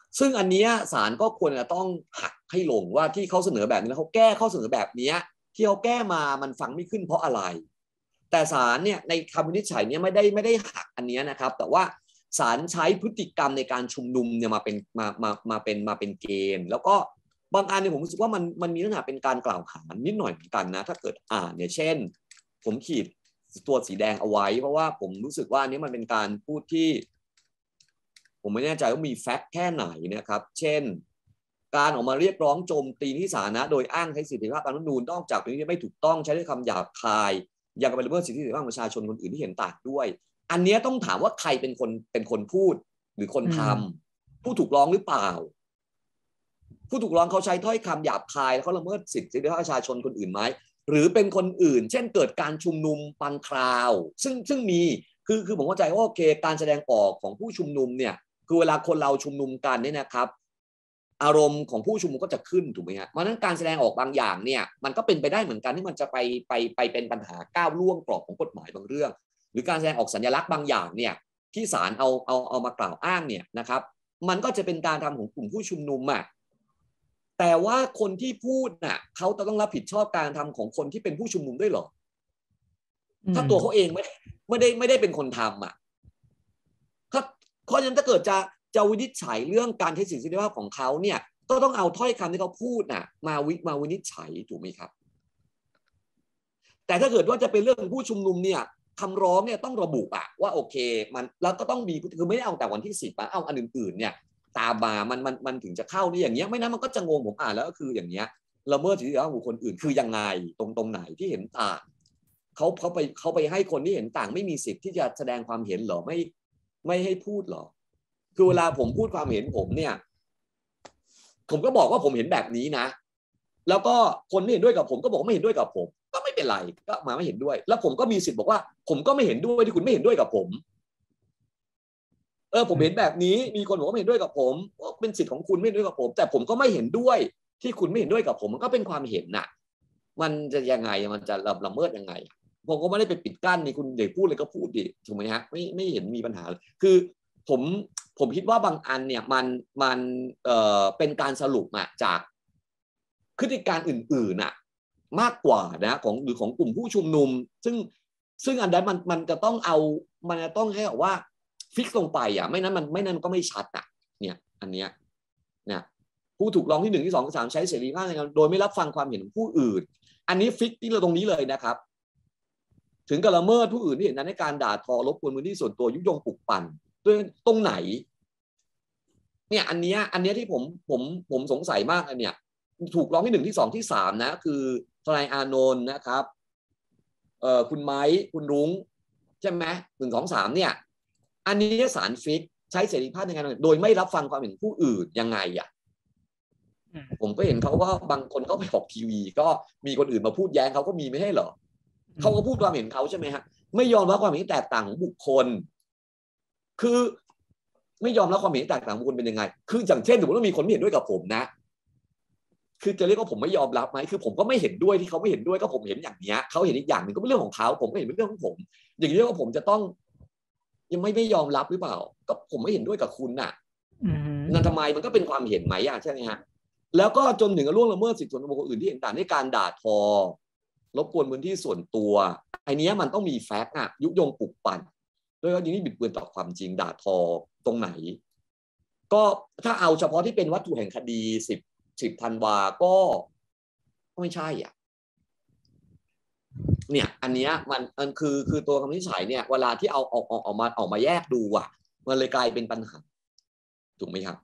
ซึ่งอันนี้ศาลก็ควรจะต้องหักให้ลงว่าที่เขาเสนอแบบนี้แล้วเขาแก้ข้อเสนอแบบนี้ที่เขาแก้มามันฟังไม่ขึ้นเพราะอะไรแต่ศาลเนี่ยในคำวินิจฉัยเนี่ยไม่ได้หักอันนี้นะครับแต่ว่าศาลใช้พฤติกรรมในการชุมนุมเนี่ยมาเป็นเกณฑ์แล้วก็บางอันเนี่ยผมรู้สึกว่ามันมีลักษณะเป็นการกล่าวขานนิดหน่อยเหมือนกันนะถ้าเกิดอ่านเนี่ยเช่นผมขีดตัวสีแดงเอาไว้เพราะว่าผมรู้สึกว่าอันนี้มันเป็นการพูดที่ผมไม่แน่ใจว่ามีแฟกต์แค่ไหนนะครับเช่นการออกมาเรียกร้องโจมตีที่สาธารณะโดยอ้างใช้สิทธิภาพตามรัฐธรรมนูญนอกจากเป็นที่ไม่ถูกต้องใช้ด้วยคำหยาบคายยังไปละเมิดสิทธิเสรีภาพของประชาชนคนอื่นที่เห็นต่างด้วยอันนี้ต้องถามว่าใครเป็นคนพูดหรือคนทำผู้ถูกร้องหรือเปล่าผู้ถูกร้องเขาใช้ถ้อยคำหยาบคายแล้วเขาละเมิดสิทธิเสรีภาพประชาชนคนอื่นไหมหรือเป็นคนอื่นเช่นเกิดการชุมนุมบางคราวซึ่งมีคือผมเข้าใจว่าโอเคการแสดงออกของผู้ชุมนุมเนี่ยคือเวลาคนเราชุมนุมกันเนี่ยนะครับอารมณ์ของผู้ชุมนุมก็จะขึ้นถูกไหมฮะเพราะฉะนั้นการแสดงออกบางอย่างเนี่ยมันก็เป็นไปได้เหมือนกันที่มันจะไปเป็นปัญหาก้าวล่วงกรอบของกฎหมายบางเรื่องหรือการแสดงออกสัญลักษณ์บางอย่างเนี่ยที่ศาลเอามากล่าวอ้างเนี่ยนะครับมันก็จะเป็นการทำของกลุ่มผู้ชุมนุมอ่ะแต่ว่าคนที่พูดน่ะเขาจะต้องรับผิดชอบการทำของคนที่เป็นผู้ชุมนุมด้วยหรอถ้าตัวเขาเองไม่ได้เป็นคนทำอ่ะเพราะฉะนั้นถ้าเกิดจะวินิจฉัยเรื่องการใช้สิทธิเสรีภาพของเขาเนี่ยก็ต้องเอาถ้อยคำที่เขาพูดน่ะมาวินิจฉัยถูกไหมครับแต่ถ้าเกิดว่าจะเป็นเรื่องผู้ชุมนุมเนี่ยคำร้องเนี่ยต้องระบุอะว่าโอเคมันแล้วก็ต้องมีคือไม่ได้เอาแต่วันที่10เอาอันอื่นๆเนี่ยตามมามันถึงจะเข้านี่อย่างเงี้ยไม่นั้นมันก็จะงงผมอ่านแล้วก็คืออย่างเงี้ยละเมิดสิทธิเสรีภาพของบุคคลอื่นคือยังไงตรงไหนที่เห็นต่างเขาไปให้คนที่เห็นต่างไม่มีสิทธิ์ที่จะแสดงความเห็นหรอไม่ให้พูดหรอคือเวลาผมพูดความเห็นผมเนี่ยผมก็บอกว่าผมเห็นแบบนี้นะแล้วก็คนไม่เห็นด้วยกับผมก็บอกไม่เห็นด้วยกับผมก็ไม่เป็นไรก็มาไม่เห็นด้วยแล้วผมก็มีสิทธิ์บอกว่าผมก็ไม่เห็นด้วยที่คุณไม่เห็นด้วยกับผมผมเห็นแบบนี้มีคนบอกว่าไม่เห็นด้วยกับผมเป็นสิทธิ์ของคุณไม่เห็นด้วยกับผมแต่ผมก็ไม่เห็นด้วยที่คุณไม่เห็นด้วยกับผมมันก็เป็นความเห็นน่ะมันจะยังไงมันจะละเมิดยังไงผมก็ไม่ได้ไปปิดกั้นนี่คุณเด็กพูดเลยก็พูดดิถูกไหมฮะไม่เห็นมีปัญหาคือผมคิดว่าบางอันเนี่ยมันเป็นการสรุปมาจากพฤติการอื่นๆน่ะมากกว่านะของหรือของกลุ่มผู้ชุมนุมซึ่งอันนั้นมันจะต้องเอามันจะต้องให้บอกว่าฟิกลงไปอ่ะไม่นั้นก็ไม่ชัดอ่ะเนี่ยอันเนี้ยเนี่ยผู้ถูกร้องที่1ที่2ที่3ใช้เสรีภาพในการโดยไม่รับฟังความเห็นของผู้อื่นอันนี้ฟิกที่เราตรงนี้เลยนะครับถึงกับละเมิดผู้อื่นที่เห็นนั้นในการด่าทอรบกวนพื้นที่ส่วนตัวยุยงปลุกปั่นด้วยตรงไหนเนี่ยอันเนี้ยที่ผมสงสัยมากอันเนี้ยถูกร้องที่1ที่2ที่3นะคือทนายอานนท์นะครับคุณไม้คุณรุ้งใช่ไหม1 2 3เนี่ยอันนี้ศาลฟิกใช้เสรีภาพในการโดยไม่รับฟังความเห็นผู้อื่นยังไงอ่ะผมก็เห็นเขาก็บางคนเขาไปออกทีวีก็มีคนอื่นมาพูดแย้งเขาก็มีไม่ใช่เหรอเขาก็พูดความเห็นเขาใช่ไหมฮะไม่ยอมรับความเห็นที่แตกต่างของบุคคลคือไม่ยอมรับความเห็นที่แตกต่างของบุคคลเป็นยังไงคืออย่างเช่นสมมติว่ามีคนไม่เห็นด้วยกับผมนะคือจะเรียกว่าผมไม่ยอมรับไหมคือผมก็ไม่เห็นด้วยที่เขาไม่เห็นด้วยก็ผมเห็นอย่างเนี้ยเขาเห็นอีกอย่างหนึ่งก็เป็นเรื่องของเขาผมก็เห็นเป็นเรื่องของผมอย่างนี้ว่าผมจะต้องยังไม่ยอมรับหรือเปล่าก็ผมไม่เห็นด้วยกับคุณน่ะนั่นทำไมมันก็เป็นความเห็นไหมใช่ไหมฮะแล้วก็จนถึงล่วงละเมิดสิทธิส่วนบุคคลอื่นที่เห็นต่างในการด่าทอรบกวนพื้นที่ส่วนตัวไอ้นี้มันต้องมีแฟกต์อะยุยงปลุกปั่นด้วยว่าอย่างนี้บิดเบือนต่อความจริงด่าทอตรงไหนก็ถ้าเอาเฉพาะที่เป็นวัตถุแห่งคดี10 ธันวาก็ไม่ใช่อ่ะเนี่ยอันเนี้ยมันคือตัวคำวินิจฉัยเนี่ยเวลาที่เอาออกมาแยกดูอ่ะมันเลยกลายเป็นปัญหาถูกไหมครับ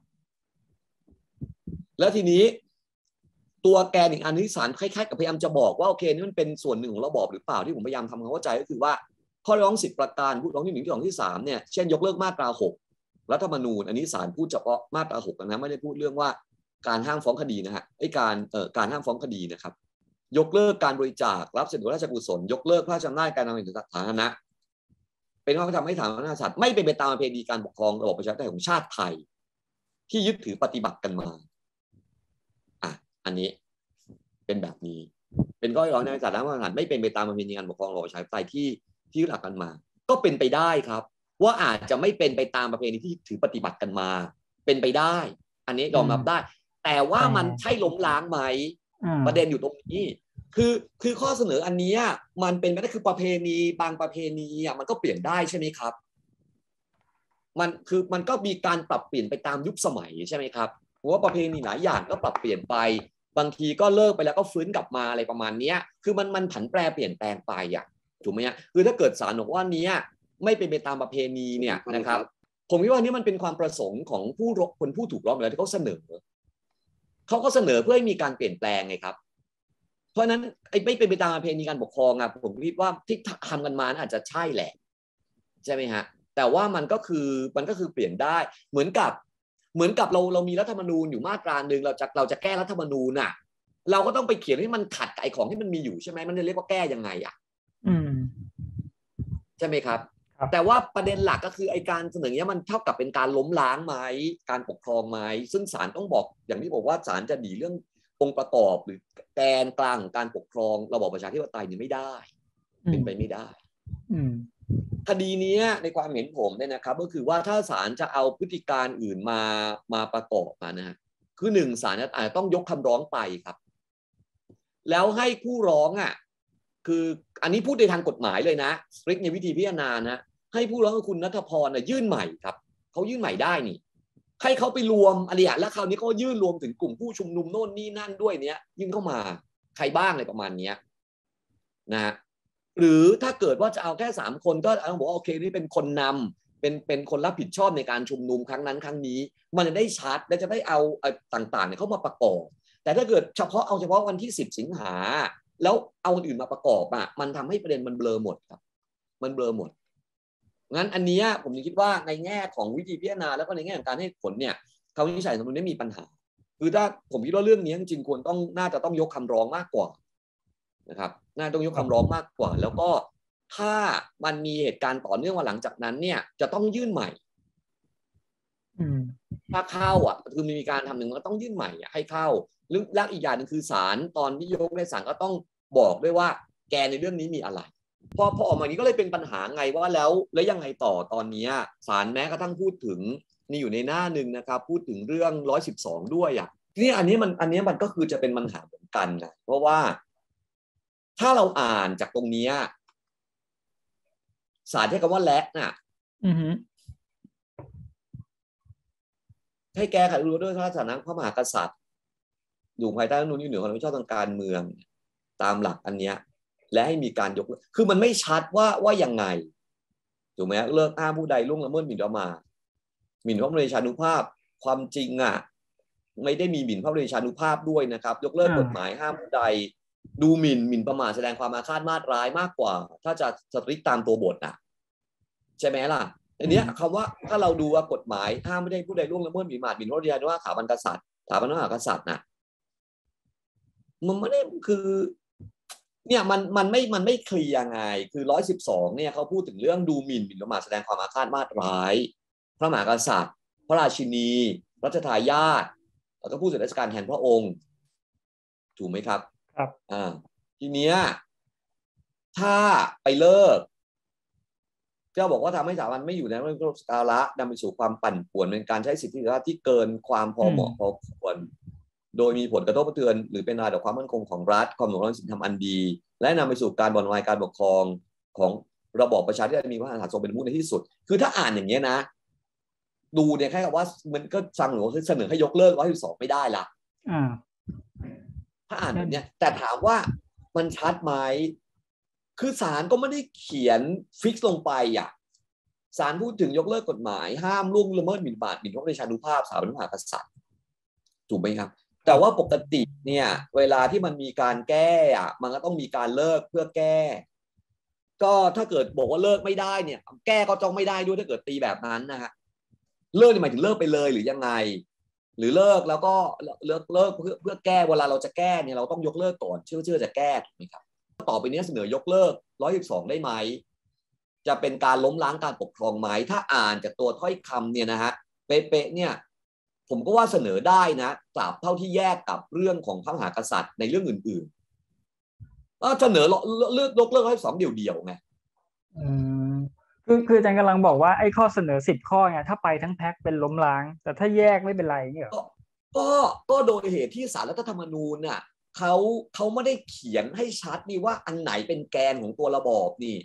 แล้วทีนี้ตัวแกนอีกอันที่ศาลคล้ายๆกับพยายามจะบอกว่าโอเคนี่มันเป็นส่วนหนึ่งของระบอบหรือเปล่าที่ผมพยายามทำความเข้าใจก็คือว่าข้อร้อง10 ประการพูดร้องที่1ที่2ที่3เนี่ยเช่นยกเลิกมาตรา6รัฐธรรมนูญอันนี้ศาลพูดเฉพาะมาตรา6นะไม่ได้พูดเรื่องว่าการห้ามฟ้องคดีนะฮะการห้ามฟ้องคดีนะครับยกเลิกการบริจาครับสนุนราชกุศลยกเลิกพระราชอำนาจการนำเงินสาธารณะเป็นข้อทำให้ฐานพระมหากษัตริย์ไม่เป็นไปตามประเพณีการปกครองระบอบประชาธิปไตยของชาติไทยที่ยึดถือปฏิบัติกันมาอันนี้เป็นแบบนี้เป็นข้อร้องในศาลรัฐธรรมนูญไม่เป็นไปตามประเพณีการปกครองระบอบประชาธิปไตยที่ยึดหลักกันมาก็เป็นไปได้ครับว่าอาจจะไม่เป็นไปตามประเพณีที่ถือปฏิบัติกันมาเป็นไปได้อันนี้ยอมรับได้แต่ว่ามันใช่ล้มล้างไหมประเด็นอยู่ตรงนี้คือข้อเสนออันนี้มันเป็นไม่ได้คือประเพณีบางประเพณีมันก็เปลี่ยนได้ใช่ไหมครับมันก็มีการปรับเปลี่ยนไปตามยุคสมัยใช่ไหมครับเพราะว่าประเพณีหลายอย่างก็ปรับเปลี่ยนไปบางทีก็เลิกไปแล้วก็ฟื้นกลับมาอะไรประมาณนี้คือมันผันแปรเปลี่ยนแปลงไปถูกไหมคือถ้าเกิดศาลบอกว่านี้ไม่เป็นไปตามประเพณีเนี่ยนะครับผมคิดว่านี่มันเป็นความประสงค์ของคนผู้ถูกร้องแล้วที่เขาเสนอเขาก็เสนอเพื่อให้มีการเปลี่ยนแปลงไงครับเพราะนั้นไม่เป็นไปตามประเพณีการปกครองผมคิดว่าที่ทำกันมาอาจจะใช่แหละใช่ไหมฮะแต่ว่ามันก็คือเปลี่ยนได้เหมือนกับเรามีรัฐธรรมนูญอยู่มาตราหนึ่งเราจะแก้รัฐธรรมนูญเราก็ต้องไปเขียนให้มันขัดกับไอ้ของที่มันมีอยู่ใช่ไหมมันจะเรียกว่าแก้ยังไงใช่ไหมครับแต่ว่าประเด็นหลักก็คือไอ้การเสนอเนี้ยมันเท่ากับเป็นการล้มล้างไหมการปกครองไหมซึ่งศาลต้องบอกอย่างที่บอกว่าศาลจะหนีเรื่ององค์ประกอบหรือแกนกลางการปกครองระบอบประชาธิปไตยนี่ไม่ได้เป็นไปไม่ได้คดีนี้ในความเห็นผมเนี่ยนะครับก็คือว่าถ้าศาลจะเอาพฤติการอื่นมาประกอบนะฮะคือหนึ่งศาลอาจจะต้องยกคำร้องไปครับแล้วให้ผู้ร้องคืออันนี้พูดในทางกฎหมายเลยนะสตริกในวิธีพิจารณานะให้ผู้ร้องคุณณัฐพรยื่นใหม่ครับเขายื่นใหม่ได้นี่ให้เขาไปรวมอะไรแล้วคราวนี้เขายื่นรวมถึงกลุ่มผู้ชุมนุมโน่นนี่นั่นด้วยเนี้ยยื่นเข้ามาใครบ้างอะไรประมาณนี้นะหรือถ้าเกิดว่าจะเอาแค่3 คนก็ต้องบอกว่าโอเคนี่เป็นคนนำเป็นคนรับผิดชอบในการชุมนุมครั้งนั้นครั้งนี้มันจะได้ชัดและจะได้เอาต่างๆเนี่ยเข้ามาประกอบแต่ถ้าเกิดเฉพาะวันที่10 สิงหาแล้วเอาคนอื่นมาประกอบมันทำให้ประเด็นมันเบลอหมดครับมันเบลอหมดงั้นอันนี้ผมคิดว่าในแง่ของวิธีพิจารณาแล้วก็ในแง่ของการให้ผลเนี่ยคำวินิจฉัยสำนวนนี้มีปัญหาคือถ้าผมคิดว่าเรื่องนี้จริงๆควรน่าจะต้องยกคำร้องมากกว่านะครับน่าต้องยกคำร้องมากกว่าแล้วก็ถ้ามันมีเหตุการณ์ต่อเนื่องมาหลังจากนั้นเนี่ยจะต้องยื่นใหม่ถ้าเข้าคือมีการทำหนึ่งก็ต้องยื่นใหม่ให้เข้าหรือแล้วอีกอย่างนึงคือศาลตอนที่ยกในศาลก็ต้องบอกด้วยว่าแกในเรื่องนี้มีอะไรพอออกมานี้ก็เลยเป็นปัญหาไงว่าแล้วยังไงต่อตอนนี้ศาลแม้กระทั่งพูดถึงนี่อยู่ในหน้าหนึ่งนะครับพูดถึงเรื่อง112ด้วยทีนี้อันนี้มันก็คือจะเป็นปัญหาเหมือนกันนะเพราะว่าถ้าเราอ่านจากตรงนี้ศาลใช้คำว่าและให้แก้ไขรู้ด้วยสถานะพระมหากษัตริย์อยู่ภายใต้รัฐธรรมนูญอยู่เหนือความรับผิดชอบทางการเมืองตามหลักอันเนี้ยและให้มีการยกคือมันไม่ชัดว่ายังไงถูกไหมเลิกอ้างผู้ใดล่วงละเมิดหมิ่นประมาทหมิ่นพระบรมเดชานุภาพความจริงไม่ได้มีหมิ่นพระบรมเดชานุภาพด้วยนะครับยกเลิกกฎหมายห้ามผู้ใดดูหมิ่นประมาทแสดงความอาฆาตมาตร้ายมากกว่าถ้าจะสตริกตามตัวบทใช่ไหมล่ะอันนี้คำว่าถ้าเราดูว่ากฎหมายห้ามไม่ได้ผู้ใดล่วงละเมิดหมิ่นประมาทหมิ่นพระบรมเดชานุภาพสถาบันกษัตริย์สถาบันพระมหากษัตริย์มันไม่ได้คือเนี่ยมันไม่เคลียร์ไงคือ112เนี่ยเขาพูดถึงเรื่องดูหมิ่นประมาทแสดงความอาฆาตมาตร้ายพระมหากษัตริย์พระราชินีรัชทายาทแล้วก็ผู้สืบราชการแทนพระองค์ถูกไหมครับครับทีเนี้ยถ้าไปเลิกเจ้าบอกว่าทำให้สถาบันไม่อยู่ในระบบสกาละนำไปสู่ความปั่นป่วนเป็นการใช้สิทธิที่เกินความพอเหมาะพอควรโดยมีผลกระทบกระเทือนหรือเป็นอันตรายต่อความมั่นคงของรัฐความหนุนนำสิ่งทำอันดีและนำไปสู่การบ่อนวายการปกครองของระบอบประชาธิปไตยมีพระมหากษัตริย์ทรงเป็นผู้ในที่สุดคือถ้าอ่านอย่างนี้นะดูเนี่ยแค่ว่ามันก็ฟังหรือว่าเสนอให้ยกเลิก112ไม่ได้ละถ้าอ่านแบบนี้แต่ถามว่ามันชัดไหมคือศาลก็ไม่ได้เขียนฟิกซ์ลงไปศาลพูดถึงยกเลิกกฎหมายห้ามล่วงละเมิดหมิ่นประมาทหมิ่นพระบรมเดชานุภาพสถาบันพระมหากษัตริย์ถูกไหมครับแต่ว่าปกติเนี่ยเวลาที่มันมีการแก้มันก็ต้องมีการเลิกเพื่อแก้ก็ถ้าเกิดบอกว่าเลิกไม่ได้เนี่ยแก้ก็จ้องไม่ได้ด้วยถ้าเกิดตีแบบนั้นนะฮะเลิกนี่หมายถึงเลิกไปเลยหรือยังไงหรือเลิกแล้วก็เลิกเพื่อแก้เวลาเราจะแก้เนี่ยเราต้องยกเลิกก่อนเชื่อจะแก้ถูกไหมครับต่อไปนี้เสนอยกเลิก112ได้ไหมจะเป็นการล้มล้างการปกครองไหมถ้าอ่านจากตัวถ้อยคำเนี่ยนะฮะเป๊ะๆเนี่ยผมก็ว่าเสนอได้นะตราบเท่าที่แยกกับเรื่องของพระมหากษัตริย์ในเรื่องอื่นๆก็เสนอเลือกยกเลิก112เดี่ยวๆไงคืออาจารย์กำลังบอกว่าไอ้ข้อเสนอ10 ข้อเนี่ยถ้าไปทั้งแพ็คเป็นล้มล้างแต่ถ้าแยกไม่เป็นไรเนี่ยก็ก็โดยเหตุที่ศาลรัฐธรรมนูญน่ะเขาไม่ได้เขียนให้ชัดนี่ว่าอันไหนเป็นแกนของตัวระบอบนี่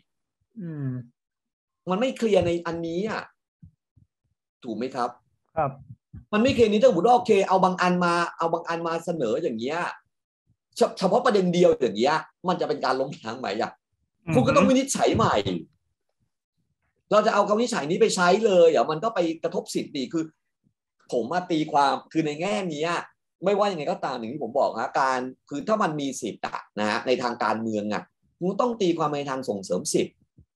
มันไม่เคลียร์ในอันนี้อ่ะถูกไหมครับครับมันไม่เคลียร์นี้ถ้าสมมติว่าโอเคเอาบางอันมาเสนออย่างเงี้ยเฉพาะประเด็นเดียวอย่างเงี้ยมันจะเป็นการล้มล้างไหมอ่ะคุณก็ต้องวินิจฉัยใหม่เราจะเอาคำวินิจฉัยนี้ไปใช้เลยเดี๋ยวมันก็ไปกระทบสิทธิ์ดีคือผมมาตีความคือในแง่นี้ไม่ว่ายังไงก็ตามอย่างที่ผมบอกนะการคือถ้ามันมีสิทธิ์นะฮะในทางการเมืองคุณต้องตีความในทางส่งเสริมสิทธิ์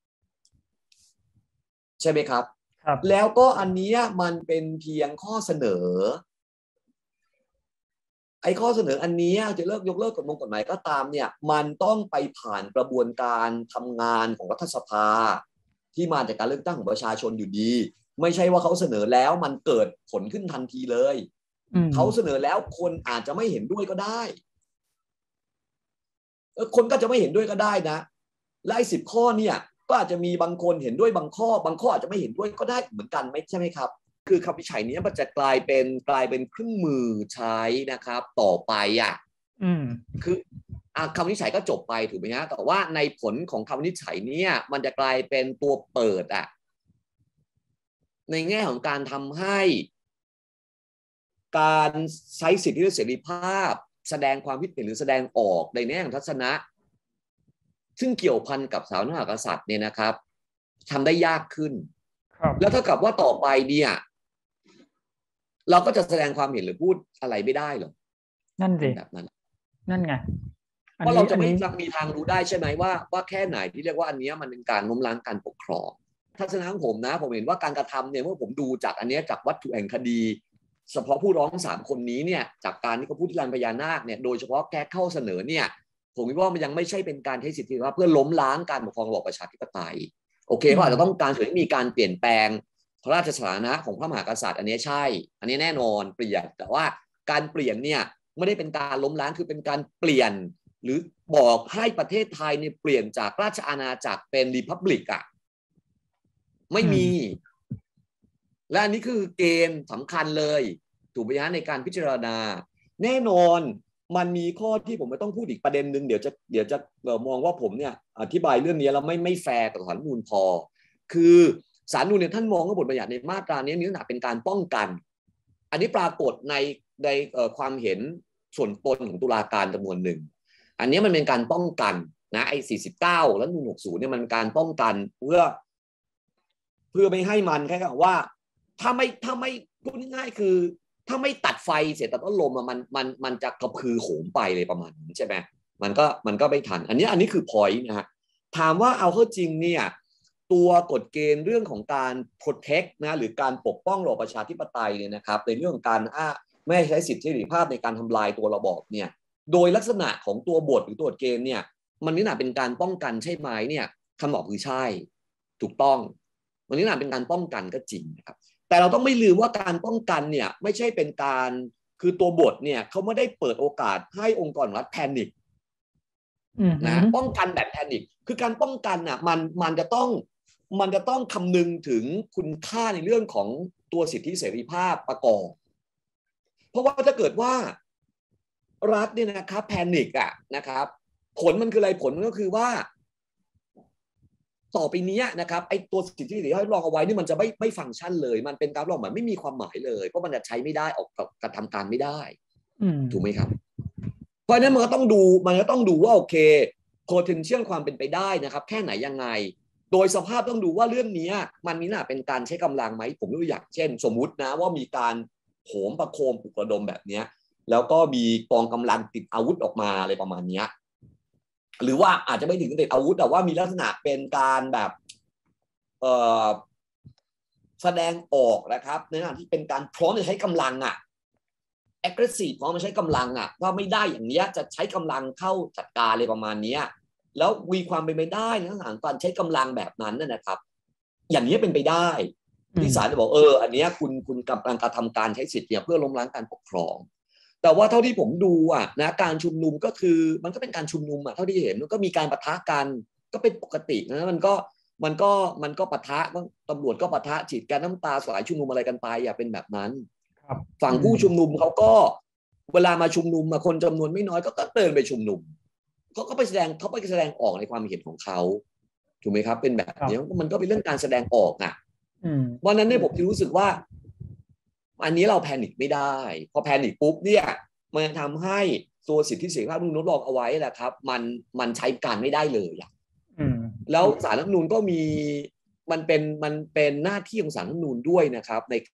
ใช่ไหมครับครับแล้วก็อันนี้มันเป็นเพียงข้อเสนอไอ้ข้อเสนออันนี้จะยกเลิกกฎหมายก็ตามเนี่ยมันต้องไปผ่านกระบวนการทำงานของรัฐสภาที่มาจากการเลือกตั้งของประชาชนอยู่ดีไม่ใช่ว่าเขาเสนอแล้วมันเกิดผลขึ้นทันทีเลยเขาเสนอแล้วคนอาจจะไม่เห็นด้วยก็ได้คนก็จะไม่เห็นด้วยก็ได้นะและไอ้10 ข้อเนี่ยก็อาจจะมีบางคนเห็นด้วยบางข้ออาจจะไม่เห็นด้วยก็ได้เหมือนกันไหมใช่ไหมครับคือคำวินิจฉัยนี้มันจะกลายเป็นเครื่องมือใช้นะครับต่อไปคือคำวินิจฉัยก็จบไปถูกไหมฮะแต่ว่าในผลของคำวินิจฉัยนี้มันจะกลายเป็นตัวเปิดในแง่ของการทำให้การใช้สิทธิเสรีภาพแสดงความคิดเห็นหรือแสดงออกในแง่ของทัศนะซึ่งเกี่ยวพันกับสถาบันพระมหากษัตริย์เนี่ยนะครับทำได้ยากขึ้นแล้วเท่ากับว่าต่อไปเนี่ยเราก็จะแสดงความเห็นหรือพูดอะไรไม่ได้หรอกนั่นสิแบบนั้นนั่นไงเพราะเราจะไม่มีทางรู้ได้ใช่ไหมว่าแค่ไหนที่เรียกว่าอันนี้มันเป็นการล้มล้างการปกครองทัศนะของผมนะผมเห็นว่าการกระทำเนี่ยเมื่อผมดูจากอันนี้จากวัตถุแห่งคดีเฉพาะผู้ร้อง3 คนนี้เนี่ยจากการที่เขาพูดที่ลานพญานาคเนี่ยโดยเฉพาะแก้เข้าเสนอเนี่ยผมคิดว่ามันยังไม่ใช่เป็นการใช้สิทธิว่าเพื่อล้มล้างการปกครองระบอบประชาธิปไตยโอเคเขาอาจจะต้องการให้มีการเปลี่ยนแปลงพระราชสถานะของพระมหากษัตริย์อันนี้ใช่อันนี้แน่นอนเปลี่ยนแต่ว่าการเปลี่ยนเนี่ยไม่ได้เป็นการล้มล้างคือเป็นการเปลี่ยนหรือบอกให้ประเทศไทยเนี่ยเปลี่ยนจากราชอาณาจักรเป็นรีพับลิกไม่มีและอันนี้คือเกณฑ์สำคัญเลยถูกไหมฮะในการพิจารณาแน่นอนมันมีข้อที่ผมไม่ต้องพูดอีกประเด็นหนึ่งเดี๋ยวจะมองว่าผมเนี่ยอธิบายเรื่องนี้แล้วไม่แฟร์กับศาลรัฐธรรมนูญพอคือศาลรัฐธรรมนูญเนี่ยท่านมองว่าบทบัญญัติในมาตรานี้มีลักษณะเป็นการป้องกันอันนี้ปรากฏในความเห็นส่วนตนของตุลาการจำนวนหนึ่งอันนี้มันเป็นการป้องกันนะไอ้49แล้ว160เนี่ยมันเป็นการป้องกันเพื่อไม่ให้มันแค่ว่าถ้าไม่พูดง่ายๆคือถ้าไม่ตัดไฟเสร็จแต่ต้นลมมันจะกระพือโหมไปเลยประมาณนี้ใช่ไหมมันก็ไม่ทันอันนี้คือ point นะฮะถามว่าเอาเข้าจริงเนี่ยตัวกฎเกณฑ์เรื่องของการ protect นะหรือการปกป้องระบอบประชาธิปไตยเนี่ยนะครับในเรื่องของการไม่ใช้สิทธิเสรีภาพในการทำลายตัวระบอบเนี่ยโดยลักษณะของตัวบทหรือตัวกฎเกณฑ์เนี่ยมันนี่น่าเป็นการป้องกันใช่ไหมเนี่ยคำตอบคือใช่ถูกต้องมันนี่น่าเป็นการป้องกันก็จริงนะครับแต่เราต้องไม่ลืมว่าการป้องกันเนี่ยไม่ใช่เป็นการคือตัวบทเนี่ยเขาไม่ได้เปิดโอกาสให้องค์กรรัฐแพนิคนะป้องกันแบบแพนิคคือการป้องกันน่ะมันจะต้องคำนึงถึงคุณค่าในเรื่องของตัวสิทธิเสรีภาพประกอบเพราะว่าถ้าเกิดว่ารัฐเนี่ยนะครับแพนิคนะครับผลมันคืออะไรผลมันก็คือว่าต่อไปนี้นะครับไอ้ตัวสิทธิที่ให้ลองเอาไว้นี่มันจะไม่ฟังก์ชันเลยมันเป็นการลองแบบไม่มีความหมายเลยเพราะมันจะใช้ไม่ได้ออกกระทำการไม่ได้ถูกไหมครับเพราะนั้นมันก็ต้องดูว่าโอเค potential ความเป็นไปได้นะครับแค่ไหนยังไงโดยสภาพต้องดูว่าเรื่องนี้มันมีหน้าเป็นการใช้กำลังไหมผมยกตัวอย่างเช่นสมมุตินะว่ามีการโหมประโคมปลุกระดมแบบนี้แล้วก็มีกองกำลังติดอาวุธออกมาอะไรประมาณนี้หรือว่าอาจจะไม่ถึงติดอาวุธแต่ว่ามีลักษณะเป็นการแบบแสดงออกนะครับในขณะที่เป็นการพร้อมจะใช้กำลังaggressive พร้อมจะใช้กำลังว่าไม่ได้อย่างนี้จะใช้กำลังเข้าจัดการอะไรประมาณนี้แล้วมีความเป็นไปได้ในลักษณะการใช้กำลังแบบนั้นนะครับอย่างนี้เป็นไปได้ที่ศาลจะบอกอันนี้คุณกำลังกระทำการใช้สิทธิ์เนี่ยเพื่อล้มล้างการปกครองแต่ว่าเท่าที่ผมดูนะการชุมนุมก็คือมันก็เป็นการชุมนุมเท่าที่เห็นมันก็มีการปะทะกันก็เป็นปกตินะมันก็ปะทะตำรวจก็ปะทะฉีดแก๊สน้ำตาสลายชุมนุมอะไรกันไปเป็นแบบนั้นครับฝั่งผู้ชุมนุมเขาก็เวลามาชุมนุมคนจำนวนไม่น้อยก็เดินไปชุมนุมเขาไปแสดงออกในความเห็นของเขาถูกไหมครับเป็นแบบนี้มันก็เป็นเรื่องการแสดงออกวันนั้นเนี่ยผมรู้สึกว่าอันนี้เราแพนิคไม่ได้พอแพนิคปุ๊บเนี่ยมันทำให้ตัวสิทธิเสรีภาพรัฐธรรมนูญรองเอาไว้แหละครับมันใช้การไม่ได้เลยแล้วศาลรัฐธรรมนูญก็มีมันเป็นหน้าที่ของศาลรัฐธรรมนูญด้วยนะครับใน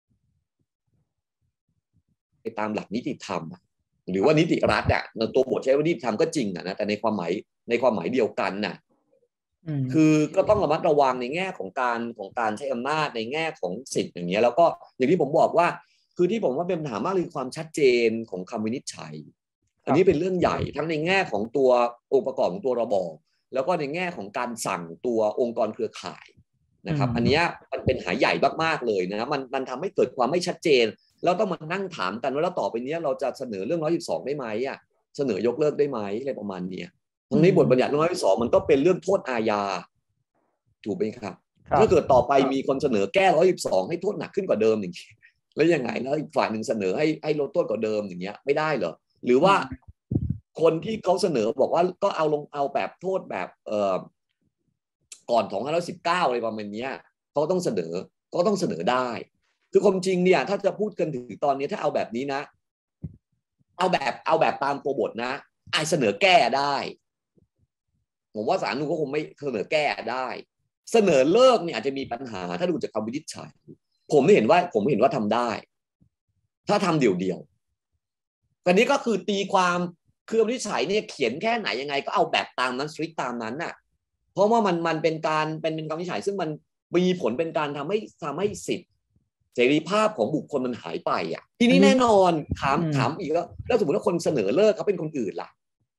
ตามหลักนิติธรรมหรือว่านิติรัฐตัวบทใช้ว่านิติธรรมก็จริงนะแต่ในความหมายเดียวกันคือก็ต้องระมัดระวังในแง่ของการใช้อำนาจในแง่ของสิทธิ์อย่างเงี้ยแล้วก็อย่างที่ผมบอกว่าคือที่ผมว่าเป็นปัญหามากคือความชัดเจนของคำวินิจฉัยอันนี้เป็นเรื่องใหญ่ทั้งในแง่ของตัวองค์ประกอบของตัวระบอบแล้วก็ในแง่ของการสั่งตัวองค์กรเครือข่ายนะครับอันนี้มันเป็นปัญหาใหญ่มากๆเลยนะมันทำให้เกิดความไม่ชัดเจนแล้วต้องมานั่งถามกันว่าแล้วต่อไปนี้เราจะเสนอเรื่อง112ได้ไหมเสนอยกเลิกได้ไหมอะไรประมาณนี้ทั้งนี้บทบัญญัติ112มันก็เป็นเรื่องโทษอาญาถูกไหมครับถ้าเกิดต่อไปมีคนเสนอแก้112ให้โทษหนักขึ้นกว่าเดิมอย่างนี้แล้วยังไงแล้วอีกฝ่ายหนึ่งเสนอให้ลดโทษกว่าเดิมอย่างเงี้ยไม่ได้เหรอหรือว่าคนที่เขาเสนอบอกว่าก็เอาแบบโทษแบบก่อน2519อะไรประมาณนี้เขาต้องเสนอได้คือความจริงเนี่ยถ้าจะพูดกันถึงตอนนี้ถ้าเอาแบบนี้นะเอาแบบตามตัวบทนะเสนอแก้ได้ผมว่าศาลรัฐธรรมนูญก็คงไม่เสนอแก้ได้เสนอเลิกเนี่ยอาจจะมีปัญหาถ้าดูจากคำวินิจฉัยผมเห็นว่าทำได้ถ้าทำเดี่ยวๆอันนี้ก็คือตีความคือวินิจฉัยเนี่ยเขียนแค่ไหนยังไงก็เอาแบบตามนั้นสตริกตามนั้นเพราะว่ามันเป็นการเป็นคำวินิจฉัยซึ่งมันมีผลเป็นการทำให้สิทธิเสรีภาพของบุคคลมันหายไปทีนี้แน่นอนถามอีกแล้วสมมติว่าคนเสนอเลิกเขาเป็นคนอื่นล่ะ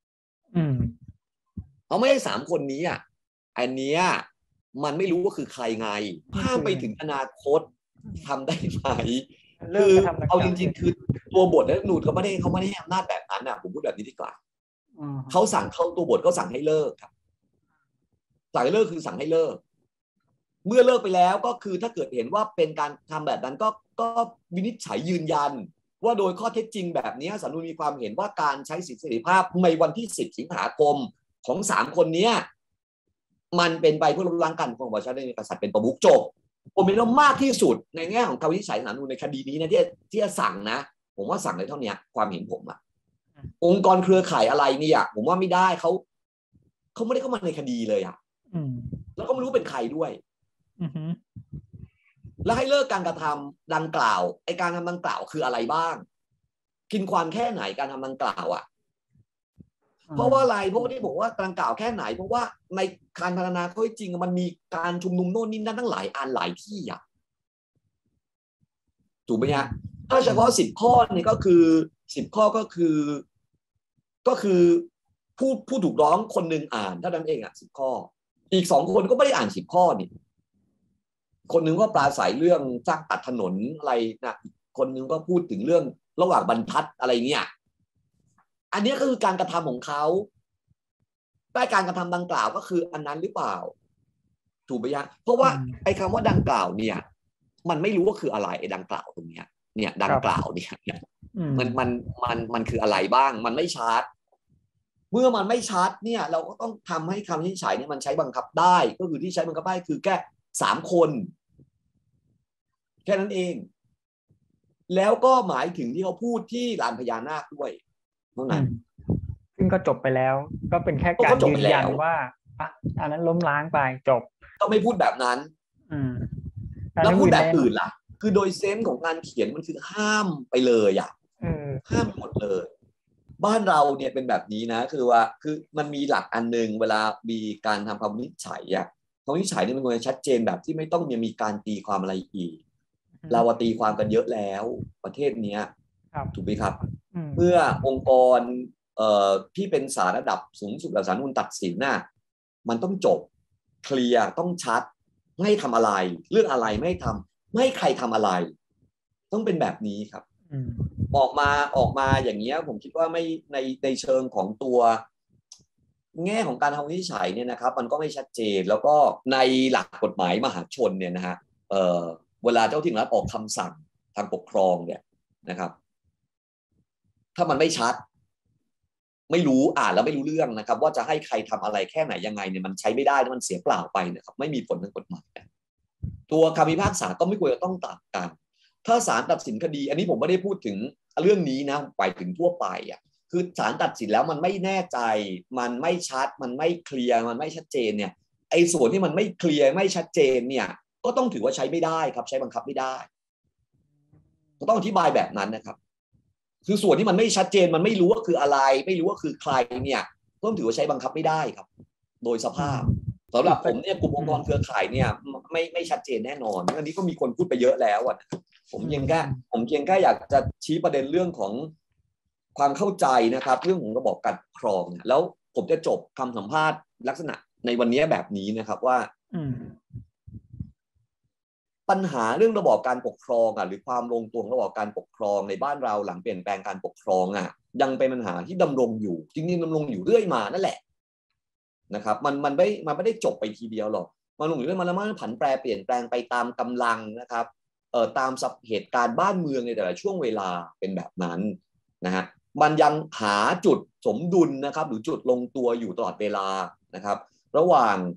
เขาไม่ได้3 คนนี้อันนี้มันไม่รู้ว่าคือใครไงข้ามไปถึงอนาคตทำได้ไหมคือเอาจริงๆคือตัวบทรัฐธรรมนูญเขาไม่ได้ให้อำนาจแบบนั้นผมพูดแบบนี้ดีกว่าเขาสั่งเข้าตัวบทก็สั่งให้เลิกครับสั่งให้เลิกคือสั่งให้เลิกเมื่อเลิกไปแล้วก็คือถ้าเกิดเห็นว่าเป็นการทำแบบนั้นก็วินิจฉัยยืนยันว่าโดยข้อเท็จจริงแบบนี้ศาลรัฐธรรมนูญมีความเห็นว่าการใช้สิทธิเสรีภาพในวันที่10 สิงหาคมของ3 คนนี้มันเป็นไปเพื่อล้มล้างการปกครองประชาธิปไตยกษัตริย์เป็นประมุขจบผมเห็นว่ามากที่สุดในแง่ของคำวินิจฉัยศาลรัฐธรรมนูญในคดีนี้นะที่จะสั่งนะผมว่าสั่งได้เท่านี้ความเห็นผมองค์กรเครือข่ายอะไรเนี่ยผมว่าไม่ได้เขาไม่ได้เข้ามาในคดีเลยแล้วก็ไม่รู้เป็นใครด้วยแล้วให้เลิกการกระทำดังกล่าวไอ้การทำดังกล่าวคืออะไรบ้างกินความแค่ไหนการทำดังกล่าวเพราะว่าอะไรเพราะว่าที่บอกว่าดังกล่าวแค่ไหนเพราะว่าในการพัฒนาข้อเท็จจริงมันมีการชุมนุมโน่นนี่นั่นตั้งหลายอันหลายที่ถูกไหมฮะถ้าเฉพาะ10 ข้อนี่ก็คือ10 ข้อก็คือผู้ถูกร้องคนหนึ่งอ่านเท่านั้นเอง10 ข้ออีก2 คนก็ไม่ได้อ่าน10 ข้อนี่คนนึงก็ปราศัยเรื่องสร้างตัดถนนอะไรนะคนนึงก็พูดถึงเรื่องระหว่างบรรทัดอะไรเงี้ยอันนี้ก็คือการกระทำของเขาได้การกระทำดังกล่าวก็คืออันนั้นหรือเปล่าถูกไหมฮะเพราะว่าไอ้คำว่าดังกล่าวเนี่ยมันไม่รู้ว่าคืออะไรไอ้ดังกล่าวตรงเนี้ยเนี่ยดังกล่าวเนี่ยมันคืออะไรบ้างมันไม่ชัดเมื่อมันไม่ชัดเนี่ยเราก็ต้องทำให้คำวินิจฉัยเนี่ยมันใช้บังคับได้ก็คือที่ใช้บังคับได้คือแค่3 คนแค่นั้นเองแล้วก็หมายถึงที่เขาพูดที่ลานพญานาคด้วยเท่านั้นซึ่งก็จบไปแล้วก็เป็นแค่การยืนยันว่าอันนั้นล้มล้างไปจบก็ไม่พูดแบบนั้นแล้วพูดแบบอื่นล่ะคือโดยเซนส์ของการเขียนมันคือห้ามไปเลยห้ามหมดเลยบ้านเราเนี่ยเป็นแบบนี้นะคือว่าคือมันมีหลักอันนึงเวลามีการทำคำวินิจฉัยคำวินิจฉัยนี่มันควรจะชัดเจนแบบที่ไม่ต้องมีการตีความอะไรอีกเราตีความกันเยอะแล้วประเทศนี้ถูกไหมครับเมื่อองค์กรที่เป็นศาลระดับสูงสุดศาลรัฐธรรมนูญตัดสินมันต้องจบเคลียร์ต้องชัดไม่ให้ทำอะไรเรื่องอะไรไม่ให้ทำไม่ให้ใครทำอะไรต้องเป็นแบบนี้ครับออกมาอย่างเงี้ยผมคิดว่าไม่ในเชิงของตัวแง่ของการทำวินิจฉัยเนี่ยนะครับมันก็ไม่ชัดเจนแล้วก็ในหลักกฎหมายมหาชนเนี่ยนะฮะเวลาเจ้าที่รัฐออกคำสั่งทางปกครองเนี่ยนะครับถ้ามันไม่ชัดไม่รู้อ่านแล้วไม่รู้เรื่องนะครับว่าจะให้ใครทำอะไรแค่ไหนยังไงเนี่ยมันใช้ไม่ได้มันเสียเปล่าไปนะครับไม่มีผลทางกฎหมายตัวคำพิพากษาก็ไม่ควรจะต้องต่างกันถ้าศาลตัดสินคดีอันนี้ผมไม่ได้พูดถึงเรื่องนี้นะไปถึงทั่วไปอ่ะคือศาลตัดสินแล้วมันไม่แน่ใจมันไม่ชัดมันไม่เคลียร์มันไม่ชัดเจนเนี่ยไอ้ส่วนที่มันไม่เคลียร์ไม่ชัดเจนเนี่ยก็ต้องถือว่าใช้ไม่ได้ครับใช้บังคับไม่ได้ก็ต้องอธิบายแบบนั้นนะครับคือส่วนที่มันไม่ชัดเจนมันไม่รู้ว่าคืออะไรไม่รู้ว่าคือใครเนี่ยต้องถือว่าใช้บังคับไม่ได้ครับโดยสภาพสำหรับผมเนี่ยกลุ่มองค์กรเครือข่ายเนี่ยไม่ชัดเจนแน่นอนอันนี้ก็มีคนพูดไปเยอะแล้วอ่ะผมเพียงแค่อยากจะชี้ประเด็นเรื่องของความเข้าใจนะครับเรื่องของระบบการปกครองแล้วผมจะจบคำสัมภาษณ์ลักษณะในวันนี้แบบนี้นะครับว่าปัญหาเรื่องระบอบการปกครองหรือความลงตัวของระบอบการปกครองในบ้านเราหลังเปลี่ยนแปลงการปกครองยังเป็นปัญหาที่ดำรงอยู่จริงๆดำรงอยู่เรื่อยมานั่นแหละนะครับมันไม่ได้จบไปทีเดียวหรอกมันลงอยู่เรื่อยมาแล้วมันผันแปรเปลี่ยนแปลงไปตามกำลังนะครับตามเหตุการณ์บ้านเมืองในแต่ละช่วงเวลาเป็นแบบนั้นนะฮะมันยังหาจุดสมดุลนะครับหรือจุดลงตัวอยู่ตลอดเวลานะครับระหว่าง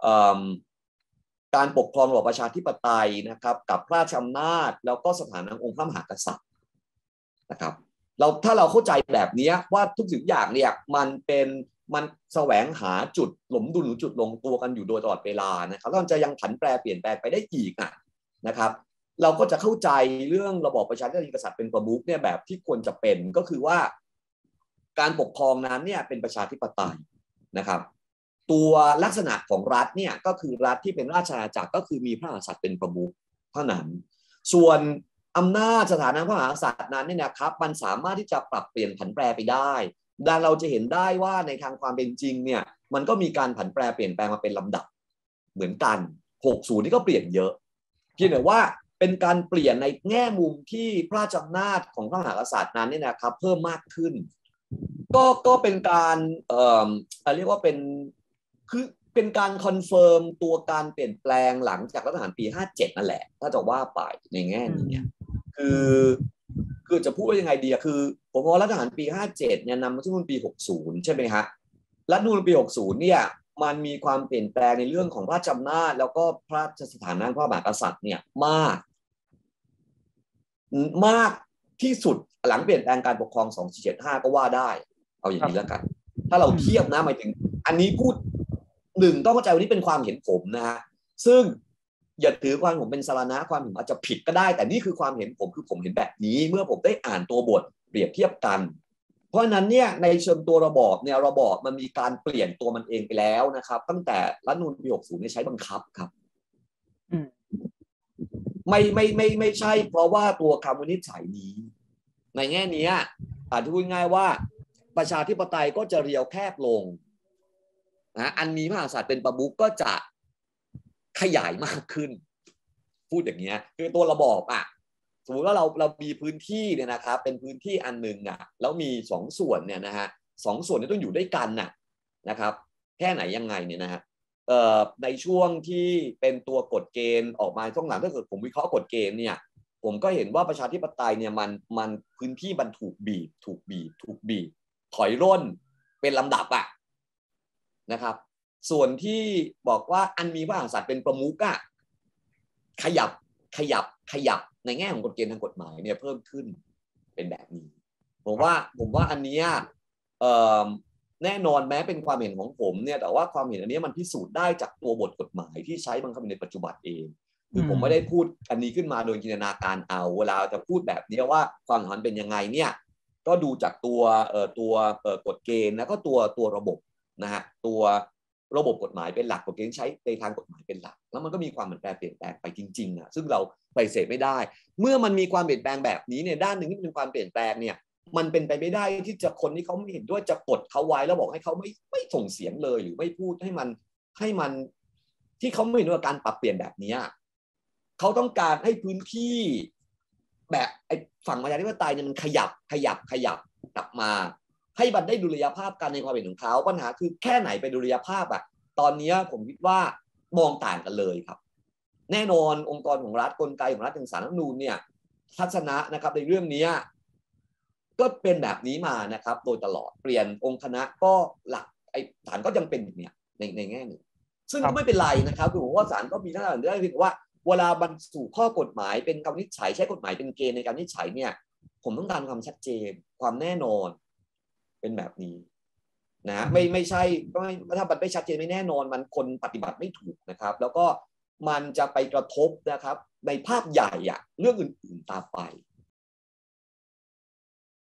การปกครองระบอบประชาธิปไตยนะครับกับพระราชอำนาจแล้วก็สถานะองค์พระมหากษัตริย์นะครับถ้าเราเข้าใจแบบนี้ว่าทุกสิ่งอย่างเนี่ยมันแสวงหาจุดหลมดุลหรือจุดลงตัวกันอยู่โดยตลอดเวลานะครับแล้วมันจะยังผันแปรเปลี่ยนแปลงไปได้อีกนะครับเราก็จะเข้าใจเรื่องระบอบประชาธิปไตยกษัตริย์เป็นประมุขเนี่ยแบบที่ควรจะเป็นก็คือว่าการปกครองนั้นเนี่ยเป็นประชาธิปไตยนะครับตัวลักษณะของรัฐเนี่ยก็คือรัฐที่เป็นราชอาณาจักรก็คือมีพระมหากษัตริย์เป็นประมุขเท่านั้นส่วนอำนาจสถานะพระมหากษัตริย์นั้นเนี่ยนะครับมันสามารถที่จะปรับเปลี่ยนผันแปรไปได้ดังเราจะเห็นได้ว่าในทางความเป็นจริงเนี่ยมันก็มีการผันแปรเปลี่ยนแปลงมาเป็นลำดับเหมือนกัน60นี่ก็เปลี่ยนเยอะเพียงแต่ว่าเป็นการเปลี่ยนในแง่มุมที่พระราชอำนาจของพระมหากษัตริย์นั้นเนี่ยนะครับเพิ่มมากขึ้นก็เป็นการเรียกว่าเป็นการคอนเฟิร์มตัวการเปลี่ยนแปลงหลังจากรัฐประหารปี57นั่นแหละถ้าจะว่าไปในแง่นี้คือจะพูดว่ายังไงดีคือผมว่ารัฐประหารปี57เนี่ยนำมาถึงปี60ใช่ไหมฮะรัฐธรรมนูญปี60เนี่ยมันมีความเปลี่ยนแปลงในเรื่องของพระราชอำนาจแล้วก็พระราชสถานะพระมหากษัตริย์เนี่ยมากที่สุดหลังเปลี่ยนแปลงการปกครอง2475ก็ว่าได้เอาอย่างนี้แล้วกันถ้าเราเทียบนะหมายถึงอันนี้พูดต้องเข้าใจว่านี่เป็นความเห็นผมนะฮะซึ่งอย่าถือความผมเป็นสารณะความเห็นอาจจะผิดก็ได้แต่นี่คือความเห็นผมคือผมเห็นแบบนี้เมื่อผมได้อ่านตัวบทเปรียบเทียบกันเพราะฉะนั้นเนี่ยในเชิงตัวระบอบเนี่ยระบอบมันมีการเปลี่ยนตัวมันเองไปแล้วนะครับตั้งแต่รัฐธรรมนูญปี60เนี่ยใช้บังคับครับไม่ใช่เพราะว่าตัวคำวินิจฉัยนี้ในแง่นี้อาจจะพูดง่ายว่าประชาธิปไตยก็จะเรียวแคบลงนะอันมีพระมหากษัตริย์เป็นประมุขก็จะขยายมากขึ้นพูดอย่างนี้คือตัวระบอบสมมติว่าเรามีพื้นที่เนี่ยนะครับเป็นพื้นที่อันหนึ่งแล้วมี2ส่วนเนี่ยนะฮะ2ส่วนนี้ต้องอยู่ด้วยกันนะครับแค่ไหนยังไงเนี่ยนะฮะในช่วงที่เป็นตัวกฎเกณฑ์ออกมาช่วงหลังถ้าเกิดผมวิเคราะห์กฎเกณฑ์เนี่ยผมก็เห็นว่าประชาธิปไตยเนี่ยมันพื้นที่มันถูกบีบถอยร่นเป็นลำดับนะครับส่วนที่บอกว่าอันมีพระมหากษัตริย์เป็นประมุขขยับในแง่ของกฎเกณฑ์ทางกฎหมายเนี่ยเพิ่มขึ้นเป็นแบบนี้ผมว่าอันนี้แน่นอนแม้เป็นความเห็นของผมเนี่ยแต่ว่าความเห็นอันนี้มันพิสูจน์ได้จากตัวบทกฎหมายที่ใช้บังคับในปัจจุบันเองคือผมไม่ได้พูดอันนี้ขึ้นมาโดยจินตนาการเอาเวลาจะพูดแบบนี้ว่าความสัมพันธ์เป็นยังไงเนี่ยก็ดูจากตัวกฎเกณฑ์แล้วก็ตัวระบบนะฮะตัวระบบกฎหมายเป็นหลักกฎเกณฑ์ใช้ในทางกฎหมายเป็นหลักแล้วมันก็มีความเปลี่ยนแปลงไปจริงๆซึ่งเราปฏิเสธไม่ได้เมื่อมันมีความเปลี่ยนแปลงแบบนี้เนี่ยด้านหนึ่งที่เป็นความเปลี่ยนแปลงเนี่ยมันเป็นไปไม่ได้ที่จะคนที่เขาไม่เห็นด้วยจะกดเขาไว้แล้วบอกให้เขาไม่ส่งเสียงเลยหรือไม่พูดให้มันที่เขาไม่เห็นด้วยการปรับเปลี่ยนแบบนี้เขาต้องการให้พื้นที่แบบไอ้ฝั่งประชาธิปไตยเนี่ยมันขยับกลับมาให้มันได้ดุลยภาพกันในความเห็นของเขาปัญหาคือแค่ไหนเป็นดุลยภาพตอนนี้ผมคิดว่ามองต่างกันเลยครับแน่นอนองค์กรของรัฐกลไกของรัฐทางศาลรัฐธรรมนูญเนี่ยทัศนะนะครับในเรื่องนี้ก็เป็นแบบนี้มานะครับโดยตลอดเปลี่ยนองค์คณะก็หลักไอ้ศาลก็ยังเป็นอย่างเนี้ยในแง่หนึ่งซึ่งก็ไม่เป็นไรนะครับคือผมว่าศาลก็มีหน้าที่ได้คือว่าเวลาบรรสู่ข้อกฎหมายเป็นคำวินิจฉัยใช้กฎหมายเป็นเกณฑ์ในการวินิจฉัยเนี่ยผมต้องการความชัดเจนความแน่นอนเป็นแบบนี้นะไม่ใช่ถ้ามันไม่ชัดเจนไม่แน่นอนมันคนปฏิบัติไม่ถูกนะครับแล้วก็มันจะไปกระทบนะครับในภาพใหญ่อะเรื่องอื่นๆตามไป